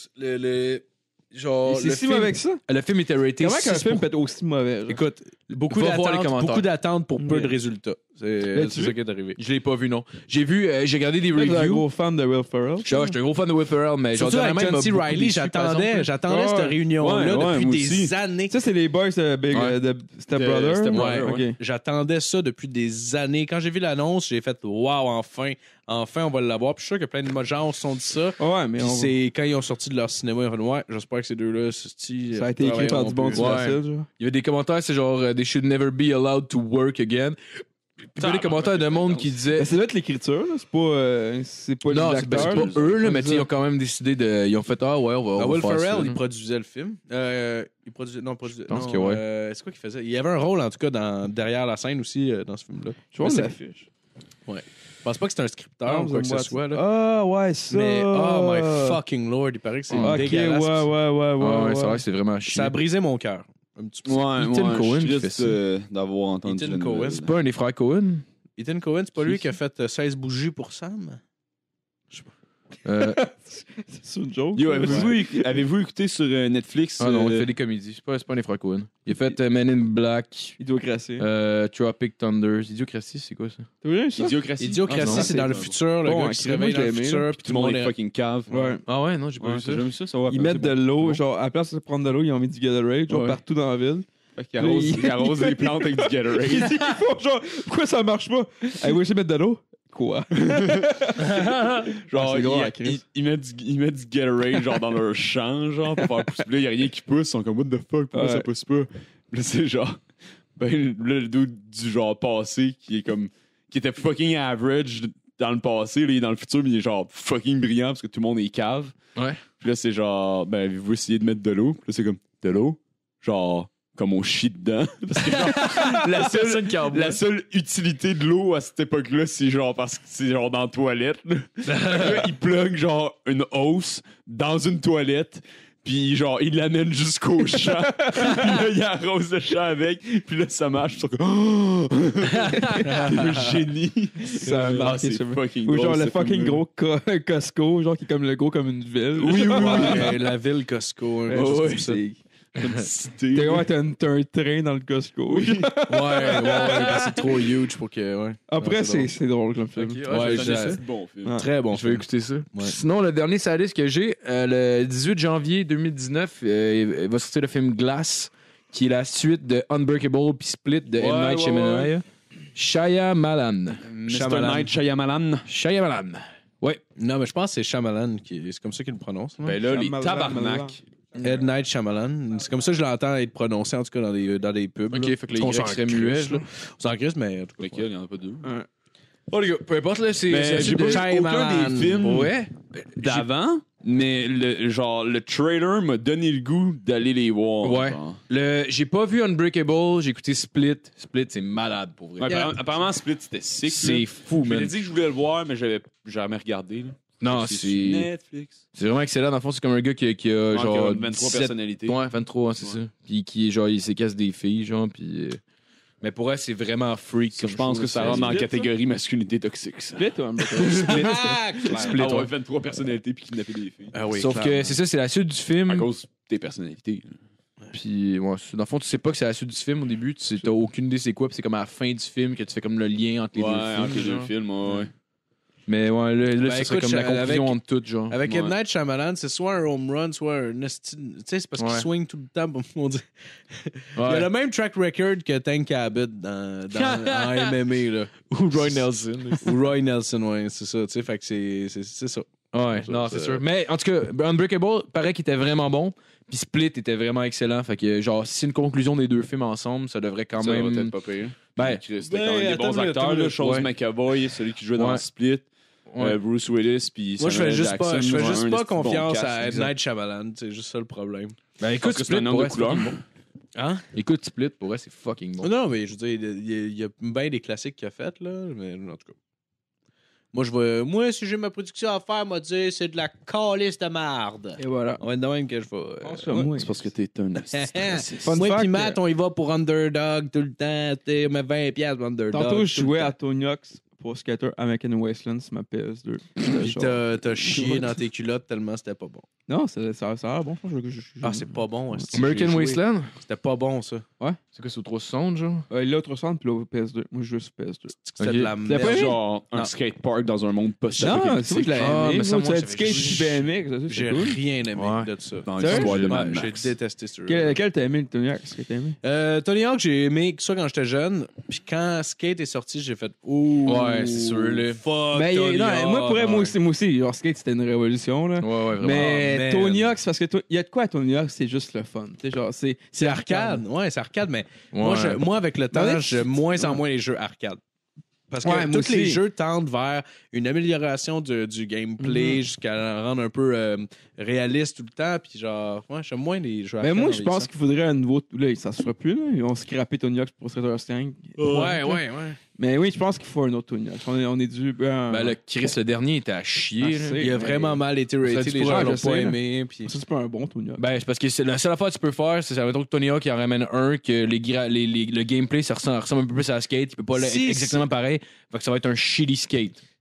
genre, C'est le si film, mauvais que ça? le film était raté. Comment qu'un 6 film peut être aussi mauvais? genre? Écoute, beaucoup Va voir les commentaires. d'attentes pour peu de résultats. L'as-tu C'est vu? ça qui est arrivé. Je l'ai pas vu, non. J'ai vu, j'ai regardé des Toi, t'es un reviews. gros fan de Will Ferrell. J'étais un gros fan de Will Ferrell, mais genre, Surtout avec dernièrement, John C. il m'a beaucoup Reilly, déçu, par exemple. j'attendais Ouais. cette réunion-là Ouais, ouais, depuis moi des aussi. années. Ça, c'est les boys de Big Ouais. de Step De Brother. Step Ouais, Brother, ok. J'attendais ça depuis des années. Quand j'ai vu l'annonce, j'ai fait wow, enfin, on va l'avoir. Puis je suis sûr que plein de gens se sont dit ça. Ouais, mais Puis on... c'est quand ils ont sorti de leur cinéma, ils ont fait ouais, j'espère que ces deux-là, ça a été écrit par du bon du Ouais. facile, genre. Il y avait des commentaires, c'est genre, they should never be allowed to work again. Puis il y avait des commentaires de monde qui disaient. Mais c'est peut-être l'écriture, là. C'est pas Non, les c'est ben, acteurs. c'est pas eux, là, mais tu sais, ils ça. ont quand même décidé de. Ils ont fait, ah ouais, on va Will faire ça. Ferrell, il là. produisait le film. Il produisait. Non, produisait. Je pense non, que ouais. c'est quoi qu'il faisait? Il y avait un rôle, en tout cas, derrière la scène aussi, dans ce film-là. Je vois Mais c'est- l'affiche. Je pense pas que c'est un scripteur ou quoi que ce soit, là. Ah, ouais, ça. Mais, oh my fucking lord, il paraît que c'est Ok, ouais, dégueulasse. ouais, Ah ouais, c'est vrai ouais. que c'est vraiment Ça a chiant. brisé mon cœur. Un petit peu. Ethan Cohen je qui suis fait triste, ça. d'avoir entendu Ethan la Cohen. nouvelle. C'est pas un des frères Cohen? Ethan Cohen, c'est pas lui qui a fait 16 bougies pour Sam? C'est une joke. Yo, avez-vous écouté sur Netflix? Ah non, il fait des comédies. C'est pas un Efra Cohen. Il a fait Men in Black, Idiocratie. Tropic Thunder. Idiocratie, c'est quoi ça? T'as vu ça? Idiocratie. Idiocratie, c'est dans le futur, le Bon, gars qui se moi, réveille je dans le l'ai aimé, futur, là. puis Tout le monde est fucking cave. Ouais. Ah ouais, non, j'ai pas Ouais, vu ça. t'as jamais vu ça? Ça va. Ils mettent de l'eau, genre, à la place de prendre de l'eau, ils ont mis du Gatorade, genre, Ouais. partout dans la ville. Fait qu'ils arrosent les plantes avec du Ils Gatorade. disent, genre, pourquoi ça marche pas? Hey, oui, je vais mettre de l'eau. Quoi? Genre, c'est gros, la crise. ils mettent du Gatorade genre dans leur champ, genre, pour faire pousser. Puis là, y a rien qui pousse. Ils sont comme, what the fuck, pourquoi Ouais. ça pousse pas? Puis là, c'est genre, ben, là, le dude du genre passé qui est comme, qui était fucking average dans le passé, là, il est dans le futur, mais il est genre fucking brillant parce que tout le monde est cave. Ouais. Puis là, c'est genre, ben, vous essayez de mettre de l'eau. Puis là, c'est comme, de l'eau? Genre, comme on chie dedans. Parce que genre, la seule utilité de l'eau à cette époque-là, c'est genre parce que c'est genre dans la toilette. Là. Fait que là, il plug genre une hausse dans une toilette. Puis genre, il l'amène jusqu'au champ. Puis là, il arrose le champ avec. Puis là, ça marche. Ils sont comme, oh! Le génie. Ça a marqué, c'est ça. fucking Ou drôle, genre le ce fucking film-là. gros Costco, genre qui est comme le gros comme une ville. Oui, oui, oui. Ouais, la ville Costco. hein, Ouais, quelque chose ouais, comme ça. c'est- Comme cité. T'as un train dans le Costco. Ouais, ben, c'est trop huge pour que. Ouais. Après, Ouais, c'est drôle comme film. Ouais, C'est bon film. Ah. Très bon. Je vais film. écouter ça. Ouais. Sinon, le dernier sur la liste que j'ai, le 18 janvier 2019, il va sortir le film Glass, qui est la suite de Unbreakable puis Split de M. Night Shyamalan. Shyamalan. Mr. Night Shyamalan. Shyamalan. Ouais. Non, mais je pense que c'est Shyamalan, c'est comme ça qu'il le prononce. non? Ben là, les Shyamalan. tabarnak. Ed Night Shyamalan. C'est comme ça que je l'entends être prononcé, en tout cas, dans des pubs. Ok, là. fait que les On Y s'en seraient crisse, muets, là. là. On s'en crisse, mais en tout cas. Lequel? Il y en a pas deux. Oh, les gars, peu importe, là, c'est. Mais c'est j'ai de pas vu Shyamalan. aucun des films. Ouais. D'avant, mais le trailer m'a donné le goût d'aller les voir. Ouais. genre. J'ai pas vu Unbreakable, j'ai écouté Split. Split, c'est malade pour vrai. Ouais, apparemment, Split, c'était sick. C'est là. fou, Je man. m'étais dit que je voulais le voir, mais j'avais jamais regardé. Là. Non, sur c'est. Netflix. C'est vraiment excellent. Dans le fond, c'est comme un gars qui a Ouais, genre. 23 17 personnalités. Ouais, 23, c'est ça. Puis qui, genre, il s'écasse des filles, genre, puis. Mais pour elle, c'est vraiment freak. Ça, comme je pense show, que ça c'est- rentre dans la Split, ça? catégorie masculinité toxique. Ça. Split ou un peu? Split, Ah ouais, ouais. 23 personnalités puis kidnapper des filles. Ah oui, Sauf que clairement. c'est ça, c'est la suite du film. À cause des personnalités. Puis, ouais, dans le fond, tu sais pas que c'est la suite du film au début. T'as aucune idée c'est quoi. Puis c'est comme à la fin du film que tu fais comme le lien entre les Ouais, deux films. entre les deux genre. films, ouais. Mais ouais, là ça serait écoute, comme la conclusion avec- entre toutes, genre. Avec Ouais. Ed Night Shyamalan, c'est soit un home run, soit un esti- tu sais, c'est parce qu'il Ouais. swing tout le temps, on dit. Il Ouais. a le même track record que Tank Abbott en MMA, là. Ou Roy Nelson. Ou Roy Nelson, ouais, c'est ça, tu sais, fait que c'est ça. Ouais, non, c'est sûr. Mais en tout cas, Unbreakable, paraît qu'il était vraiment bon. Puis Split était vraiment excellent. Fait que, genre, si c'est une conclusion des deux films ensemble, ça devrait quand Ça va même. peut-être pas pire. Ben, C'était quand même des attends bons une minute, acteurs, attends une là. minute. Chose Ouais. McAvoy, celui qui jouait dans Ouais. Split. Ouais. Bruce Willis, puis Moi, je Samuel fais juste pas, Jackson, je fais genre, juste un pas esti de bon confiance cast, à Ed exact. Night Shyamalan, c'est juste ça le problème. Ben, écoute, Parce que c'est Split, un homme pour de vrai, c'est couleur. fucking bon. Hein? Écoute, Split, pour vrai, c'est fucking bon. Non, mais je veux dire, il y a bien des classiques qu'il a fait, là, mais en tout cas. Moi, si j'ai ma production à faire, moi, dire, c'est de la calice de marde. Et voilà. On va être de même que je vais. Moi, C'est parce que t'es un Fun Moi fact, pis Matt, on y va pour underdog tout le temps. On met 20$ pour underdog. Tantôt, je tout le jouais temps. à Tony Hawk's pour Skater American Wasteland sur ma PS2. Puis t'as chié dans tes culottes tellement c'était pas bon. Non, ça a l'air bon. Ah, c'est pas bon. esti, American j'ai joué. Wasteland? C'était pas bon, ça. C'est quoi, c'est au 360, genre? L'autre centre, puis l'autre PS2. Moi, je joue sur PS2. C'était Ok. de la T'as pas merde. aimé? genre un Non. skatepark dans un monde Non, post-apocalyptique. c'est moi que je l'ai Ah, aimé. mais ça, Moi, tu moi, as skate j'avais- BMX, ça, J'ai c'est cool. rien aimé Ouais. de ça. Dans Sérieux? l'histoire de Ouais, Mad j'ai Max. détesté ça. Quel t'as aimé le Tony Hawk? Qu'est-ce que t'as aimé? Tony Hawk, j'ai aimé ça quand j'étais jeune. Puis quand Skate est sorti, j'ai fait ouh. Ouais, c'est sûr, là. Fuck. Ben, Tony non, Hawk. moi, pour vrai, moi aussi, genre, skate, c'était une révolution, là. Ouais, ouais, vraiment. Mais man. Tony Hawk, c'est parce que il y a de quoi à Tony Hawk, c'est juste le fun. Tu sais, genre, C'est arcade. Ouais, c'est arcade, mais Ouais. moi, avec le temps, Ouais. j'aime moins en moins les jeux arcade. Parce que Ouais, moi tous les aussi. jeux tendent vers une amélioration du gameplay jusqu'à le rendre un peu réaliste tout le temps. Puis genre, ouais, j'aime moins les jeux Ben arcade. moi, je pense qu'il faudrait un nouveau. Là, ça se fera plus, là. Ils vont scraper Tony Hawk pour Street Fighter 5. Ouais. Mais oui, je pense qu'il faut un autre Tony Hawk. On est dû. Ben, le Chris, le dernier, était à chier, Ah, là. c'est- Il a vraiment mal été raté. Ça, Les tu gens pourrais, l'ont je pas sais, aimé. Puis... Ça, c'est pas un bon Tony Hawk. Ben, c'est parce que c'est la seule affaire que tu peux faire, c'est mettons que Tony Hawk il en ramène un, que le gameplay ça ressemble un peu plus à la skate, il peut pas Si, être exactement pareil, fait que ça va être un shitty skate.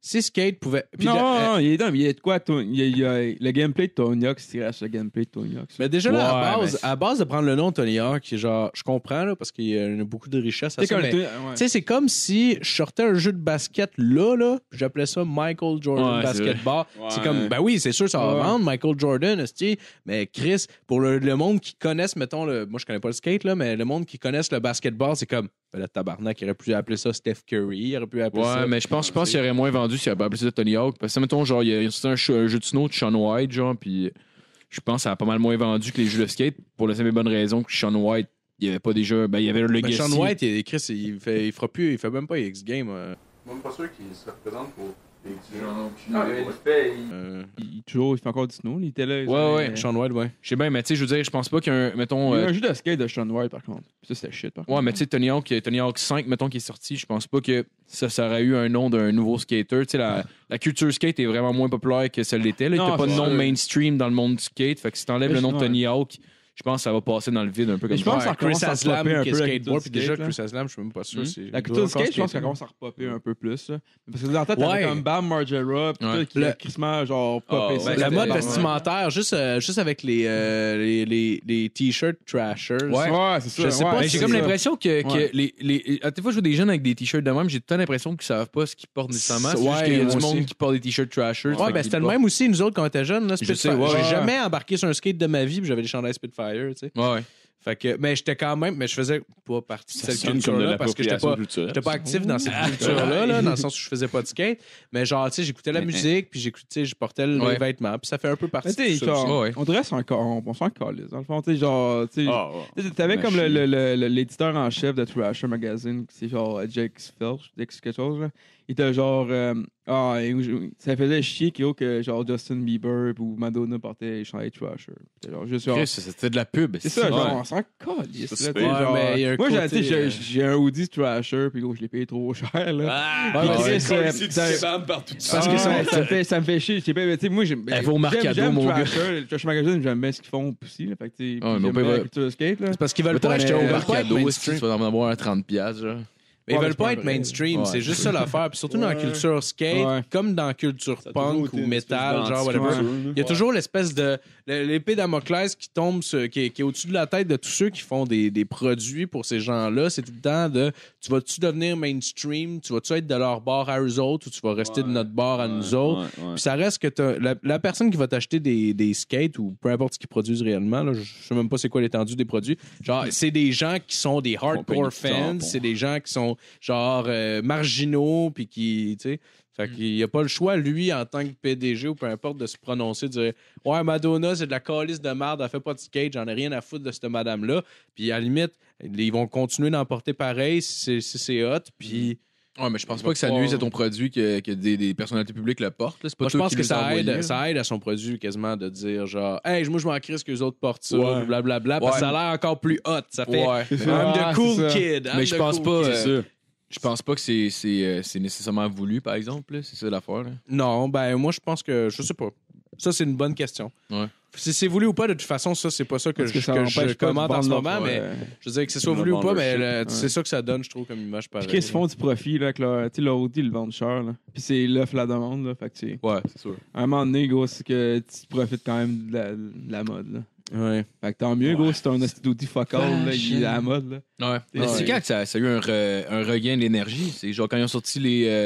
si Skate pouvait. Puis Non, il y a de quoi? Il y a le gameplay de Tony Hawk, c'est le gameplay de Tony Hawk. mais déjà, là, Ouais, à base de prendre le nom de Tony Hawk, qui est genre, je comprends, là, parce qu'il y a beaucoup de richesse à C'est ça. comme Mais, le- tu ouais. sais, c'est comme si je sortais un jeu de basket là, puis j'appelais ça Michael Jordan Ouais, c'est Basketball. vrai. C'est Ouais. comme, ben oui, c'est sûr, ça va Ouais. vendre, Michael Jordan, esti, mais Chris, pour le monde qui connaisse, mettons, moi je connais pas le skate, là, mais le monde qui connaisse le basketball, c'est comme, ben, le tabarnak, il aurait pu appeler ça Steph Curry, il aurait pu appeler ça. Ouais, mais je pense qu'il aurait moins vendu s'il avait appelé ça Tony Hawk. Parce que, mettons, genre, il y a un jeu de snow de Sean White, genre, puis je pense que ça a pas mal moins vendu que les jeux de skate pour la simple et bonne raison que Sean White, il y avait pas déjà. Ben, il y avait le Ben, Legacy. Sean White, Chris, il fera plus, il fait même pas X Game. Même pas sûr qu'il se représente pour les petits gens. Ah, mais il fait. Il fait encore du snow, il était là. Ouais. Sean White, ouais. Je sais bien, mais tu sais, je veux dire, je pense pas qu'un. Mettons. Il y a eu un jeu de skate de Sean White, par contre. Puis ça, c'était shit, par contre. Ouais, mais tu sais, Tony Hawk 5, mettons, qui est sorti, je pense pas que ça aurait eu un nom d'un nouveau skater. Tu sais, la culture skate est vraiment moins populaire que celle l'était. Il Non, était pas de c'est nom sûr. mainstream dans le monde du skate. Fait que si t'enlèves Mais le nom de ouais. Tony Hawk, je pense que ça va passer dans le vide un peu comme je ça. pense que ça Chris commence à Aslam repopper un qui est peu la skateboard, puis culture déjà skate, Chris Aslam, je suis même pas sûr. La culture skate, je pense qu'elle commence à repopper un peu plus. Là. Parce que dans la tête, t'avais Ouais. comme Bam Margera, pis Ouais. tout, qui a crissement, genre, popé ouais. ça. La C'était mode bon, vestimentaire, juste avec les t-shirts trashers. Ouais. Ouais, c'est ça. Je sais pas ouais, Mais j'ai c'est comme ça. l'impression que Ouais. à des fois, je vois des jeunes avec des t-shirts de même, j'ai tout le temps l'impression qu'ils savent pas ce qu'ils portent nécessairement. C'est Ouais, juste qu'il y a moi du aussi. monde qui porte des t-shirts trashers. Ouais, ben c'était le même aussi, nous autres, quand on était jeunes. Là, Spitfire. sais, ouais, J'ai ouais. jamais embarqué sur un skate de ma vie, puis j'avais des chandails Spitfire, tu sais. Ouais. Fait que, mais j'étais quand même, mais je faisais pas partie de Ça cette sonne comme de culture-là parce que l'appropriation culturelle. j'étais pas actif dans cette culture-là, là, dans le sens où je faisais pas de skate. Mais genre, tu sais, j'écoutais la musique, puis je portais les Ouais. vêtements, puis ça fait un peu partie Mais tu de sais, ça. genre, Ouais. on dirait on s'en calisse. Dans le fond, tu sais, genre, tu sais. Ah, ouais. Tu sais, t'avais comme Machine. l'éditeur en chef de Thrasher Magazine, c'est genre Jake Felch, quelque chose, là. Il était genre, ça faisait chier que genre Justin Bieber ou Madonna portaient les chandails Thrasher. C'était genre juste genre. Chris, c'était de la pub. C'est ça, genre, Ouais. on s'en calisse. Ça, là, c'est tu sais, pire. genre, Ouais, mais il y a un moi, côté, tu sais, j'ai un hoodie Thrasher, puis gros, je l'ai payé trop cher, là. Ah, Puis ouais, Chris, c'est ça- partout. Parce que ça me fait chier. Je sais pas, mais tu sais, moi, Elle va au Mercado, j'aime mon gars. Thrasher Magazine, j'aime bien ce qu'ils font aussi. Là, fait que, tu sais, Ouais, puis mais j'aime au bien pire, la culture skate. Là. C'est parce qu'ils veulent Peut-être pas acheter au être Mercado, mainstream. si tu vas en avoir un 30$, genre. Mais ils Ouais, veulent c'est pas pas être vrai. mainstream, Ouais, c'est juste ça l'affaire. Puis surtout dans la culture skate, Ouais. comme dans la culture Ça a toujours punk été ou une espèce metal, genre d'anti-culture, whatever. là. Il y a toujours l'espèce de l'épée Damoclès qui tombe, qui est au-dessus de la tête de tous ceux qui font des produits pour ces gens-là. C'est tout le temps de tu vas-tu devenir mainstream, tu vas-tu être de leur bord à eux autres ou tu vas rester de notre bord à nous autres. Puis ça reste que la personne qui va t'acheter des skates ou peu importe ce qu'ils produisent réellement, là, je sais même pas c'est quoi l'étendue des produits. Genre, c'est des gens qui sont des hardcore fans, c'est des gens qui sont genre marginaux puis qui, tu sais. Fait qu'il a pas le choix, lui, en tant que PDG ou peu importe, de se prononcer, de dire ouais, Madonna, c'est de la calice de merde, elle fait pas de skate, j'en ai rien à foutre de cette madame-là. Puis à la limite, ils vont continuer d'en porter pareil si c'est hot. Puis. Ouais, mais je pense pas que ça nuise à ton produit que des personnalités publiques le portent. là. C'est pas Moi, je toi pense qui que les as envoyés, ça aide à son produit quasiment de dire genre hey, moi je m'en crisse que les autres portent ça, Ouais. blablabla, parce que ça a l'air encore plus hot. Ça fait Ouais. I'm Ah, the cool c'est ça. kid. I'm Mais je the pense cool pas. kid. Je pense pas que c'est nécessairement voulu, par exemple. là. C'est ça l'affaire. là. Non, ben moi je pense que je sais pas. Ça c'est une bonne question. Ouais. Si c'est voulu ou pas, de toute façon, ça c'est pas ça que Parce que ça je empêche pas de commente en ce vendre moment, leur- mais je veux dire que ce soit Ils voulu ou vendent pas, leur mais shit. c'est ça que ça donne, je trouve, comme image pareil. Puis qu'ils se font du profit, là, avec leur, tu sais, leur outil, ils le vendent cher, là. Puis c'est l'offre, la demande, là. Fait que, tu sais, Ouais, c'est sûr. à un moment donné, gros, c'est que tu profites quand même de la mode, là. Ouais. Fait que tant mieux, gros, si t'as un esti d'outil fuck all, là, il est à la mode, là. Ouais. Mais c'est quand que ça a eu un regain d'énergie? C'est genre quand ils ont sorti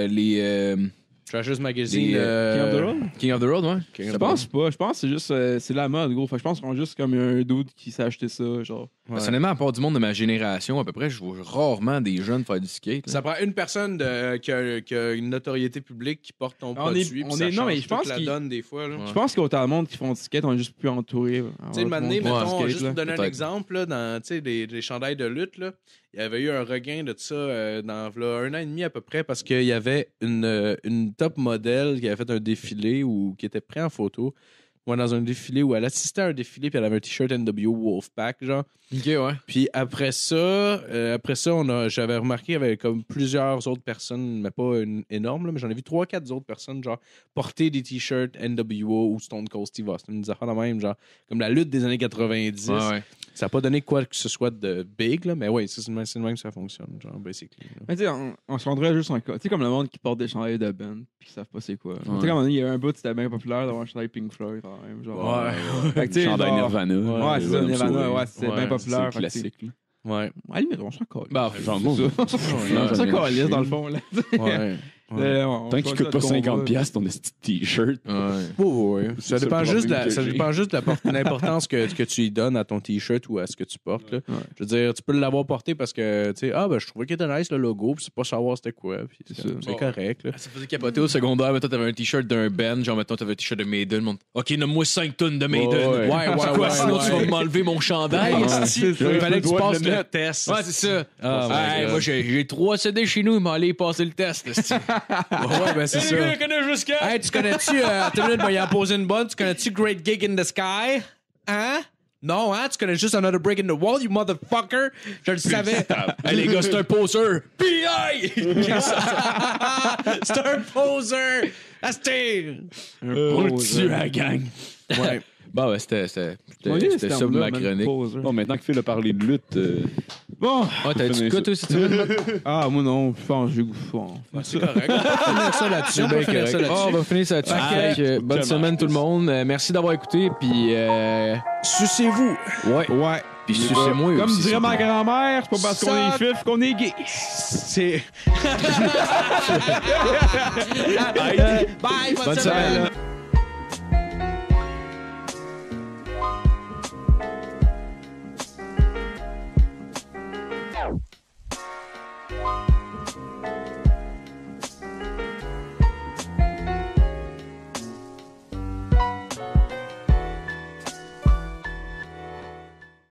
les Trashers Magazine. Les, King of the Road? King of the Road, ouais? Je pense pas. Je pense que c'est juste c'est la mode, gros. Fait que je pense qu'on a juste comme un dude qui s'est acheté ça, genre. Personnellement, à part du monde de ma génération, à peu près, je vois rarement des jeunes faire du skate. là. Ça prend une personne qui a une notoriété publique qui porte ton On est- produit. puis on ça est- non, mais change je pense toute la qu'il- donne des fois. Là. Ouais. Je pense qu'il y a autant de monde qui font du skate, on est juste plus entouré. Tu sais, le moment donné, mettons, juste pour donner un peut-être. exemple, là, dans tu sais, les chandails de lutte, là, il y avait eu un regain de ça dans là, 1 an et demi à peu près parce qu'il y avait une top modèle qui avait fait un défilé ou qui était pris en photo. Ouais, dans un défilé où elle assistait à un défilé, puis elle avait un t-shirt NWO Wolfpack, genre. Ok, ouais. Puis après ça, j'avais remarqué qu'il y avait comme plusieurs autres personnes, mais pas énormes, là, mais j'en ai vu 3-4 autres personnes, genre, porter des t-shirts NWO ou Stone Cold Steve Austin, des affaires de même, genre, comme la lutte des années 90. Ouais. Ça n'a pas donné quoi que ce soit de big, là, mais ouais, c'est le même que ça fonctionne, genre, basically. Là. Mais tu sais, on se rendrait juste un cas. Tu sais, comme le monde qui porte des chandails de band puis qui savent pas c'est quoi. Tu sais, comme à un moment donné, il y a un bout, c'était bien populaire d'avoir un chandail Pink Floyd quand même. Genre, Fait que, tu sais, Chandail genre- Nirvana. Ouais, c'est ça, Nirvana, ouais, c'est bien Ouais, populaire. C'est classique. là. Ouais. Ouais, limite, on s'en colle. Bah, Genre, moi, On s'en calisse, dans le fond, là. Ouais. Ouais. tant qu'il coûte pas 50$ ton petit t-shirt. Ouais. Ça C'est dépend le juste de problème que j'ai. l'importance que tu y donnes à ton t-shirt ou à ce que tu portes. Là. Ouais. Je veux dire, tu peux l'avoir porté parce que, tu sais, je trouvais qu'il était nice le logo, puis c'est pas savoir c'était quoi, puis c'est correct. Là. Ça faisait capoter au secondaire, mais toi, t'avais un t-shirt d'un band, genre, maintenant, t'avais un t-shirt de Maiden. Ok, nomme-moi 5 tonnes de Maiden. Ouais, C'est quoi, sinon tu vas m'enlever mon chandail, esti? Il fallait que tu passes le test. Ouais, c'est ça. Oh my God. Moi, j'ai 3 CD chez nous, il m'a allé passer le test, esti. Ouais, ben c'est ça. Le gars, il connaît jusqu'à. Hey, tu connais-tu, attends une minute, il a posé une bonne, tu connais-tu Great Gig in the Sky? Hein? Non, hein? Tu connais juste Another Break in the Wall, you motherfucker? Je le savais. Hey, les gars, c'est un poseur. P.I. C'est un poser! Asti! On le tue à la gang. Ouais. Bah ouais, c'était ça ma chronique. Bon, maintenant que Phil a parlé de lutte, Bon. Ouais, t'as-tu quoi, toi, si tu veux? Ah, moi non, je pense que j'ai goût fort. C'est correct. On va finir ça là-dessus. Ben, correct. On va finir ça là-dessus. Fait que- Fait que, bonne semaine, tout le monde. Merci d'avoir écouté, puis Sucez-vous. Ouais. puis sucez-moi Comme aussi. dirait ma grand-mère, c'est pas parce qu'on est fif qu'on est gay. C'est. Bye, Bonne semaine.